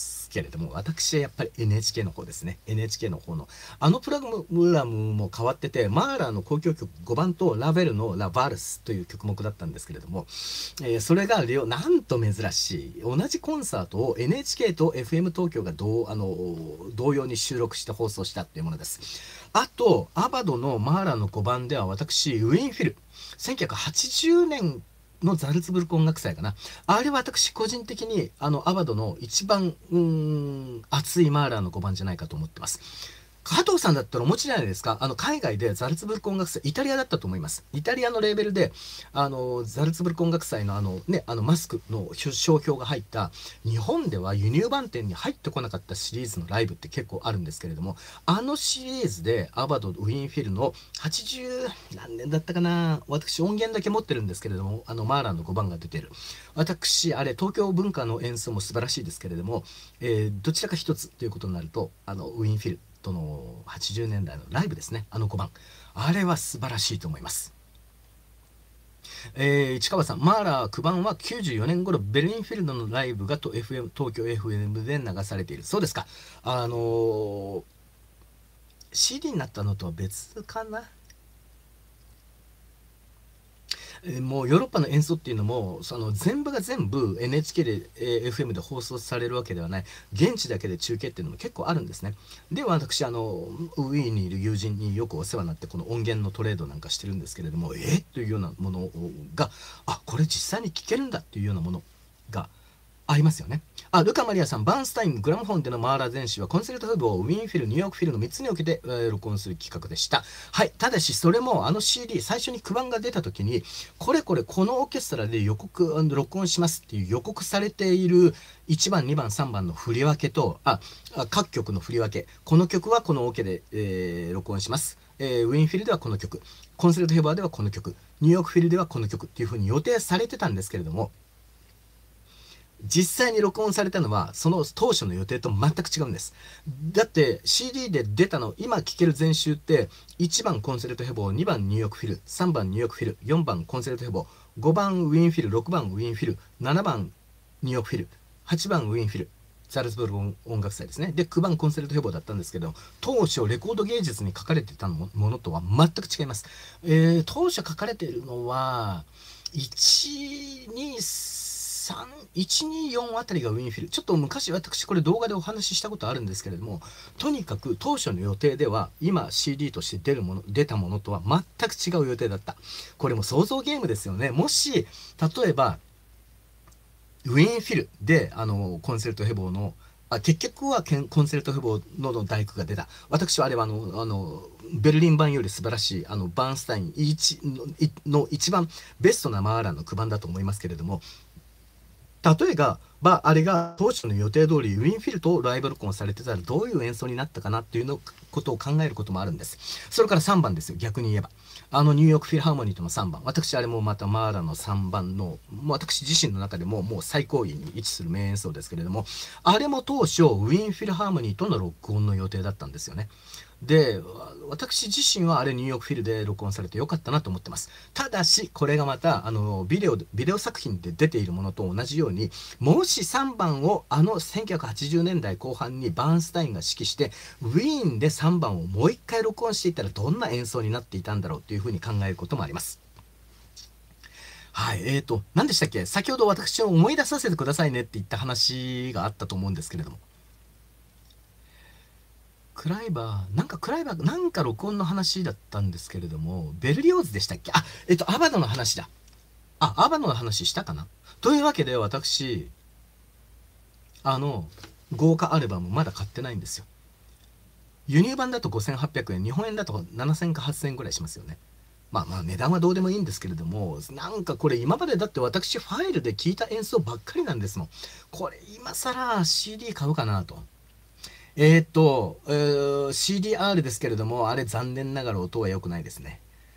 けれども、私はやっぱり NHK の方ですね。NHK の方のプログラムも変わってて、マーラーの交響曲5番とラヴェルのラ・バルスという曲目だったんですけれども、それがなんと珍しい同じコンサートを NHK と FM 東京が同様に収録して放送したっていうものです。あとアバドのマーラーの5番では、私ウィンフィル1980年のザルツブルク音楽祭かな。あれは私個人的にアバドの一番熱いマーラーの5番じゃないかと思ってます。加藤さんだったらお持ちじゃないですか。海外でザルツブルク音楽祭、イタリアだったと思います。イタリアのレーベルで、ザルツブルク音楽祭のマスクの商標が入った、日本では輸入版店に入ってこなかったシリーズのライブって結構あるんですけれども、シリーズでアバド、ウィンフィルの80何年だったかな、私音源だけ持ってるんですけれども、マーラーの5番が出てる。私、あれ、東京文化の演奏も素晴らしいですけれども、どちらか一つということになると、ウィンフィル、との80年代のライブですね。5番。あれは素晴らしいと思います。市川さん、マーラー9番は94年頃、ベルリンフィルドのライブが東京 FM で流されている。そうですか。CD になったのとは別かな。もうヨーロッパの演奏っていうのも全部が全部 NHK で、FM で放送されるわけではない、現地だけで中継っていうのも結構あるんですね。で私ウィーンにいる友人によくお世話になって、この音源のトレードなんかしてるんですけれども、というようなものがこれ実際に聴けるんだっていうようなものがありますよね。ルカ・マリアさん、バーンスタイン、グラムフォンでのマーラー全史はコンセルトフブをウィーンフィル、ニューヨークフィルの3つに分けて、録音する企画でした。はい。ただし、それもCD、最初に9番が出た時に、このオーケストラで録音しますっていう予告されている1番、2番、3番の振り分けと、各曲の振り分け、この曲はこのオ、ケで、録音します。ウィーンフィルではこの曲、コンセルトヘバーではこの曲、ニューヨークフィルではこの曲っていう風に予定されてたんですけれども、実際に録音されたのはその当初の予定と全く違うんです。だって CD で出たの、今聴ける全集って1番コンセルトヘボー、2番ニューヨークフィル、3番ニューヨークフィル、4番コンセルトヘボー、5番ウィンフィル、6番ウィンフィル、7番ニューヨークフィル、8番ウィンフィル、ザルツブルク音楽祭ですね。で、9番コンセルトヘボーだったんですけど、当初レコード芸術に書かれてたものとは全く違います。当初書かれているのは、124あたりがウィンフィル。ちょっと昔私これ動画でお話ししたことあるんですけれども、とにかく当初の予定では今 CD として出たものとは全く違う予定だった。これも想像ゲームですよね。もし例えばウィンフィルでコンセルトヘボーの結局はコンセルトヘボーの大工が出た。私はあれはベルリン版より素晴らしいバーンスタインの一番ベストなマーラーの9番だと思いますけれども、例えばあれが当初の予定通りウィンフィルとライブ録音されてたらどういう演奏になったかなっていうのことを考えることもあるんです。それから3番ですよ、逆に言えば。ニューヨークフィルハーモニーとの3番。私、あれもまたマーラの3番の、私自身の中でももう最高位に位置する名演奏ですけれども、あれも当初、ウィーンフィルハーモニーとの録音の予定だったんですよね。で、私自身はあれニューヨークフィルで録音されてよかったなと思ってます。ただし、これがまた、ビデオ作品で出ているものと同じように、もし3番を1980年代後半にバーンスタインが指揮して、ウィーンで3番をもう一回録音していたらどんな演奏になっていたんだろうというふうに考えることもあります。はい、何でしたっけ？先ほど私を思い出させてくださいねって言った話があったと思うんですけれども。クライバー、なんか録音の話だったんですけれども、ベルリオーズでしたっけ？アバノの話だ。アバノの話したかな？というわけで、私、豪華アルバムまだ買ってないんですよ。輸入版だと5800円、日本円だと7000か8000円ぐらいしますよね。値段はどうでもいいんですけれども、なんかこれ今までだって私ファイルで聞いた演奏ばっかりなんですもん。これ今更 CD 買うかなと。CDR ですけれども、あれ残念ながら音は良くないですね。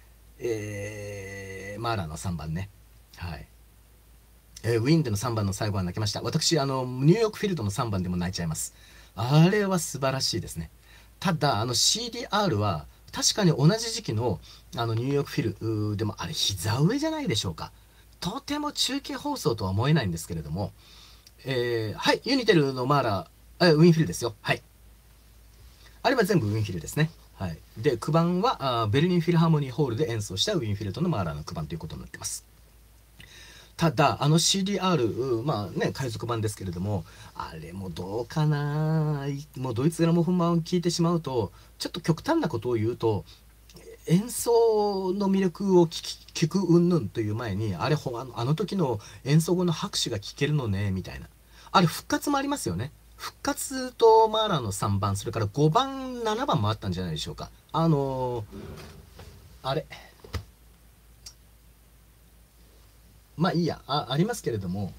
マーラーの3番ね。はい。ウィンドの3番の最後は泣きました。私、ニューヨークフィールドの3番でも泣いちゃいます。あれは素晴らしいですね。ただ、CDR は、確かに同じ時期の、ニューヨークフィルでも、あれ、膝上じゃないでしょうか。とても中継放送とは思えないんですけれども、はい、ユニテルのマーラー、ウィンフィルですよ。はい。あれは全部ウィンフィルですね。はい。で、9番はベルリンフィルハーモニーホールで演奏したウィンフィルとのマーラーの9番ということになってます。ただ、CDR、海賊版ですけれども、あれもどうかな。もうドイツグラモフォン版を聞いてしまうと、ちょっと極端なことを言うと、演奏の魅力を聞く云々という前に、あの時の演奏後の拍手が聞けるのね、みたいな。あれ復活もありますよね。復活とマーラーの3番、それから5番、7番もあったんじゃないでしょうか。あれ。まあいいや、ありますけれども、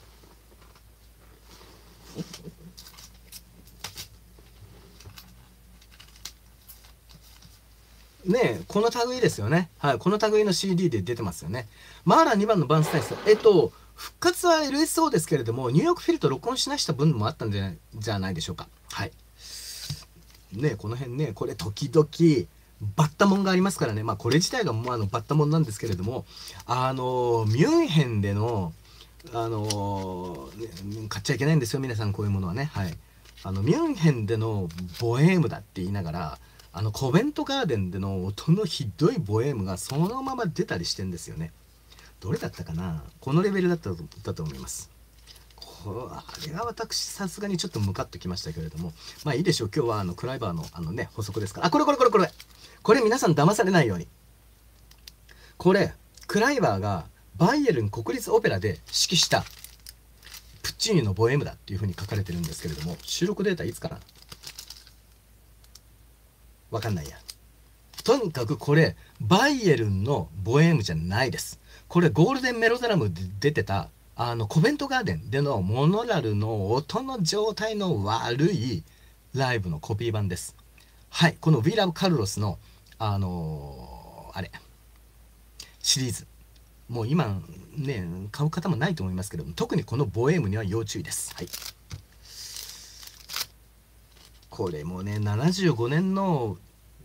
ねえ、この類ですよね。はい、この類の CD で出てますよね。マーラー2番のバンスタイス。復活は LSO ですけれども、ニューヨークフィルと録音しなした分もあったんじゃないでしょうか。はい。ねえ、この辺ね、これ時々、バッタモンがありますからね。これ自体がバッタモンなんですけれども、ミュンヘンでの、買っちゃいけないんですよ、皆さん、こういうものはね。はい。ミュンヘンでのボエームだって言いながら、コベントガーデンでの音のひどいボエームがそのまま出たりしてんですよね。どれだったかな？このレベルだったと思います。あれは私、さすがにちょっとムカッときましたけれども、まあいいでしょう。今日はクライバーの補足ですから。これ。これ皆さん騙されないように。これ、クライバーがバイエルン国立オペラで指揮したプッチーニのボエムだっていうふうに書かれてるんですけれども、収録データいつかな？わかんないや。とにかくこれ、バイエルンのボエムじゃないです。これ、ゴールデンメロドラムで出てた、コベントガーデンでのモノラルの音の状態の悪いライブのコピー版です。はい、この We Love Carlos の、あれ、シリーズ。もう今ね、買う方もないと思いますけども、特にこのボエムには要注意です。はい。これもね、75年の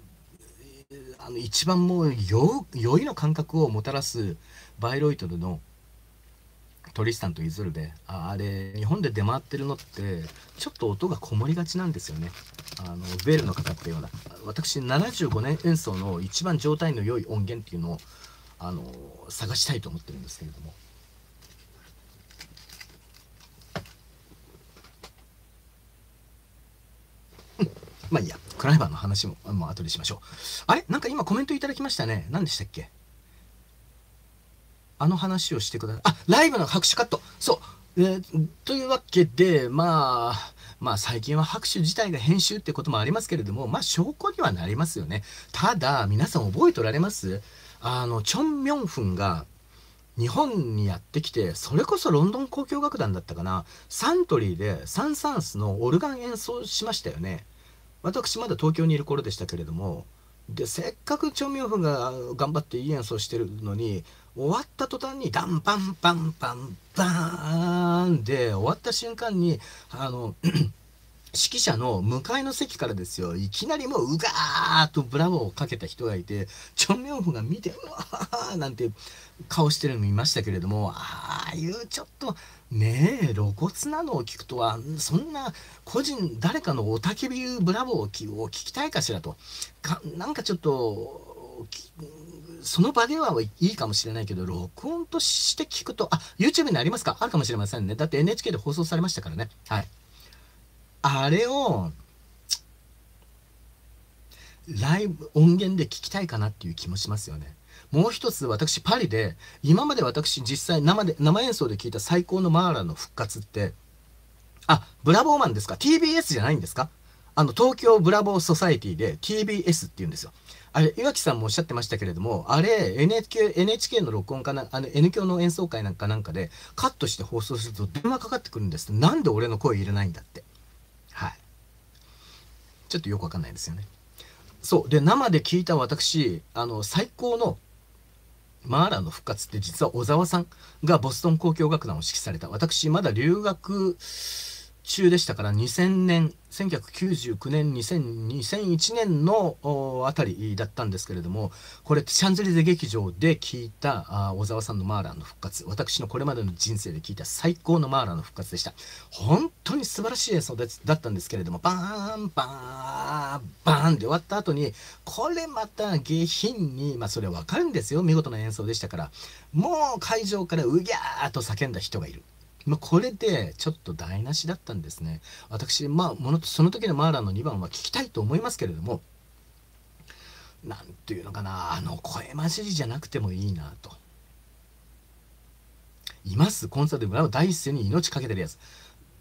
一番もう酔いの感覚をもたらすバイロイトルのトリスタンとイゾルベ、あれ日本で出回ってるのってちょっと音がこもりがちなんですよね。ベールのかかったような。私75年演奏の一番状態の良い音源っていうのを探したいと思ってるんですけれども、まあいいや、クライバーの話も後でしましょう。あれ、なんか今コメントいただきましたね。何でしたっけ？話をしてください。ライブの拍手カット。そう。というわけで、最近は拍手自体が編集ってこともありますけれども、証拠にはなりますよね。ただ、皆さん覚えておられます？チョン・ミョンフンが、 日本にやってきて、それこそロンドン交響楽団だったかな、サントリーでサン・サーンスのオルガン演奏しましたよね。私まだ東京にいる頃でしたけれども、でせっかくチョン・ミョンフンが頑張っていい演奏してるのに、終わった途端にダンパンパンパンバーンで終わった瞬間に指揮者の向かいの席からですよ、いきなりもううがーっとブラボーをかけた人がいて、チョン・ミョンフンが見てうわーなんて顔してるの見ましたけれども、ああいうちょっとねえ露骨なのを聞くとは、そんな個人誰かの雄たけびブラボーを聞きたいかしらとなんかちょっとその場ではいいかもしれないけど、録音として聞くと、YouTube にありますか？あるかもしれませんね。だって NHK で放送されましたからね。はい。あれをライブ音源で聞きたいかなっていう気もしますよね。もう一つ、私パリで今まで私実際生演奏で聞いた最高のマーラーの復活って、ブラボーマンですか？ TBS じゃないんですか？東京ブラボーソサエティで TBS って言うんですよ。あれ岩城さんもおっしゃってましたけれども、あれ NHK の録音かな、N 響の演奏会なんかでカットして放送すると電話かかってくるんです。なんで俺の声入れないんだって。はい。ちょっとよくわかんないですよね。そうで、生で聞いた私、最高のマーラーの復活って実は小沢さんがボストン交響楽団を指揮された。私まだ留学中でしたから、2000年1999年2001年のあたりだったんですけれども、これシャンゼリゼ劇場で聞いた小沢さんのマーラーの復活、私のこれまでの人生で聞いた最高のマーラーの復活でした。本当に素晴らしい演奏だったんですけれども、バーンバーンバーンで終わった後に、これまた下品に、それはわかるんですよ、見事な演奏でしたから、もう会場からうぎゃーと叫んだ人がいる。これでちょっと台無しだったんですね。私、その時のマーラーの2番は聞きたいと思いますけれども、なんていうのかな、声混じりじゃなくてもいいなと。います、コンサートで村を第一声に命かけてるやつ。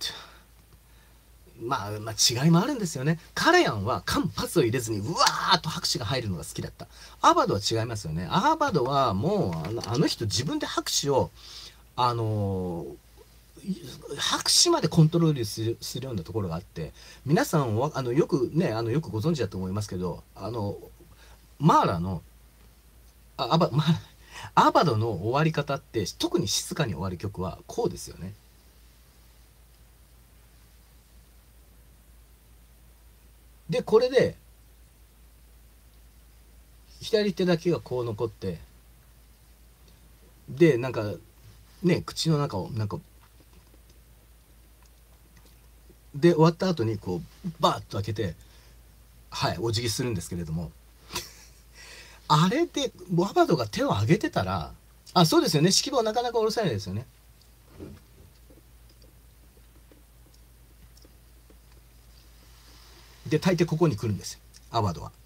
違いもあるんですよね。カレヤンは間髪を入れずにうわーっと拍手が入るのが好きだった。アーバドは違いますよね。アーバドはもうあの人自分で拍手を拍手までコントロールするようなところがあって、皆さんはよくねよくご存知だと思いますけど、マーラのあアバ、まアバドの終わり方って、特に静かに終わる曲はこうですよね。でこれで左手だけがこう残って、でなんかね口の中をで終わった後にこうバーッと開けて、はいお辞儀するんですけれども、あれでアバドが手を挙げてたら、そうですよね、指揮棒なかなか下ろせないですよね。で大抵ここに来るんですよ、アバドは。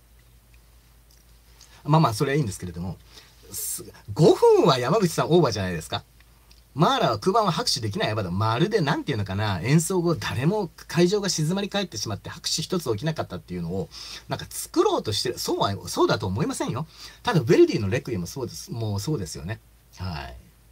それはいいんですけれども、5分は山口さんオーバーじゃないですか。マーラーは空盤は拍手できないアバド、まるでなんていうのかな、演奏後誰も会場が静まり返ってしまって拍手一つ起きなかったっていうのを作ろうとしてる。そうだと思いませんよ。ただヴェルディのレクイエムもそうですよね。はい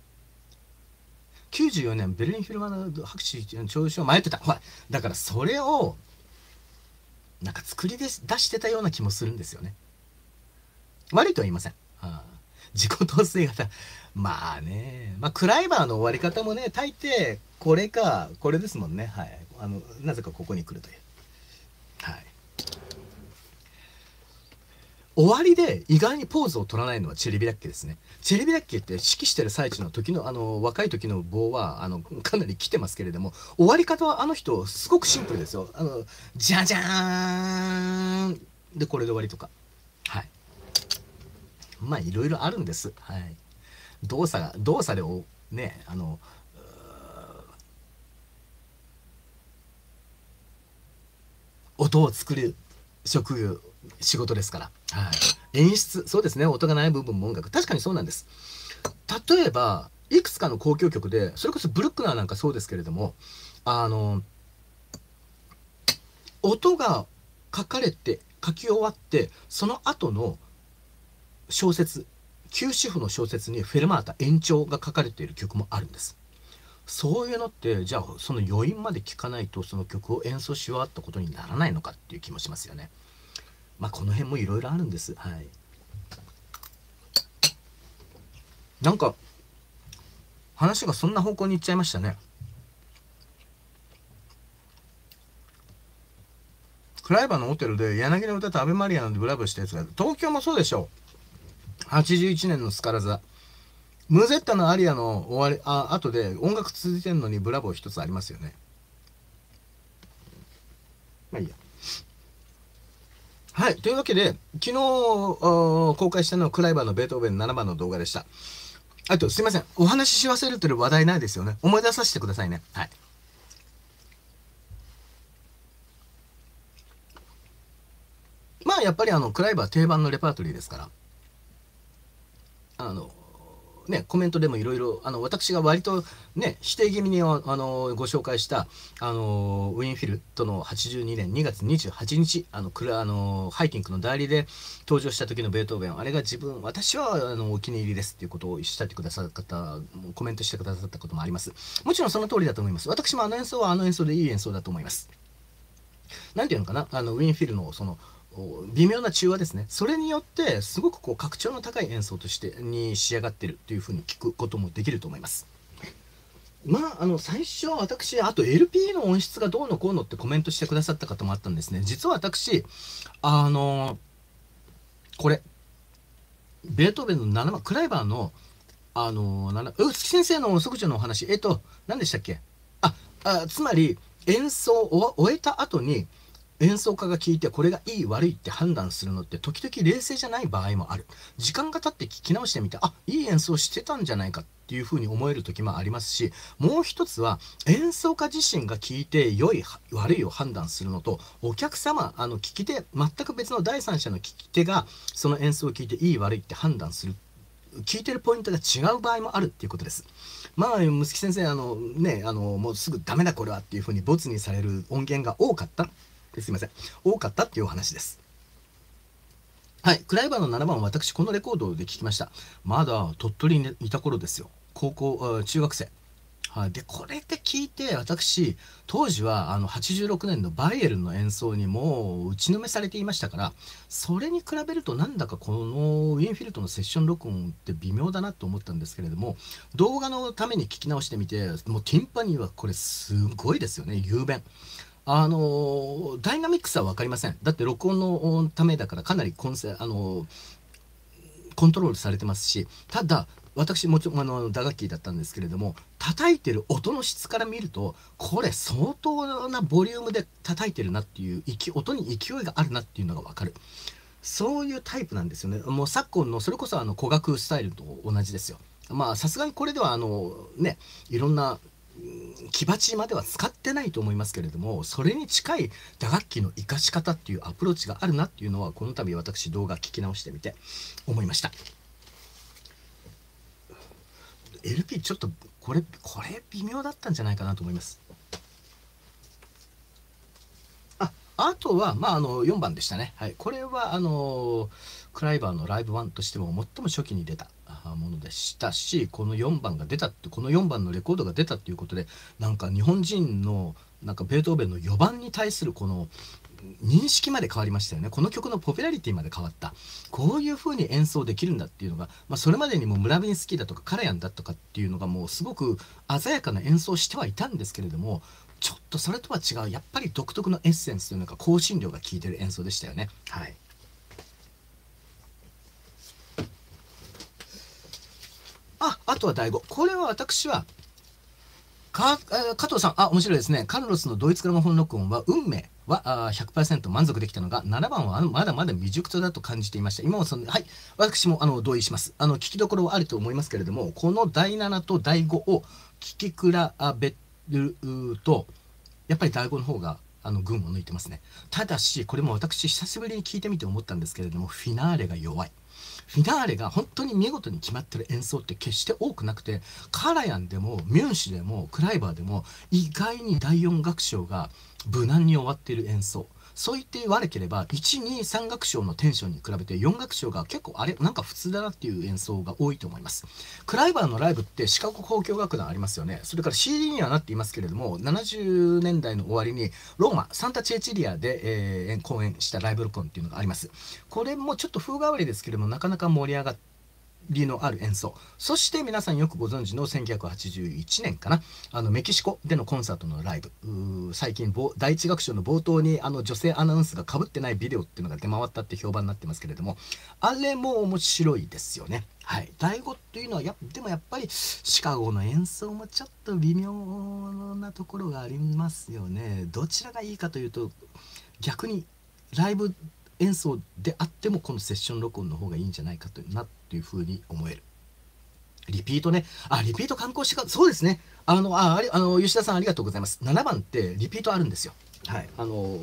。94年ベルリンフィルマーの拍手聴衆を迷ってた。ほらだからそれを作り出してたような気もするんですよね。悪いとは言いません。自己陶酔型。クライバーの終わり方もね、大抵これですもんね。はい。なぜかここに来るという。はい。終わりで意外にポーズを取らないのはチェレビラッケですね。チェレビラッケって指揮してる最中の時の若い時の棒はかなり来てますけれども、終わり方は人すごくシンプルですよ。じゃじゃーんでこれで終わりとか。はい。いろいろあるんです。はい。動作でね音を作る仕事ですから。はい。演出、そうですね。音がない部分も音楽。確かにそうなんです。例えば、いくつかの交響曲で、それこそブルックナーなんかそうですけれども、音が書き終わって、その後の小説、 休止符の小説にフェルマータ延長が書かれている曲もあるんです。そういうのってじゃあその余韻まで聴かないとその曲を演奏し終わったことにならないのかっていう気もしますよね。まあこの辺もいろいろあるんです。はい。なんか話がそんな方向に行っちゃいましたね。クライバーのホテルで柳の歌とアベマリアのブラブしたやつが、東京もそうでしょう。81年のスカラ座。ムゼッタのアリアの終わり、後で音楽続いてるのにブラボー一つありますよね。まあいいや。はい。というわけで、昨日公開したのはクライバーのベートーベン7番の動画でした。あと、すいません。お話しし忘れてる話題ないですよね。思い出させてくださいね。はい。まあ、やっぱりクライバー定番のレパートリーですから。ね、コメントでもいろいろ、私が割とね、否定気味にご紹介した、ウィンフィルとの82年2月28日、ハイキングの代理で登場した時のベートーベン、あれが私はお気に入りですっていうことをおっしゃってくださった方、コメントしてくださったこともあります。もちろんその通りだと思います。私もあの演奏はあの演奏でいい演奏だと思います。なんていうのかな、ウィンフィルのその、微妙な中和ですね。それによってすごくこう格調の高い演奏としてに仕上がってるというふうに聞くこともできると思います。まあ、最初は私、あと LP の音質がどうのこうのってコメントしてくださった方もあったんですね。実は私、これ、ベートーベンの7番、クライバーの、月先生の即女のお話、何でしたっけ。つまり、演奏を終えた後に、演奏家が聞いてこれがいい悪いって判断するのって時々冷静じゃない場合もある。時間が経って聞き直してみて、いい演奏してたんじゃないかっていうふうに思える時もありますし、もう一つは演奏家自身が聞いて良い悪いを判断するのと、お客様、聞き手、全く別の第三者の聞き手がその演奏を聞いていい悪いって判断する。聞いてるポイントが違う場合もあるっていうことです。まあ、むすき先生、もうすぐダメだこれはっていうふうにボツにされる音源が多かった。すいません。多かったっていうお話です。はい。クライバーの7番は私、このレコードで聞きました。まだ鳥取にいた頃ですよ。中学生。はい。で、これで聞いて、私、当時は、86年のバイエルンの演奏にもう打ちのめされていましたから、それに比べるとなんだかこのウィンフィルトのセッション録音って微妙だなと思ったんですけれども、動画のために聞き直してみて、もうティンパニーはこれすごいですよね。雄弁。ダイナミックさは分かりません。だって録音のためだからかなりコントロールされてますし、ただ、私もちろん打楽器だったんですけれども、叩いてる音の質から見ると、これ相当なボリュームで叩いてるなっていう、音に勢いがあるなっていうのが分かる。そういうタイプなんですよね。もう昨今のそれこそ古楽スタイルと同じですよ。まあさすがにこれではいろんな木鉢までは使ってないと思いますけれども、それに近い打楽器の活かし方っていうアプローチがあるなっていうのは、この度私動画聞き直してみて思いました。LP ちょっとこれ微妙だったんじゃないかなと思います。あとは、4番でしたね。はい。これは、クライバーのライブ1としても最も初期に出たものでしたし、この4番が出たって、この4番のレコードが出たっていうことで、なんか日本人の、なんかベートーベンの4番に対するこの、認識まで変わりましたよね。この曲のポピュラリティまで変わった。こういう風に演奏できるんだっていうのが、それまでにもムラビンスキーだとかカラヤンだとかっていうのがもうすごく鮮やかな演奏してはいたんですけれども、ちょっとそれとは違う、やっぱり独特のエッセンスというのが香辛料が効いてる演奏でしたよね。はい。あとは第5。これは私は、加藤さん、面白いですね。カルロスのドイツグラモフォン録音は、運命は100% 満足できたのが、7番はまだまだ未熟だと感じていました。今もはい、私も同意します。聞きどころはあると思いますけれども、この第7と第5を聞き比べると、やっぱり第5の方が、群を抜いてますね。ただし、これも私、久しぶりに聞いてみて思ったんですけれども、フィナーレが弱い。フィナーレが本当に見事に決まってる演奏って決して多くなくて、カラヤンでもミュンシュでもクライバーでも意外に第4楽章が無難に終わっている演奏、そう言って悪ければ1、2、3楽章のテンションに比べて4楽章が結構あれなんか普通だなっていう演奏が多いと思います。クライバーのライブってシカゴ交響楽団ありますよね。それから CD にはなっていますけれども、70年代の終わりにローマサンタチェチリアで、公演したライブ録音っていうのがあります。これもちょっと風変わりですけれどもなかなか盛り上がってりのある演奏、そして皆さんよくご存知の1981年かな、メキシコでのコンサートのライブ、最近第一楽章の冒頭に女性アナウンスがかぶってないビデオっていうのが出回ったって評判になってますけれども、あれも面白いですよね。はい、第5っていうのはでもやっぱりシカゴの演奏もちょっと微妙なところがありますよね。どちらがいいかというと、逆にライブ演奏であってもこのセッション録音の方がいいんじゃないかというふうに思える。リピートね。リピート観光してそうですね。吉田さんありがとうございます。7番ってリピートあるんですよ。はい。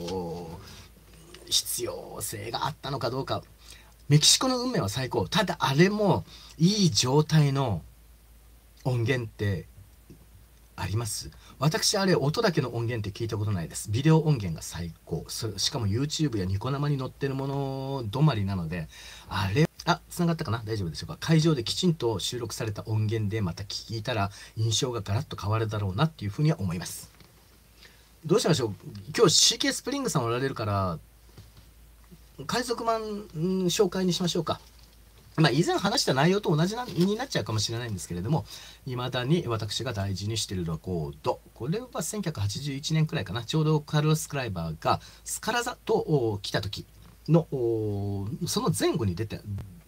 必要性があったのかどうか。メキシコの運命は最高。ただあれもいい状態の音源ってあります？私あれ音だけの音源って聞いたことないです。ビデオ音源が最高。しかも YouTube やニコ生に載ってるもの止まりなので、繋がったかな、大丈夫でしょうか。会場できちんと収録された音源でまた聞いたら印象がガラッと変わるだろうなっていうふうには思います。どうしましょう。今日 CK スプリングさんおられるから海賊版紹介にしましょうか。以前話した内容と同じになっちゃうかもしれないんですけれども、未だに私が大事にしているレコード、これは1981年くらいかな、ちょうどカルロス・クライバーがスカラ座と来た時のその前後に出た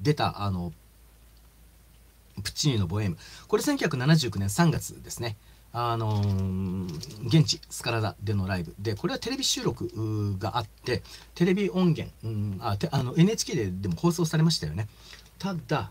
プッチーニのボエーム、これ1979年3月ですね。現地スカラ座でのライブで、これはテレビ収録があってテレビ音源、NHK でも放送されましたよね。ただ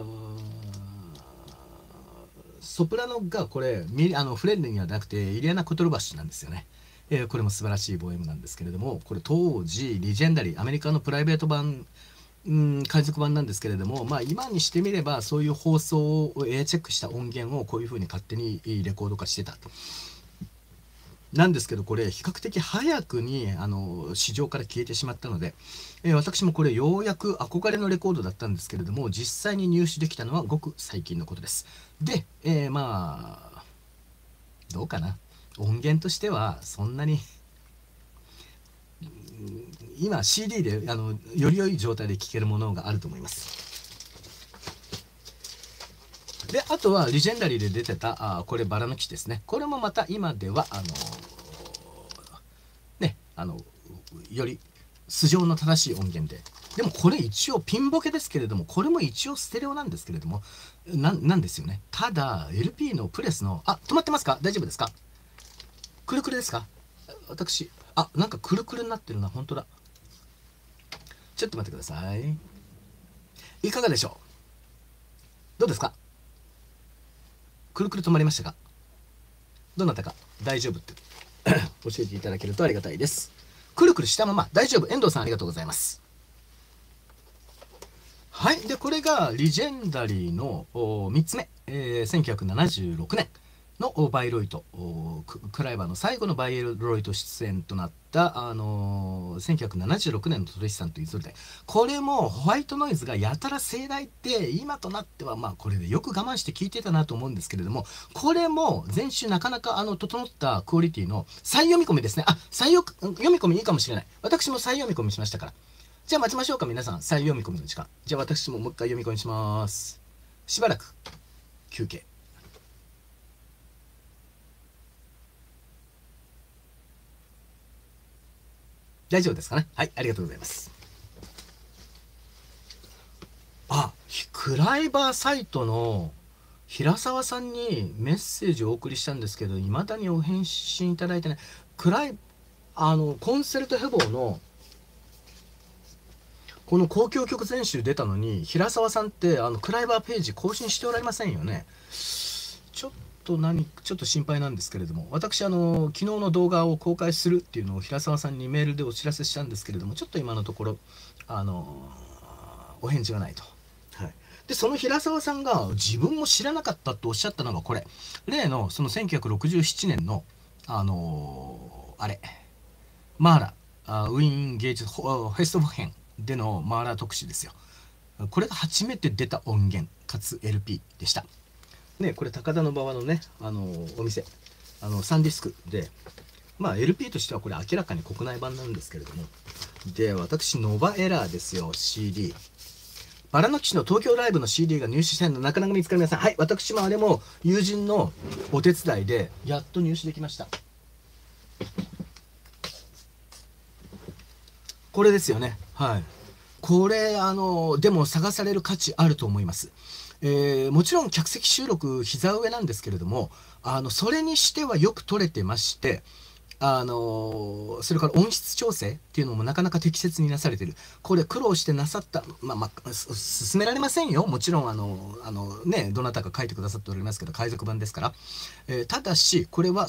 ソプラノがこれフレンネにはなくてイリアナ・コトルバッシュなんですよね。これも素晴らしいボエムなんですけれども、これ当時リジェンダリーアメリカのプライベート版海賊版なんですけれども、今にしてみればそういう放送をエアチェックした音源をこういうふうに勝手にレコード化してたと。なんですけど、これ比較的早くに市場から消えてしまったので、私もこれようやく憧れのレコードだったんですけれども、実際に入手できたのはごく最近のことです。で、どうかな、音源としてはそんなに今 CD でより良い状態で聴けるものがあると思います。であとはリジェンダリーで出てたこれバラの木ですね。これもまた今ではより素性の正しい音源でもこれ一応ピンボケですけれども、これも一応ステレオなんですけれどもなんですよね。ただ LP のプレスの止まってますか？大丈夫ですか？くるくるですか？私なんかくるくるになってるな。本当だ。ちょっと待ってください。いかがでしょう？どうですか？くるくる止まりましたか？どなたか大丈夫って教えていただけるとありがたいです。くるくるしたまま大丈夫。遠藤さんありがとうございます。はい。でこれがリジェンダリーの3つ目、1976年のバイロイト、クライバーの最後のバイロイト出演となった1976年のトレシさんというそれで、これもホワイトノイズがやたら盛大って今となってはこれでよく我慢して聞いてたなと思うんですけれども、これも前週なかなか整ったクオリティの再読み込みですね。再読み込みいいかもしれない。私も再読み込みしましたから。じゃあ待ちましょうか皆さん。再読み込みの時間。じゃあ私ももう一回読み込みします。しばらく休憩。大丈夫ですかね。はい、ありがとうございます。クライバーサイトの平沢さんにメッセージをお送りしたんですけど、いまだにお返信いただいてない。コンセルトヘボーのこの交響曲全集出たのに、平沢さんってクライバーページ更新しておられませんよね。ちょっと心配なんですけれども、私昨日の動画を公開するっていうのを平沢さんにメールでお知らせしたんですけれども、ちょっと今のところお返事がないと。はい、でその平沢さんが自分も知らなかったとおっしゃったのがこれ、例のその1967年のあれマーラ、ウィーン芸術フェストフォヘンでのマーラ特集ですよ。これが初めて出た音源かつ LP でした。ね、これ高田馬場のね、お店、サンディスクで、まあ LP としてはこれ明らかに国内版なんですけれども、で、私、ノバエラーですよ、CD。バラの騎士の東京ライブの CD が入手したのなかなか見つかりません。はい、私もあれも友人のお手伝いで、やっと入手できました。これですよね。はい。これ、でも探される価値あると思います。もちろん客席収録膝上なんですけれども、それにしてはよく撮れてまして、それから音質調整っていうのもなかなか適切になされている。これ苦労してなさった、進められませんよ。もちろん、ね、どなたか書いてくださっておりますけど、海賊版ですから。ただし、これは、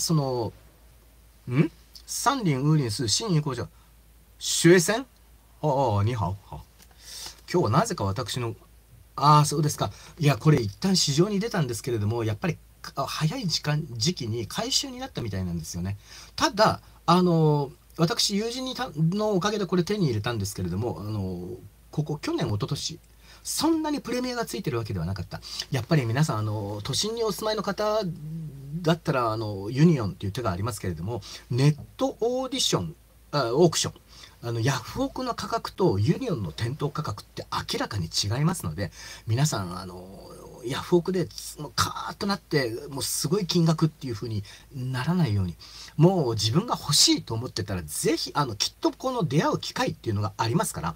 三林ウーリンス、新意工場、主戦ああ、にはお。今日はなぜか私の、ああ、そうですか。いや、これ一旦市場に出たんですけれども、やっぱり早い時期に回収になったみたいなんですよね。ただ、私、友人のおかげでこれ手に入れたんですけれども、去年、一昨年そんなにプレミアがついてるわけではなかった。やっぱり皆さん、都心にお住まいの方だったら、ユニオンっていう手がありますけれども、ネットオーディション、オークション、ヤフオクの価格とユニオンの店頭価格って明らかに違いますので、皆さんヤフオクでもうカーッとなってもうすごい金額っていう風にならないように、もう自分が欲しいと思ってたらぜひきっとこの出会う機会っていうのがありますから、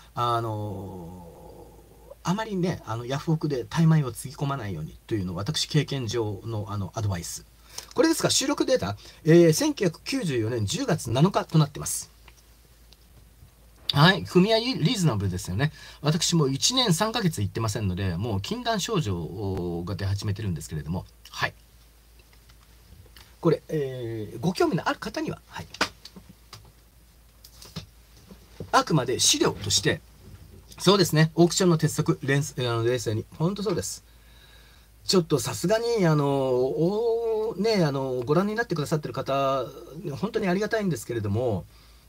あまりねヤフオクで怠米をつぎ込まないようにというのを私経験上のアドバイス。これですか、収録データ、1994年10月7日となってます。はい、組合リーズナブルですよね。私も1年3ヶ月行ってませんので、もう禁断症状が出始めてるんですけれども、はい。これ、ご興味のある方には、はい。あくまで資料として、そうですね、オークションの鉄則、冷静に、本当そうです。ちょっとさすがに、ご覧になってくださってる方、本当にありがたいんですけれども、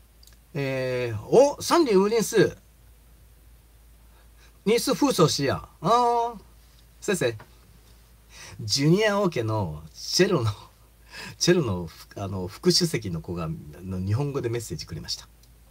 サンディ・ウーリンス、ニース風葬しや。先生、ジュニア王家のチェロの副主席の子が日本語でメッセージくれました。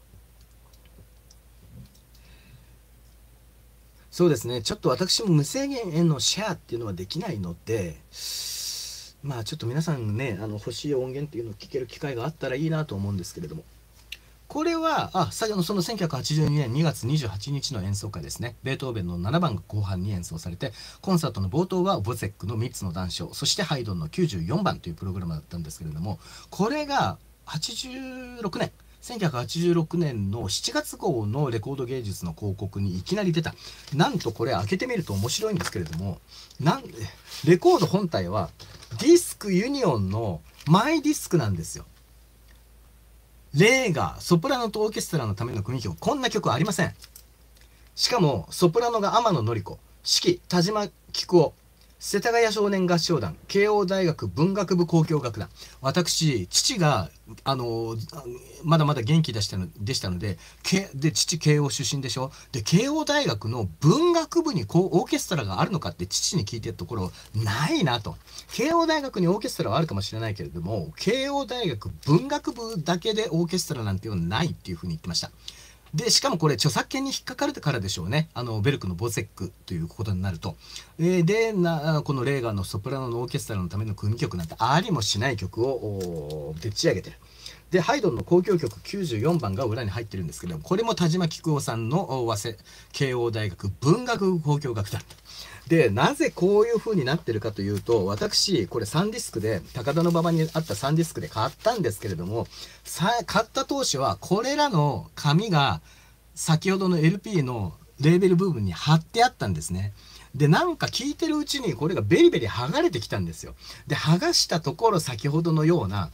そうですね、ちょっと私も無制限へのシェアっていうのはできないので、まあちょっと皆さんね、欲しい音源っていうのを聞ける機会があったらいいなと思うんですけれども。これは、その1982年2月28日の演奏会ですね。ベートーベンの7番が後半に演奏されて、コンサートの冒頭はボゼックの3つの談笑、そしてハイドンの94番というプログラムだったんですけれども、これが86年、1986年の7月号のレコード芸術の広告にいきなり出た。なんとこれ開けてみると面白いんですけれども、レコード本体はディスクユニオンのマイディスクなんですよ。レーガー、ソプラノとオーケストラのための組曲、こんな曲ありません。しかも、ソプラノが天野典子、指揮、田島菊夫、世田谷少年合唱団、慶応大学文学部交響楽団。私、父が、まだまだ元気でしたので、父慶応出身でしょ。で、慶応大学の文学部にオーケストラがあるのかって父に聞いてるところ、ないなと。慶応大学にオーケストラはあるかもしれないけれども、慶応大学文学部だけでオーケストラなんていうのはないっていうふうに言ってました。で、しかもこれ著作権に引っかかるからでしょうね。ベルクのボゼックということになると。このレーガーのソプラノのオーケストラのための組曲なんてありもしない曲をでっち上げてる。で、ハイドンの交響曲94番が裏に入ってるんですけど、これも田島菊夫さんの慶応大学文学部交響楽団。で、なぜこういう風になってるかというと、私、これサンディスクで、高田馬場にあったサンディスクで買ったんですけれども、買った当初は、これらの紙が、先ほどの LP のレーベル部分に貼ってあったんですね。で、なんか聞いてるうちに、これがベリベリ剥がれてきたんですよ。で、剥がしたところ、先ほどのような、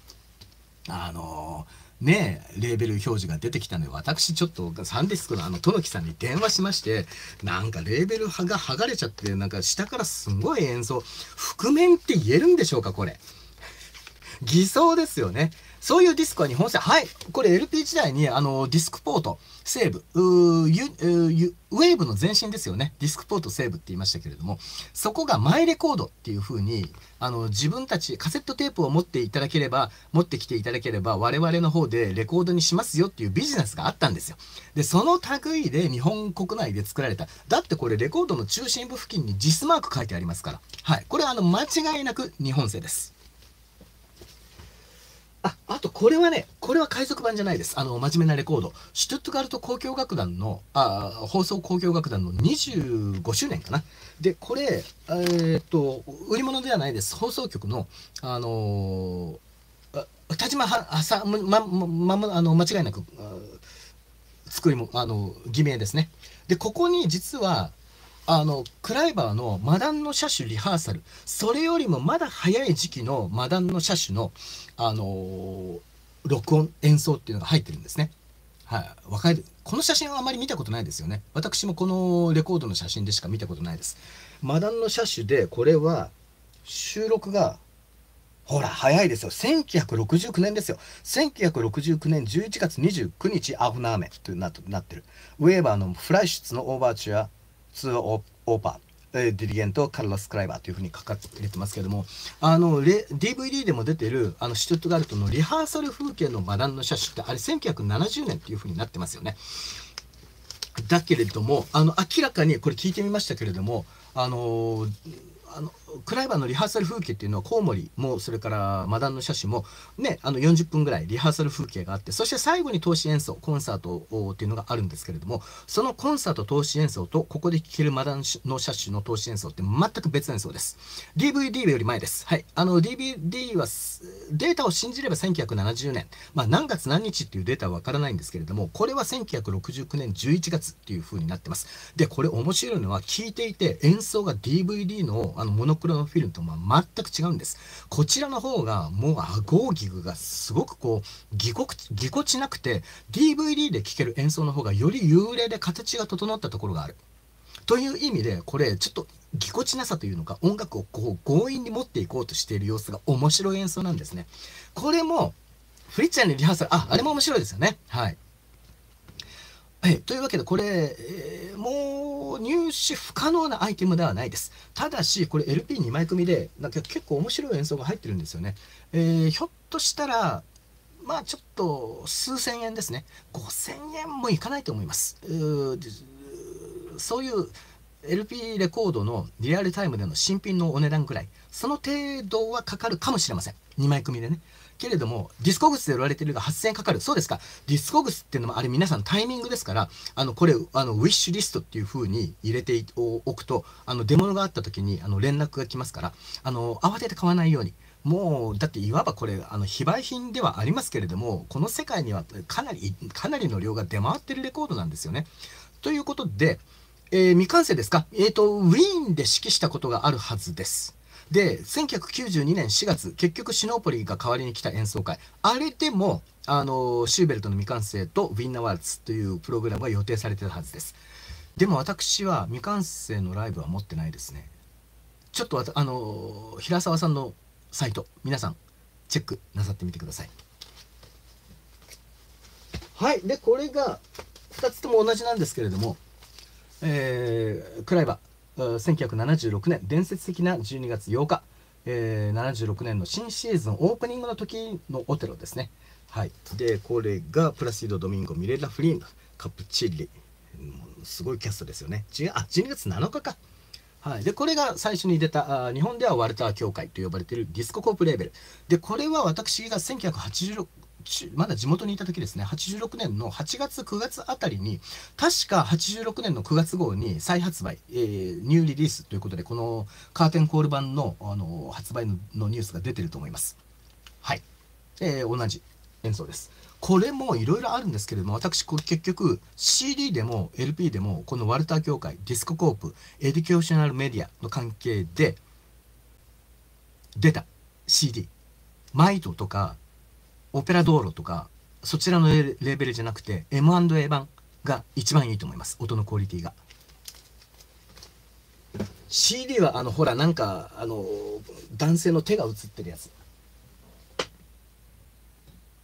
レーベル表示が出てきたので、私ちょっとサンディスクのトノキさんに電話しまして、なんかレーベルが剥がれちゃって、なんか下からすごい演奏、覆面って言えるんでしょうか、これ。偽装ですよね。 そういうディスクは日本製。はい。これ LP 時代に、ディスクポート、セーブ、ウェーブの前身ですよね。ディスクポート、セーブって言いましたけれども、そこがマイレコードっていう風に、自分たち、カセットテープを持ってきていただければ、我々の方でレコードにしますよっていうビジネスがあったんですよ。で、その類で日本国内で作られた。だってこれレコードの中心部付近にジスマーク書いてありますから。はい。これは間違いなく日本製です。あとこれはね、これは海賊版じゃないです。真面目なレコード。シュトゥットガルト交響楽団の、放送交響楽団の25周年かな。で、これ、売り物ではないです。放送局の、田島さん、間違いなく、作りも、偽名ですね。で、ここに実は、クライバーのマダンの車種リハーサル、それよりもまだ早い時期のマダンの車種の、録音、演奏っていうのが入ってるんですね。はい。この写真はあまり見たことないですよね。私もこのレコードの写真でしか見たことないです。マダンの車種で、これは、収録が、ほら、早いですよ。1969年ですよ。1969年11月29日、アフナーメとなってる。ウェーバーのフライシュツのオーバーチュア、2オーパー、ディリゲント、カルロス・クライバーというふうに書かれてますけども、DVD でも出てる、シュトゥットガルトのリハーサル風景のマダンの車種って、あれ1970年っていうふうになってますよね。だけれども、明らかに、これ聞いてみましたけれども、クライバーのリハーサル風景っていうのはコウモリもそれからマダンの車種もね40分ぐらいリハーサル風景があって、そして最後に通し演奏コンサートっていうのがあるんですけれども、そのコンサート通し演奏とここで聴けるマダンの車種の通し演奏って全く別演奏です。 DVD より前です。はい。DVD はデータを信じれば1970年、何月何日っていうデータはわからないんですけれども、これは1969年11月っていう風になってます。でこれ面白いのは、聴いていて演奏が DVD のモノクロのフィルムと全く違うんです。こちらの方がもうアゴーギグがすごくこうぎこちなくて、 DVD で聴ける演奏の方がより優麗で形が整ったところがあるという意味で、これちょっとぎこちなさというのか、音楽をこう強引に持っていこうとしている様子が面白い演奏なんですね。これもフリッチャーにリハーサル、あれも面白いですよね。はい。というわけで、これ、もう入手不可能なアイテムではないです。ただし、これ LP2 枚組で、なんか結構面白い演奏が入ってるんですよね。ひょっとしたら、ちょっと数千円ですね。5000円もいかないと思います。そういう LP レコードのリアルタイムでの新品のお値段くらい、その程度はかかるかもしれません。2枚組でね。けれども、ディスコグスで売られているが8000円かかる。そうですか。ディスコグスっていうのもあれ皆さんタイミングですから、これ、ウィッシュリストっていう風に入れておくと、出物があった時に、連絡が来ますから、慌てて買わないように。もう、だっていわばこれ、非売品ではありますけれども、この世界にはかなりの量が出回ってるレコードなんですよね。ということで、未完成ですか？ウィーンで指揮したことがあるはずです。で、1992年4月、結局シノーポリが代わりに来た演奏会。あれでも、シューベルトの未完成とウィンナーワルツというプログラムが予定されているはずです。でも私は未完成のライブは持ってないですね。ちょっと平沢さんのサイト、皆さん、チェックなさってみてください。はい。で、これが、2つとも同じなんですけれども、クライバー、1976年、伝説的な12月8日、76年の新シーズンオープニングの時のオテロですね。はい。で、これがプラシード・ドミンゴ、ミレラ・フリーン、カプチッリ。すごいキャストですよね。12月7日か。はい。で、これが最初に出た、日本ではワルター協会と呼ばれているディスココープレーベル。で、これは私が1986、まだ地元にいた時ですね、86年の8月、9月あたりに、確か86年の9月号に再発売、ニューリリースということで、このカーテンコール版の、発売のニュースが出てると思います。はい。同じ演奏です。これもいろいろあるんですけれども、私、これ結局 CD でも LP でも、このワルター協会、ディスココープ、エデュケーショナルメディアの関係で出た CD、マイトとか、オペラ道路とか、そちらのレーベルじゃなくて M&A 版が一番いいと思います。音のクオリティが。CD はほらなんか男性の手が映ってるやつ。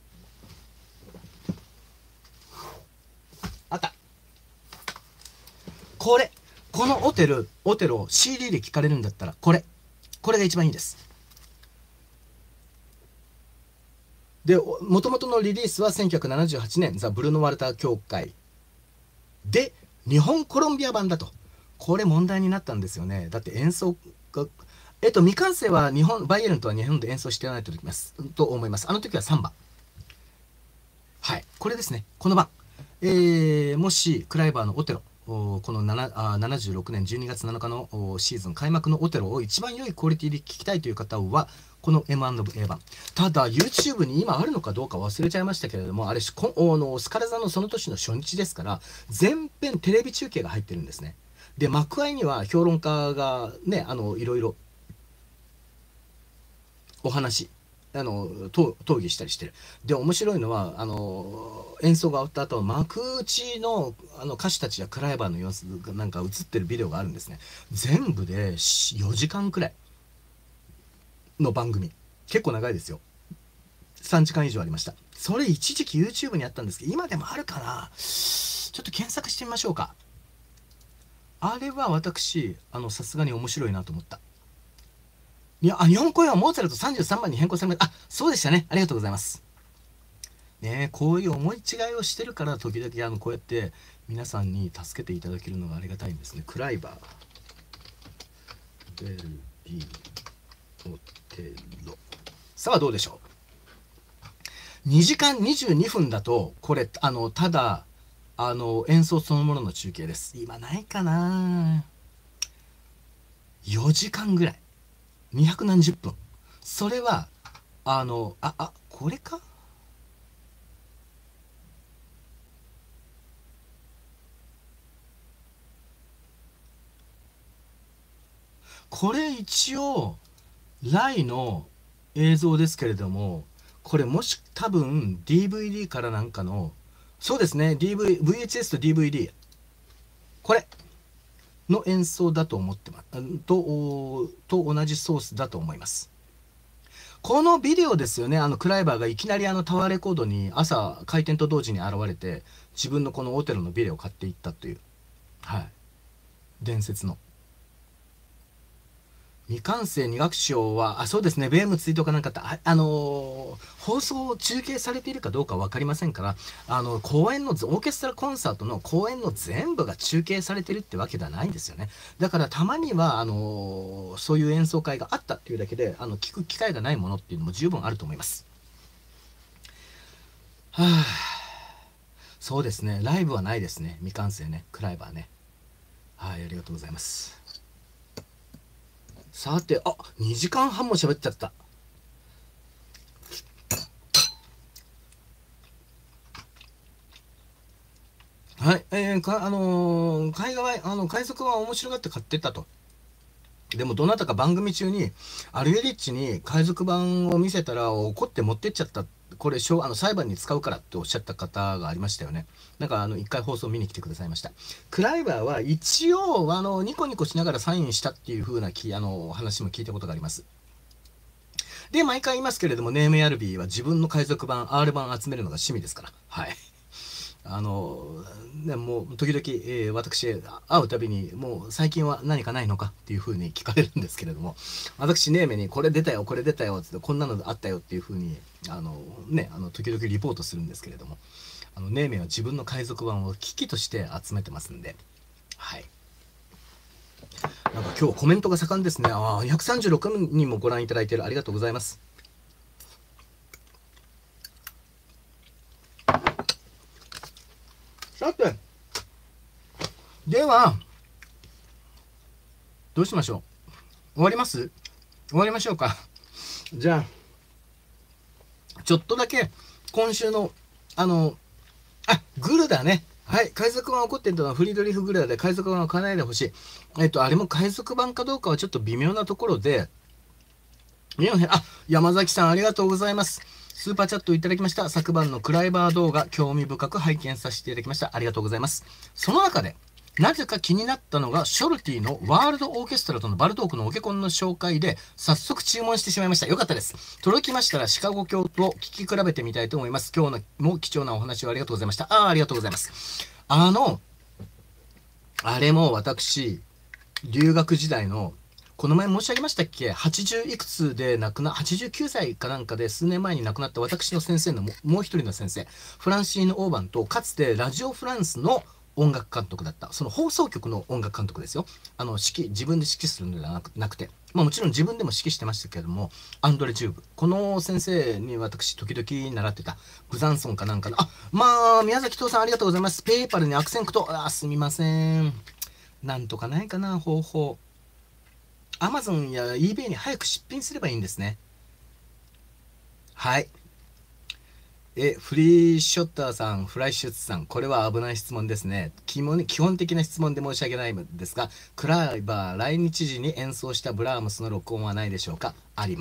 このオテルを CD で聴かれるんだったら、これが一番いいです。で、もともとのリリースは1978年、ザ・ブルーノ・ワルター協会で、日本コロンビア版だと。これ問題になったんですよね。だって演奏が、未完成はバイエルンとは日本で演奏してないと思います。あの時は3番。はい。これですね。この番。もし、クライバーのオテロ、この76年12月7日のシーズン開幕のオテロを一番良いクオリティで聴きたいという方は、この M&A 版。ただ、YouTube に今あるのかどうか忘れちゃいましたけれども、あれ、スカラ座のその年の初日ですから、全編テレビ中継が入ってるんですね。で、幕間には評論家がね、いろいろお話、討議したりしてる。で、面白いのは、演奏が終わった後、幕内の歌手たちやクライバーの様子がなんか映ってるビデオがあるんですね。全部で4時間くらいの番組。結構長いですよ。3時間以上ありました。それ一時期 YouTube にあったんですけど、今でもあるかな？ちょっと検索してみましょうか。あれは私、さすがに面白いなと思った。日本公演はモーツァルト33番に変更されました。あ、そうでしたね。ありがとうございます。ね、こういう思い違いをしてるから、時々こうやって皆さんに助けていただけるのがありがたいんですね。クライバー、ベルギー、オテロ。さあ、どうでしょう。2時間22分だと、これ、ただ、演奏そのものの中継です。今ないかな。4時間ぐらい。200何十分。それは、これか？これ一応、ライの映像ですけれども、これもし多分 DVD からなんかの、そうですね、VHS と DVD、これの演奏だと思ってます。と同じソースだと思います。このビデオですよね、クライバーがいきなりタワーレコードに朝開店と同時に現れて、自分のこのオテロのビデオを買っていったという、はい、伝説の。未完成2楽章は、そうですね、ベームツイートかなんかって、放送中継されているかどうか分かりませんから、公演の、オーケストラコンサートの公演の全部が中継されてるってわけではないんですよね。だからたまには、そういう演奏会があったっていうだけで、聞く機会がないものっていうのも十分あると思います。はあ、そうですね、ライブはないですね、未完成ね、クライバーね。はい、ありがとうございます。さて、2時間半も喋っちゃった。はい、海賊は面白がって買ってったと。でもどなたか番組中にアルエリッチに海賊版を見せたら怒って持ってっちゃった。これ裁判に使うからっておっしゃった方がありましたよね。なんか一回放送見に来てくださいました。クライバーは一応ニコニコしながらサインしたっていう風な話も聞いたことがあります。で、毎回言いますけれども、ネームヤルビーは自分の海賊版 R 版集めるのが趣味ですから。はい。もう時々、私会うたびにもう最近は何かないのかっていうふうに聞かれるんですけれども、私ネーメにこれ出たよこれ出たよってこんなのあったよっていうふうに時々リポートするんですけれども、ネーメは自分の海賊版を機器として集めてますんで、はい。なんか今日コメントが盛んですね。136人もご覧いただいてる。ありがとうございます。さて、では、どうしましょう。終わります？終わりましょうか。じゃあ、ちょっとだけ、今週の、グルダね。はい。海賊版起こってるのはフリードリフ・グルダで海賊版を買わないでほしい。あれも海賊版かどうかはちょっと微妙なところで、山崎さんありがとうございます。スーパーチャットいただきました。昨晩のクライバー動画、興味深く拝見させていただきました。ありがとうございます。その中で、なぜか気になったのが、ショルティのワールドオーケストラとのバルトークのオケコンの紹介で、早速注文してしまいました。よかったです。届きましたら、シカゴ教と聞き比べてみたいと思います。今日のも貴重なお話をありがとうございました。ありがとうございます。 あれも私、留学時代の、この前申し上げましたっけ？ 80 いくつで89歳かなんかで数年前に亡くなった私の先生のもう一人の先生、フランシーヌ・オーバンと、かつてラジオフランスの音楽監督だった、その放送局の音楽監督ですよ。自分で指揮するのではなくて、まあもちろん自分でも指揮してましたけれども、アンドレ・ジューブ。この先生に私、時々習ってた、ブザンソンかなんかの、まあ、宮崎父さんありがとうございます。ペーパルに悪戦苦闘。すみません。なんとかないかな、方法。アマゾンや eBay に早く出品すればいいんですね。はい。フリーショッターさん、フライシュッツさん、これは危ない質問ですね。基本的な質問で申し訳ないんですが、クライバー来日時に演奏したブラームスの録音はないでしょうか？あります。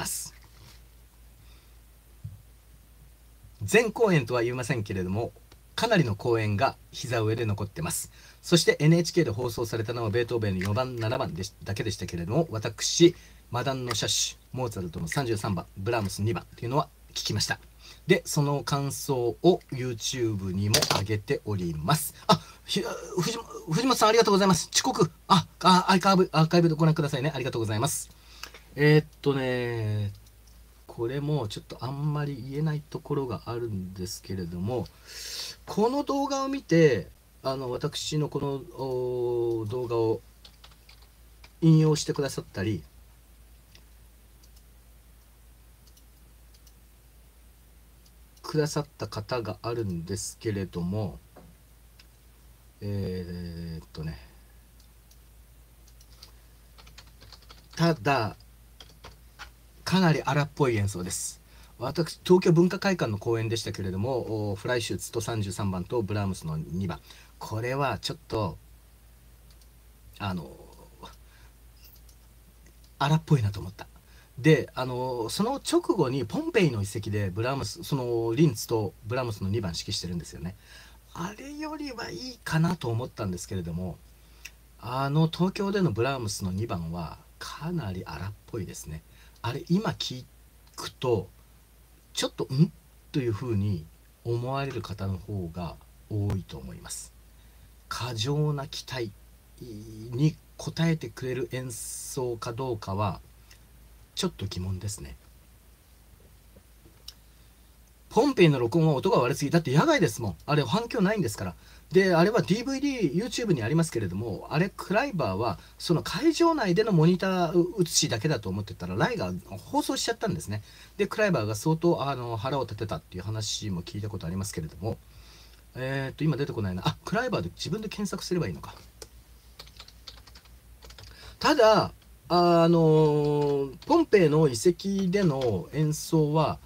全公演とは言いませんけれども、かなりの公演が膝上で残ってます。そして NHK で放送されたのはベートーベンの4番、7番だけでしたけれども、私、マダンの車種、モーツァルトの33番、ブラームス2番というのは聞きました。で、その感想を YouTube にも上げております。藤本さんありがとうございます。遅刻。アーカイブでご覧くださいね。ありがとうございます。これもちょっとあんまり言えないところがあるんですけれども、この動画を見て、私のこの動画を引用してくださったり、くださった方があるんですけれども、ただ、かなり荒っぽい演奏です。私、東京文化会館の公演でしたけれども、フライシューツと33番とブラームスの2番。これはちょっと、荒っぽいなと思った。で、その直後にポンペイの遺跡でブラームス、そのリンツとブラームスの2番指揮してるんですよね。あれよりはいいかなと思ったんですけれども、東京でのブラームスの2番はかなり荒っぽいですね。あれ今聞くとちょっとというふうに思われる方の方が多いと思います。過剰な期待に応えてくれる演奏かどうかはちょっと疑問ですね。ポンペイの録音は音が悪すぎだって野外ですもん。あれ反響ないんですから。で、あれは DVD、YouTube にありますけれども、あれ、クライバーは、その会場内でのモニター映しだけだと思ってたら、ライが放送しちゃったんですね。で、クライバーが相当腹を立てたっていう話も聞いたことありますけれども、今出てこないな。クライバーで自分で検索すればいいのか。ただ、ポンペイの遺跡での演奏は、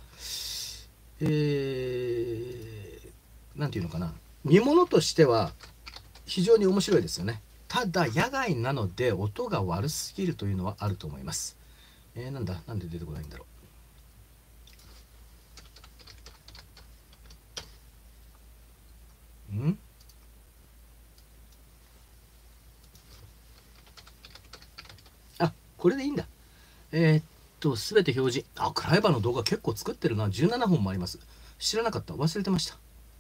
なんていうのかな。見物としては非常に面白いですよね。ただ野外なので音が悪すぎるというのはあると思います。なんで出てこないんだろう。これでいいんだ。すべて表示。クライバーの動画結構作ってるな。17本もあります。知らなかった。忘れてました。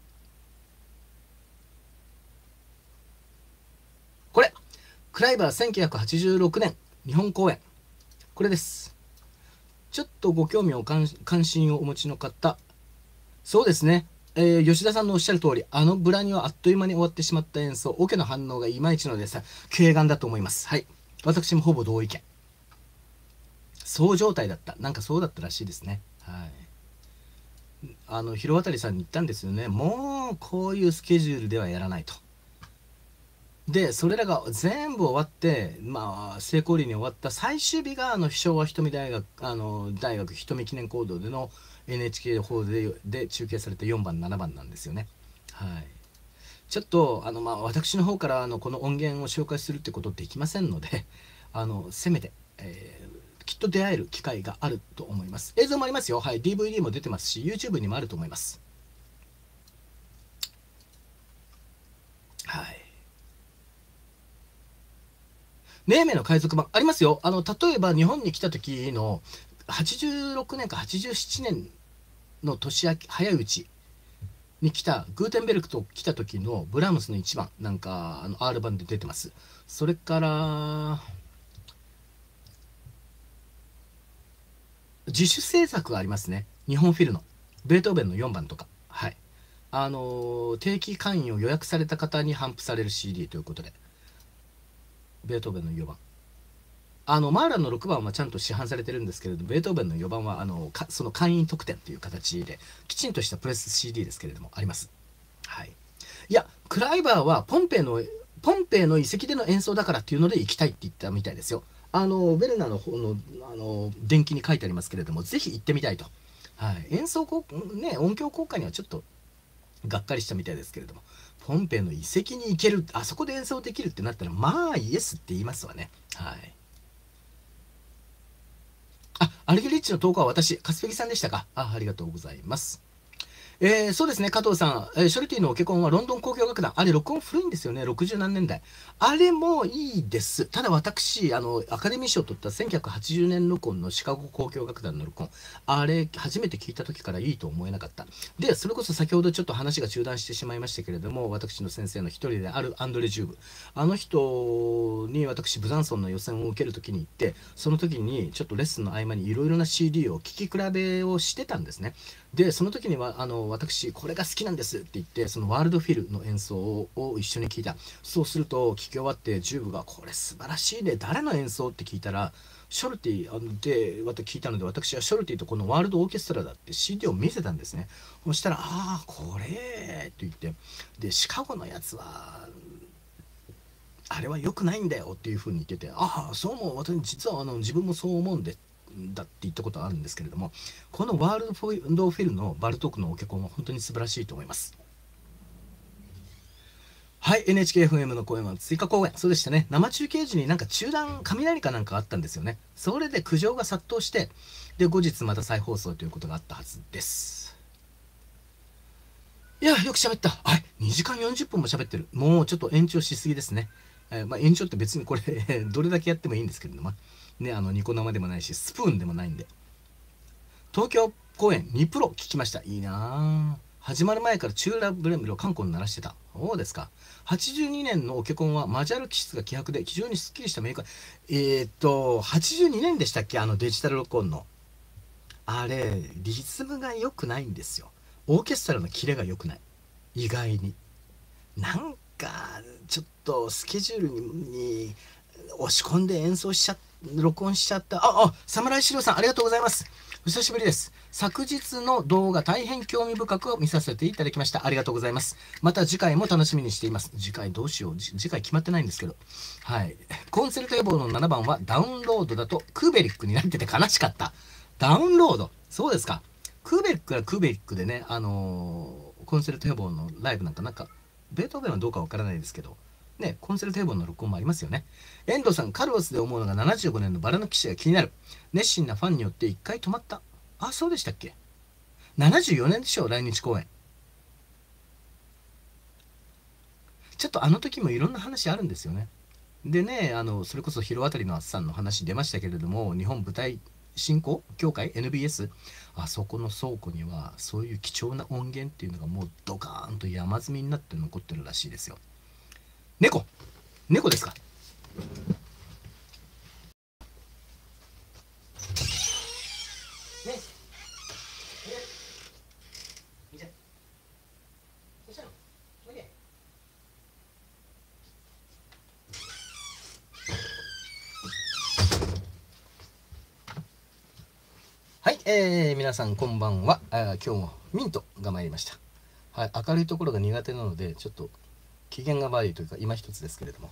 これクライバー1986年日本公演。これです。ちょっとご興味を関心をお持ちの方。そうですね。吉田さんのおっしゃる通り、ブラにはあっという間に終わってしまった演奏、オケの反応がいまいちのでさ、軽眼だと思います。はい。私もほぼ同意見。そう状態だった。なんかそうだったらしいですね。はい。広渡さんに言ったんですよね。もう、こういうスケジュールではやらないと。で、それらが全部終わって、成功裏に終わった最終日が、昭和瞳大学、瞳記念講堂での NHK ホールで中継された4番、7番なんですよね。はい。ちょっと、私の方から、この音源を紹介するってことできませんので、せめて、きっと出会える機会があると思います。映像もありますよ。はい。DVD も出てますし、YouTube にもあると思います。はい。ネーメの海賊版ありますよ。例えば日本に来た時の86年か87年の年明け、早いうちに来た、グーテンベルクと来た時のブラームスの1番、なんか、R 版で出てます。それから、自主制作がありますね。日本フィルの。ベートーベンの4番とか。はい。定期会員を予約された方に頒布される CD ということで、ベートーベンの4番。マーランの6番はちゃんと市販されてるんですけれど、ベートーベンの4番は、その会員特典という形で、きちんとしたプレス CD ですけれども、あります。はい。いや、クライバーはポンペイの遺跡での演奏だからっていうので行きたいって言ったみたいですよ。ベルナの方の、伝記に書いてありますけれども、ぜひ行ってみたいと。はい。音響効果にはちょっとがっかりしたみたいですけれども、ポンペイの遺跡に行ける、あそこで演奏できるってなったら、まあ、イエスって言いますわね。はい。アルゲリッチの投稿は私、カスペギさんでしたか。ありがとうございます。そうですね、加藤さん、ショルティのオケコンはロンドン交響楽団、あれ、録音古いんですよね、60何年代。あれもいいです。ただ私、アカデミー賞を取った1980年録音のシカゴ交響楽団の録音、あれ、初めて聞いた時からいいと思えなかった。で、それこそ先ほどちょっと話が中断してしまいましたけれども、私の先生の一人であるアンドレ・ジューブ、あの人に私、ブザンソンの予選を受ける時に行って、その時にちょっとレッスンの合間にいろいろな CD を聴き比べをしてたんですね。で、その時には私これが好きなんですって言って、そのワールドフィルの演奏を一緒に聞いた。そうすると聞き終わってジューブがこれ素晴らしいね、誰の演奏って聞いたら、ショルティで聞いたので、私はショルティとこのワールドオーケストラだって CD を見せたんですね。そしたら「ああこれ」って言って、でシカゴのやつはあれは良くないんだよっていうふうに言ってて、ああそうも、私実は自分もそう思うんでだって言ったことあるんですけれども、このワールドフィルのバルトークのオケコンは本当に素晴らしいと思います。はい、NHKFM の公演は追加公演、そうでしたね。生中継時になんか中断、雷かなんかあったんですよね。それで苦情が殺到して、で、後日また再放送ということがあったはずです。いや、よく喋った。はい、2時間40分も喋ってる。もうちょっと延長しすぎですね。延長って別にこれどれだけやってもいいんですけれども、ね、ニコ生でもないし、スプーンでもないんで。東京公演2プロ聞きました。いいなぁ。始まる前からチューラブレムルをカンコン鳴らしてた。そうですか。82年のオケコンはマジャル気質が希薄で非常にスッキリしたメーカー。82年でしたっけ、デジタル録音の。あれ、リズムが良くないんですよ。オーケストラのキレが良くない。意外に。なんか、ちょっとスケジュールに押し込んで演奏しちゃっ録音しちゃった。侍資料さん、ありがとうございます。お久しぶりです。昨日の動画、大変興味深く見させていただきました。ありがとうございます。また次回も楽しみにしています。次回どうしよう。次回決まってないんですけど。はい。コンセルト予防の7番はダウンロードだとクーベリックになってて悲しかった。ダウンロード。そうですか。クーベリックはクーベリックでね、コンセルト予防のライブなんか、ベートーベンはどうかわからないですけど、ね、コンセルト予防の録音もありますよね。遠藤さん、カルロスで思うのが75年のバラの騎士が気になる。熱心なファンによって一回止まった。あ、そうでしたっけ？ 74 年でしょ、来日公演。ちょっとあの時もいろんな話あるんですよね。でね、それこそ広渡のあっさんの話出ましたけれども、日本舞台振興協会 NBS、あそこの倉庫にはそういう貴重な音源っていうのがもうドカーンと山積みになって残ってるらしいですよ。猫ですか？ねいいじゃん。どうしたの？おいで。はい、皆さんこんばんは。今日もミントが参りました。はい、明るいところが苦手なので、ちょっと機嫌が悪いというか、今一つですけれども。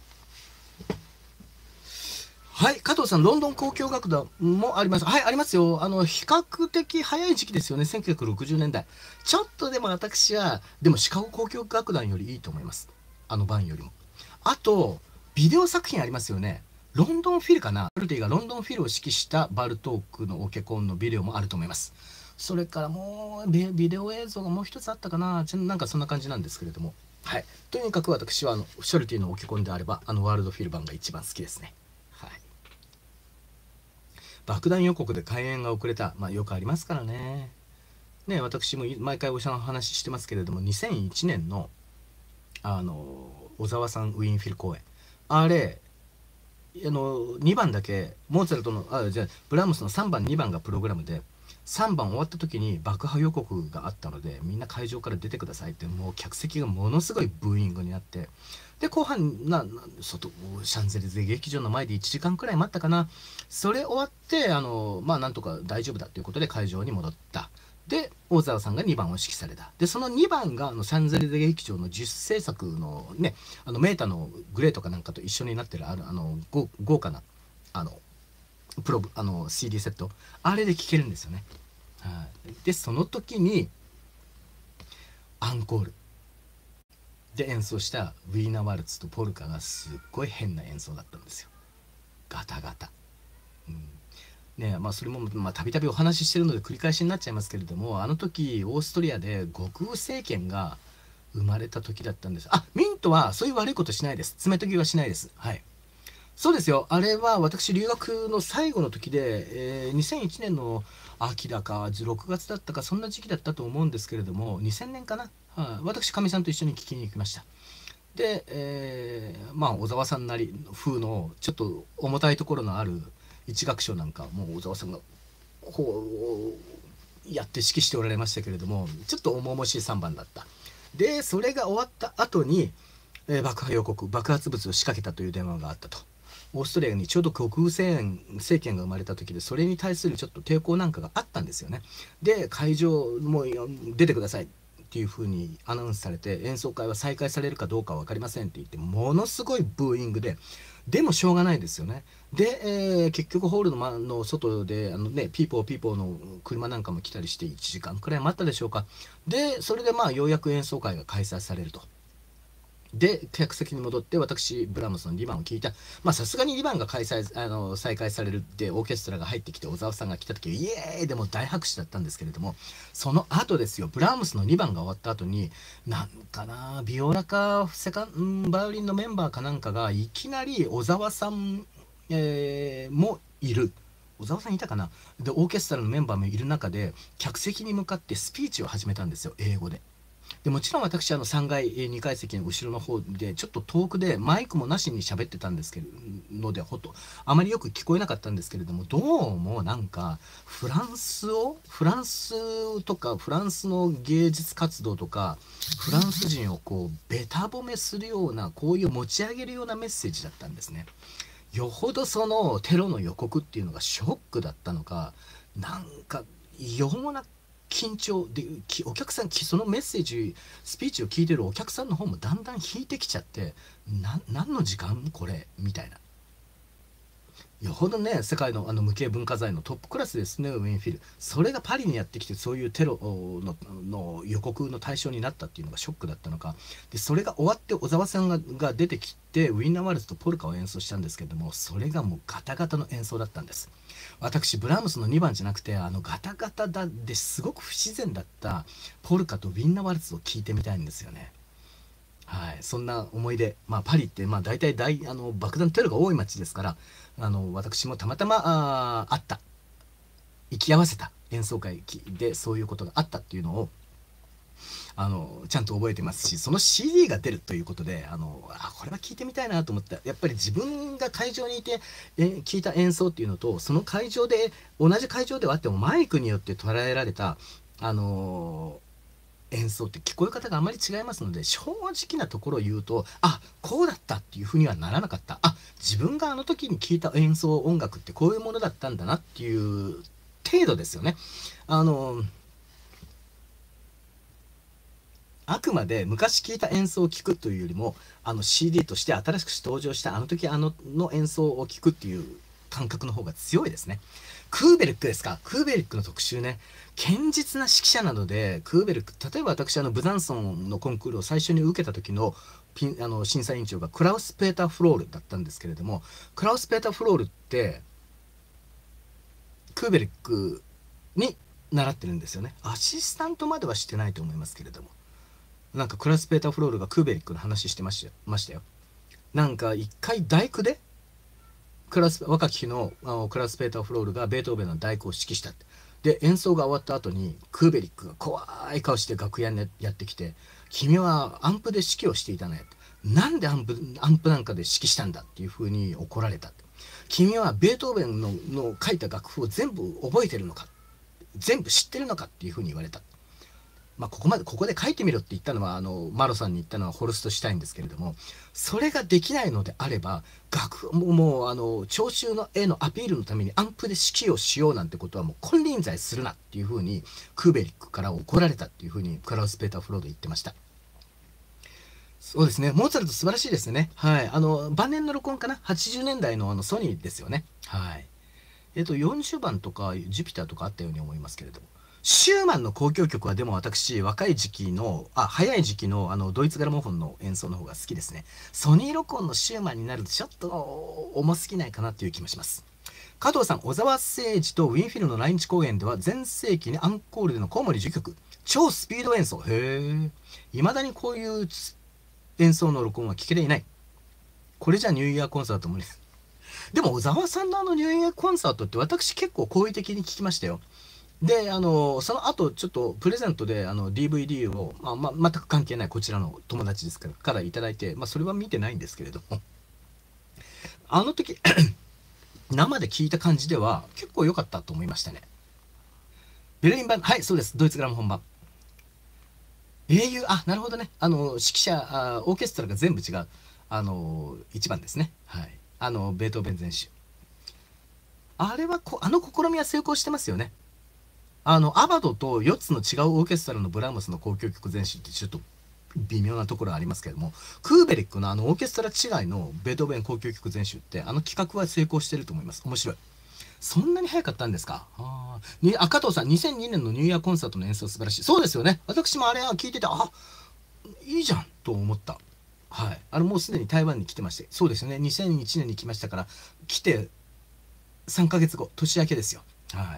はい、加藤さん、ロンドン交響楽団もあります。はい、ありますよ。比較的早い時期ですよね、1960年代。ちょっとでも私は、でもシカゴ交響楽団よりいいと思います。あの版よりも。あと、ビデオ作品ありますよね。ロンドンフィルかな、ルティがロンドンフィルを指揮したバルトークのオケコンのビデオもあると思います。それからもう、ビデオ映像がもう一つあったかな。なんかそんな感じなんですけれども。はい。とにかく私は、ショルティのオケコンであれば、ワールドフィル版が一番好きですね。はい。爆弾予告で開演が遅れた。まあよくありますからね。 ね、私も毎回お話ししてますけれども、2001年の小沢さんウィーンフィル公演、あれ2番だけモーツァルトのじゃあブラームスの3番2番がプログラムで、3番終わった時に爆破予告があったので、みんな会場から出てくださいって、もう客席がものすごいブーイングになって、で後半外シャンゼリゼ劇場の前で1時間くらい待ったかな。それ終わってなんとか大丈夫だということで会場に戻った。で大沢さんが2番を指揮された。でその2番がシャンゼリゼ劇場の自主制作のね、メータのグレーとかなんかと一緒になってる豪華なCD セット、あれで聴けるんですよね。でその時にアンコールで演奏したウィーナ・ワルツとポルカがすっごい変な演奏だったんですよ。ガタガタ。ね、それもたびたびお話ししてるので繰り返しになっちゃいますけれども、あの時オーストリアで極右政権が生まれた時だったんです。ミントはそういう悪いことしないです。爪研ぎはしないです。はい。そうですよ。あれは私留学の最後の時で、2001年の秋だか6月だったかそんな時期だったと思うんですけれども、2000年かな。私かみさんと一緒に聞きに行きました。で、小沢さんなり風のちょっと重たいところのある一楽章なんかもう小沢さんがこうやって指揮しておられましたけれども、ちょっと重々しい3番だった。でそれが終わった後に、爆破予告、爆発物を仕掛けたという電話があったと。オーストリアにちょうど極右政権が生まれた時で、それに対するちょっと抵抗なんかがあったんですよね。で会場も出てくださいっていう風にアナウンスされて、演奏会は再開されるかどうかは分かりませんって言って、ものすごいブーイングで、でもしょうがないですよね。で、結局ホールの外でピーポーの車なんかも来たりして1時間くらい待ったでしょうか。でそれでようやく演奏会が開催されると。で客席に戻って、私ブラームスの2番を聴いた。さすがに2番が再開されるってオーケストラが入ってきて小沢さんが来た時、イエーイでも大拍手だったんですけれども、その後ですよ、ブラームスの2番が終わった後になんかな、ビオラかバイオリンのメンバーかなんかがいきなり小沢さん、もいる。小沢さんいたかな。でオーケストラのメンバーもいる中で客席に向かってスピーチを始めたんですよ、英語で。でもちろん私3階2階席の後ろの方でちょっと遠くでマイクもなしに喋ってたんですけどであまりよく聞こえなかったんですけれども、どうもなんかフランスとかフランスの芸術活動とかフランス人をこうベタ褒めするような、こういう持ち上げるようなメッセージだったんですね。よほどそのテロの予告っていうのがショックだったのか、なんか異様な緊張で、お客さんそのメッセージスピーチを聞いてるお客さんの方もだんだん引いてきちゃって、何の時間これみたいな。よほどね、世界の無形文化財のトップクラスですね、ウィンフィル。それがパリにやってきて、そういうテロの予告の対象になったっていうのがショックだったのか。でそれが終わって小沢さんが出てきてウィンナーワルツとポルカを演奏したんですけれども、それがもうガタガタの演奏だったんです。私ブラームスの2番じゃなくてガタガタですごく不自然だったポルカとウィンナーワルツを聴いてみたいんですよね。はい、そんな思い出。パリって大体爆弾テロが多い街ですから、私もたまたま行き合わせた演奏会でそういうことがあったっていうのをちゃんと覚えてますし、その CD が出るということでこれは聞いてみたいなと思った。やっぱり自分が会場にいて聞いた演奏っていうのと、その会場で同じ会場ではあってもマイクによって捉えられた演奏って聞こえ方があまり違いますので、正直なところを言うとこうだったっていうふうにはならなかった。自分があの時に聞いた音楽ってこういうものだったんだなっていう程度ですよね。あくまで昔聴いた演奏を聴くというよりもCD として新しく登場したあの時の演奏を聴くっていう感覚の方が強いですね。クーベリックですか。クーベリックの特集ね。堅実な指揮者なので、クーベリック、例えば私ブザンソンのコンクールを最初に受けた時の審査委員長がクラウス・ペーター・フロールだったんですけれども、クラウス・ペーター・フロールってクーベリックに習ってるんですよね。アシスタントまではしてないと思いますけれども、なんかクラウス・ペーター・フロールがクーベリックの話してましたよ。なんか一回大工で若き日のクラウス・ペーター・フロールがベートーベンの第九を指揮したって。 で演奏が終わった後にクーベリックが怖い顔して楽屋にやってきて「君はアンプで指揮をしていたね」なんでアンプなんかで指揮したんだっていうふうに怒られた。君はベートーベンの書いた楽譜を全部覚えてるのか、全部知ってるのかっていうふうに言われた。まあ、ここで書いてみろって言ったのはマロさんに言ったのはホルストしたいんですけれども、それができないのであればもう聴衆の絵のアピールのためにアンプで指揮をしようなんてことはもう金輪際するなっていうふうにクーベリックから怒られたっていうふうにクラウス・ペーター・フロード言ってました。そうですね。モーツァルト素晴らしいですね。はい。晩年の録音かな？ 80 年代のソニーですよね。はい。40番とかジュピターとかあったように思いますけれども。シューマンの交響曲はでも私、早い時期のドイツグラモフォンの演奏の方が好きですね。ソニー録音のシューマンになるとちょっと重すぎないかなっていう気もします。加藤さん、小沢誠二とウィンフィルの来日公演では全盛期にアンコールでのコウモリ10曲、超スピード演奏。へえ。未だにこういう演奏の録音は聞けていない。これじゃニューイヤーコンサート無理です。でも小沢さんのニューイヤーコンサートって私結構好意的に聞きましたよ。で、その後ちょっとプレゼントでDVD を、全く関係ないこちらの友達ですからいただいて、それは見てないんですけれども、あの時生で聞いた感じでは結構良かったと思いましたね。ベルリン版、はい、そうです。ドイツグラム本番。英雄、なるほどね。指揮者、オーケストラが全部違う。一番ですね。はい。ベートーベン全集。あれは試みは成功してますよね。アバドと4つの違うオーケストラのブラームスの交響曲全集ってちょっと微妙なところありますけれども、クーベリックのオーケストラ違いのベートーベン交響曲全集って企画は成功してると思います。面白い。そんなに早かったんですか？加藤さん、2002年のニューイヤーコンサートの演奏素晴らしい。そうですよね。私もあれは聞いてて、いいじゃんと思った。はい。もうすでに台湾に来てまして。そうですよね。2001年に来ましたから、来て3ヶ月後、年明けですよ。はい。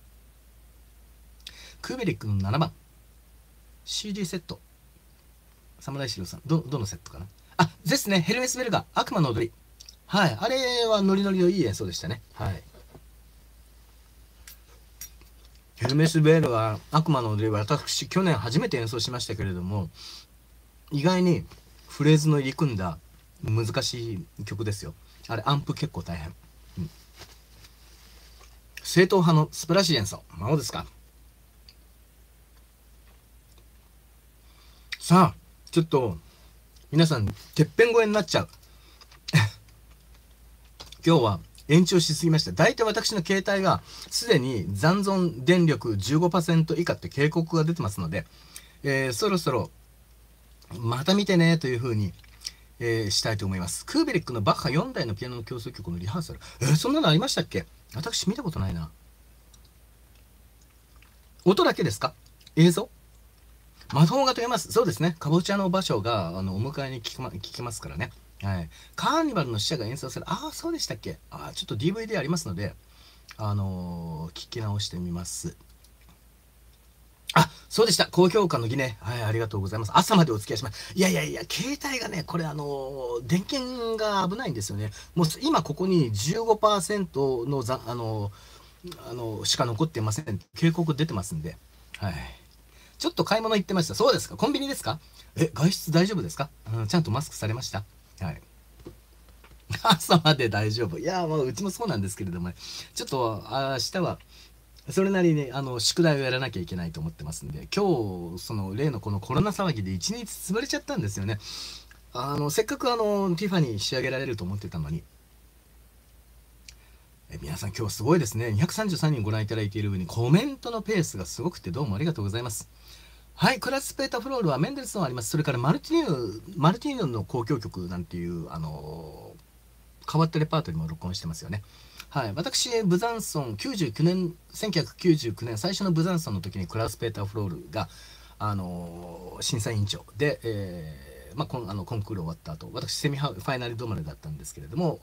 クーベリックの7番。CD セット。侍城さん、どのセットかな？ですね。ヘルメスベルガー、悪魔の踊り。はい。あれはノリノリのいい演奏でしたね。はい。ヘルメスベルガー、悪魔の踊りは私、去年初めて演奏しましたけれども、意外にフレーズの入り組んだ難しい曲ですよ。あれ、アンプ結構大変。正統派の素晴らしい演奏。どうですか？さあ、ちょっと、皆さん、てっぺん越えになっちゃう。今日は延長しすぎました。大体私の携帯がすでに残存電力 15% 以下って警告が出てますので、そろそろまた見てねというふうに、したいと思います。クーベリックのバッハ4台のピアノの協奏曲のリハーサル。そんなのありましたっけ？私見たことないな。音だけですか？映像？魔法が解けます。そうですね。かぼちゃの場所がお迎えに聞きますからね。はい。カーニバルの使者が演奏する。そうでしたっけ？ちょっと DVD ありますので、聞き直してみます。そうでした。高評価の儀ね。はい、ありがとうございます。朝までお付き合いします。いや、携帯がね、これ電源が危ないんですよね。もう今ここに 15% のしか残ってません。警告出てますんで。はい。ちょっと買い物行ってました。そうですか？コンビニですか？外出大丈夫ですか？ちゃんとマスクされました？はい。朝まで大丈夫。いや、うちもそうなんですけれどもね。ちょっと、明日は、それなりに、宿題をやらなきゃいけないと思ってますんで、今日、例のこのコロナ騒ぎで一日潰れちゃったんですよね。せっかくティファニー仕上げられると思ってたのに。皆さん今日すごいですね。233人ご覧いただいている上にコメントのペースがすごくてどうもありがとうございます。はい、クラスペータフロールはメンデルソンあります。それからマルティーノの交響曲なんていう、変わったレパートリーも録音してますよね。はい、私、ブザンソン、1999年、最初のブザンソンの時にクラウス・ペーター・フロールが、審査委員長で、コンクール終わった後、私、セミファイナル止まりだったんですけれども、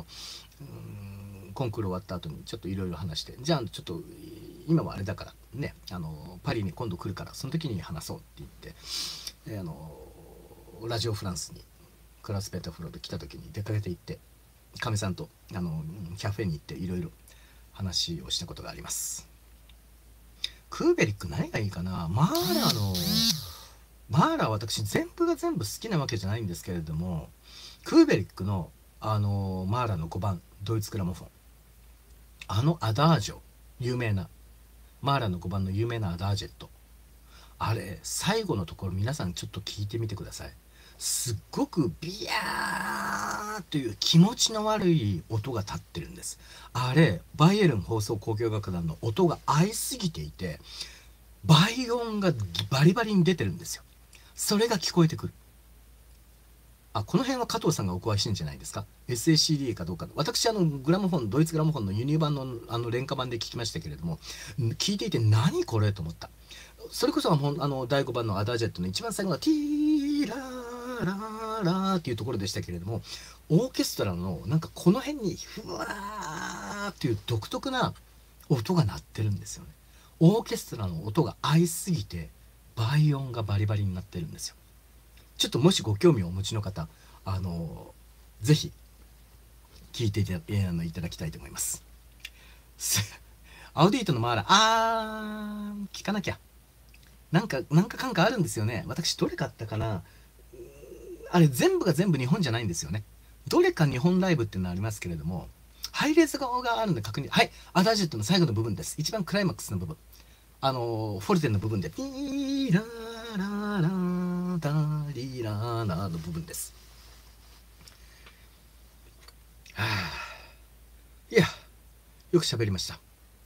コンクール終わった後にちょっといろいろ話して、じゃあちょっと今はあれだからね、パリに今度来るからその時に話そうって言って、ラジオフランスにクラスペーターフローで来た時に出かけて行って、かみさんとキャフェに行っていろいろ話をしたことがあります。 クーベリック何がいいかな。マーラー私全部が全部好きなわけじゃないんですけれども、クーベリックのマーラーの5番ドイツグラモフォン、アダージョ、有名なマーラーの5番の有名なアダージェット、あれ最後のところ皆さんちょっと聞いてみてください。すっごくビヤーという気持ちの悪い音が立ってるんです。あれバイエルン放送交響楽団の音が合いすぎていて、倍音がバリバリに出てるんですよ。それが聞こえてくる。この辺は加藤さんがお詳しいんじゃないですか。 SACD かどうか。私グラモフォン、ドイツグラモフォンの輸入版の廉価版で聞きましたけれども、聞いていて何これと思った。それこそ第5番のアダージェットの一番最後のティーラーラーラーっていうところでしたけれども、オーケストラのなんかこの辺にふわーっていう独特な音が鳴ってるんですよね。オーケストラの音が合いすぎて倍音がバリバリになってるんですよ。ちょっともしご興味をお持ちの方、ぜひ聞いていただきたいと思います。アウディートのマーラ聞かなきゃ。なんかかんかあるんですよね。私どれ買ったかな。あれ全部が全部日本じゃないんですよね。どれか日本ライブっていうのはありますけれども、ハイレゾがあるんで確認。はい、アダージェットの最後の部分です。一番クライマックスの部分、フォルテの部分でピーラララダリラーナの部分です。いや、よく喋りました。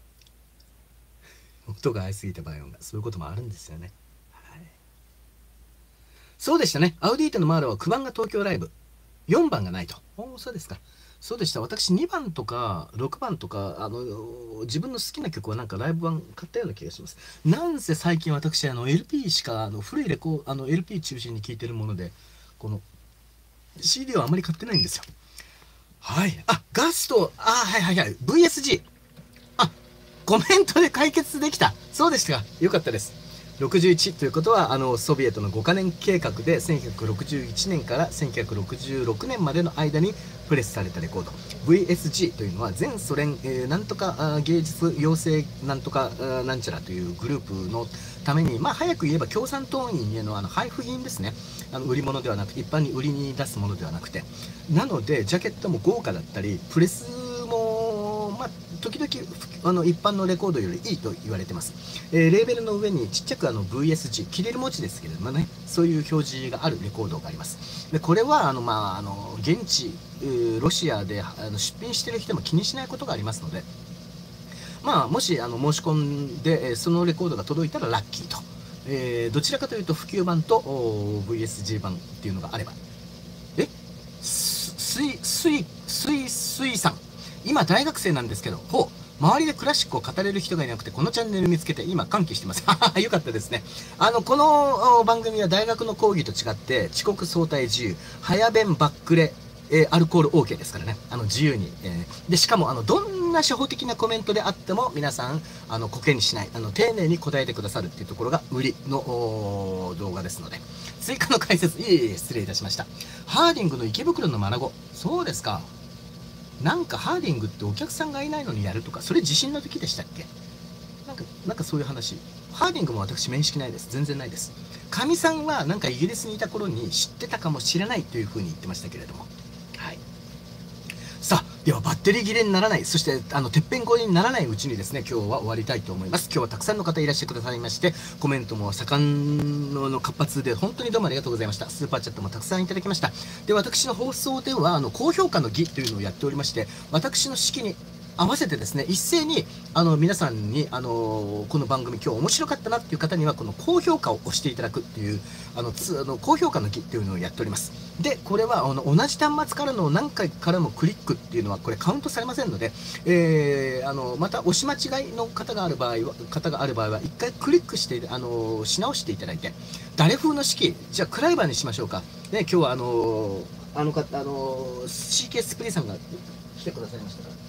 音が合いすぎた場合がそういうこともあるんですよね。はい、そうでしたね。アウディーテのマーラは9番が東京ライブ、4番がないと。そうですか。そうでした。私2番とか6番とか自分の好きな曲はなんかライブ版買ったような気がします。なんせ最近私LP しか古いLP 中心に聴いてるもので、この CD はあまり買ってないんですよ。はい。ガスト、はいはいはい、VSG。コメントで解決できた。そうでしたか。よかったです。61ということはソビエトの5カ年計画で1961年から1966年までの間にプレスされたレコード VSG というのは全ソ連、なんとか芸術養成なんとかなんちゃらというグループのために、早く言えば共産党員への配布品ですね。売り物ではなくて、一般に売りに出すものではなくて、なのでジャケットも豪華だったり、プレスも時々一般のレコードよりいいと言われてます。レーベルの上にちっちゃくVSG、切れる文字ですけれどもね、そういう表示があるレコードがあります。でこれは現地ロシアで出品してる人も気にしないことがありますので、もし申し込んでそのレコードが届いたらラッキーと、どちらかというと普及版と VSG 版っていうのがあれば。スイさん、今大学生なんですけど、周りでクラシックを語れる人がいなくてこのチャンネル見つけて今歓喜してます。よかったですね。この番組は大学の講義と違って遅刻早退自由、早弁バックレ、アルコール OK ですからね。自由に、でしかもどんな初歩的なコメントであっても皆さんコケにしない、丁寧に答えてくださるっていうところが売りの動画ですので、追加の解説失礼いたしました。ハーディングの池袋のマナゴ、そうですか。なんかハーディングってお客さんがいないのにやるとか、それ地震の時でしたっけ。なんかそういう話。ハーディングも私面識ないです。全然ないです。かみさんはなんかイギリスにいた頃に知ってたかもしれないというふうに言ってましたけれども、はい。さあ、ではバッテリー切れにならない、そしててっぺん越えにならないうちにですね、今日は終わりたいと思います。今日はたくさんの方いらっしゃってくださいまして、コメントも盛んの活発で本当にどうもありがとうございました。スーパーチャットもたくさんいただきました。で、私の放送では高評価の儀というのをやっておりまして、私の式に合わせてですね、一斉に皆さんにこの番組今日面白かったなっていう方にはこの高評価を押していただくっていう高評価の儀っていうのをやっております。でこれは同じ端末からの何回からもクリックっていうのはこれカウントされませんので、また押し間違いの方がある場合は一回クリックしてし直していただいて、誰風の式、じゃあクライバーにしましょうかね。今日はCK スプリーさんが来てくださいましたから。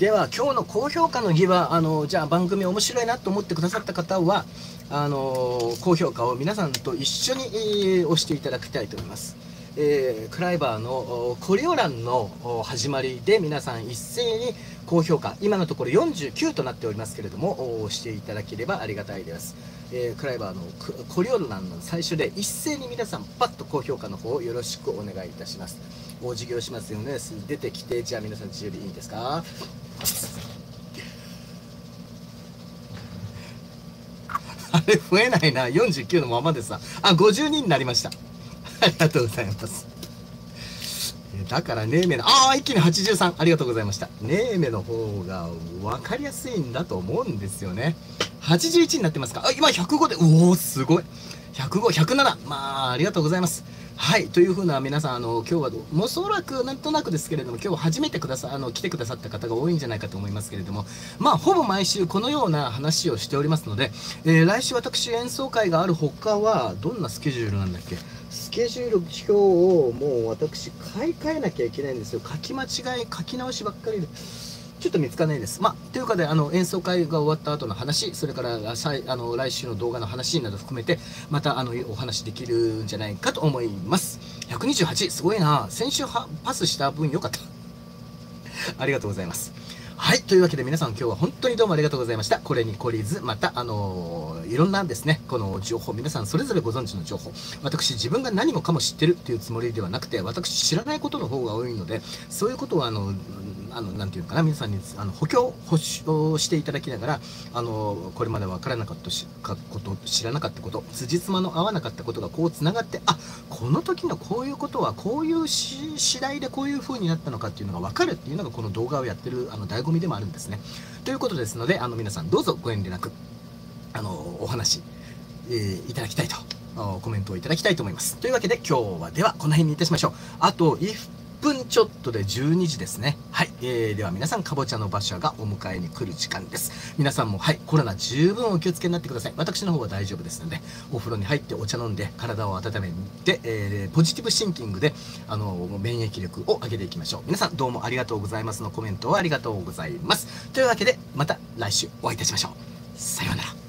では今日の高評価の儀はじゃあ番組面白いなと思ってくださった方は高評価を皆さんと一緒に、押していただきたいと思います。クライバーのコリオランの始まりで皆さん一斉に高評価、今のところ49となっておりますけれども、押していただければありがたいです。クライバーのコリオランの最初で一斉に皆さんパッと高評価の方をよろしくお願いいたします。お辞儀をしますよね。出てきて、じゃあ皆さん自由でいいですか？あれ増えないな。49のままでさ。あ、52になりました。ありがとうございます。だからネーメの、一気に83、ありがとうございました。ネーメの方が分かりやすいんだと思うんですよね。81になってますか？今105で、すごい。105、107。ありがとうございます。はい、というふうな皆さん、今日はおそらくなんとなくですけれども、今日初めて来てくださった方が多いんじゃないかと思いますけれども、ほぼ毎週このような話をしておりますので、来週私演奏会があるほかは、どんなスケジュールなんだっけ？スケジュール表をもう私買い替えなきゃいけないんですよ。書き間違い、書き直しばっかりで。ちょっと見つかんないです。というかで、演奏会が終わった後の話、それから来週の動画の話など含めて、またお話できるんじゃないかと思います。128、すごいな。先週パスした分良かった。ありがとうございます。はい。というわけで皆さん今日は本当にどうもありがとうございました。これに懲りず、また、いろんなですね、この情報、皆さんそれぞれご存知の情報、私自分が何もかも知ってるっていうつもりではなくて、私知らないことの方が多いので、そういうことはなんていうのかな、皆さんに補強していただきながら、これまで分からなかったこと、知らなかったこと、辻褄の合わなかったことがこうつながって、この時のこういうことはこういう次第でこういう風になったのかっていうのが分かるっていうのがこの動画をやってる醍醐味でもあるんですね。ということですので、皆さんどうぞご遠慮なくお話、いただきたいと、コメントをいただきたいと思います。というわけで今日はではこの辺にいたしましょう。あと1分ちょっとで12時ですね。はい。では皆さん、かぼちゃの馬車がお迎えに来る時間です。皆さんも、はい、コロナ十分お気をつけになってください。私の方は大丈夫ですので、お風呂に入ってお茶飲んで体を温めて、ポジティブシンキングで、免疫力を上げていきましょう。皆さんどうもありがとうございますのコメントをありがとうございます。というわけで、また来週お会いいたしましょう。さようなら。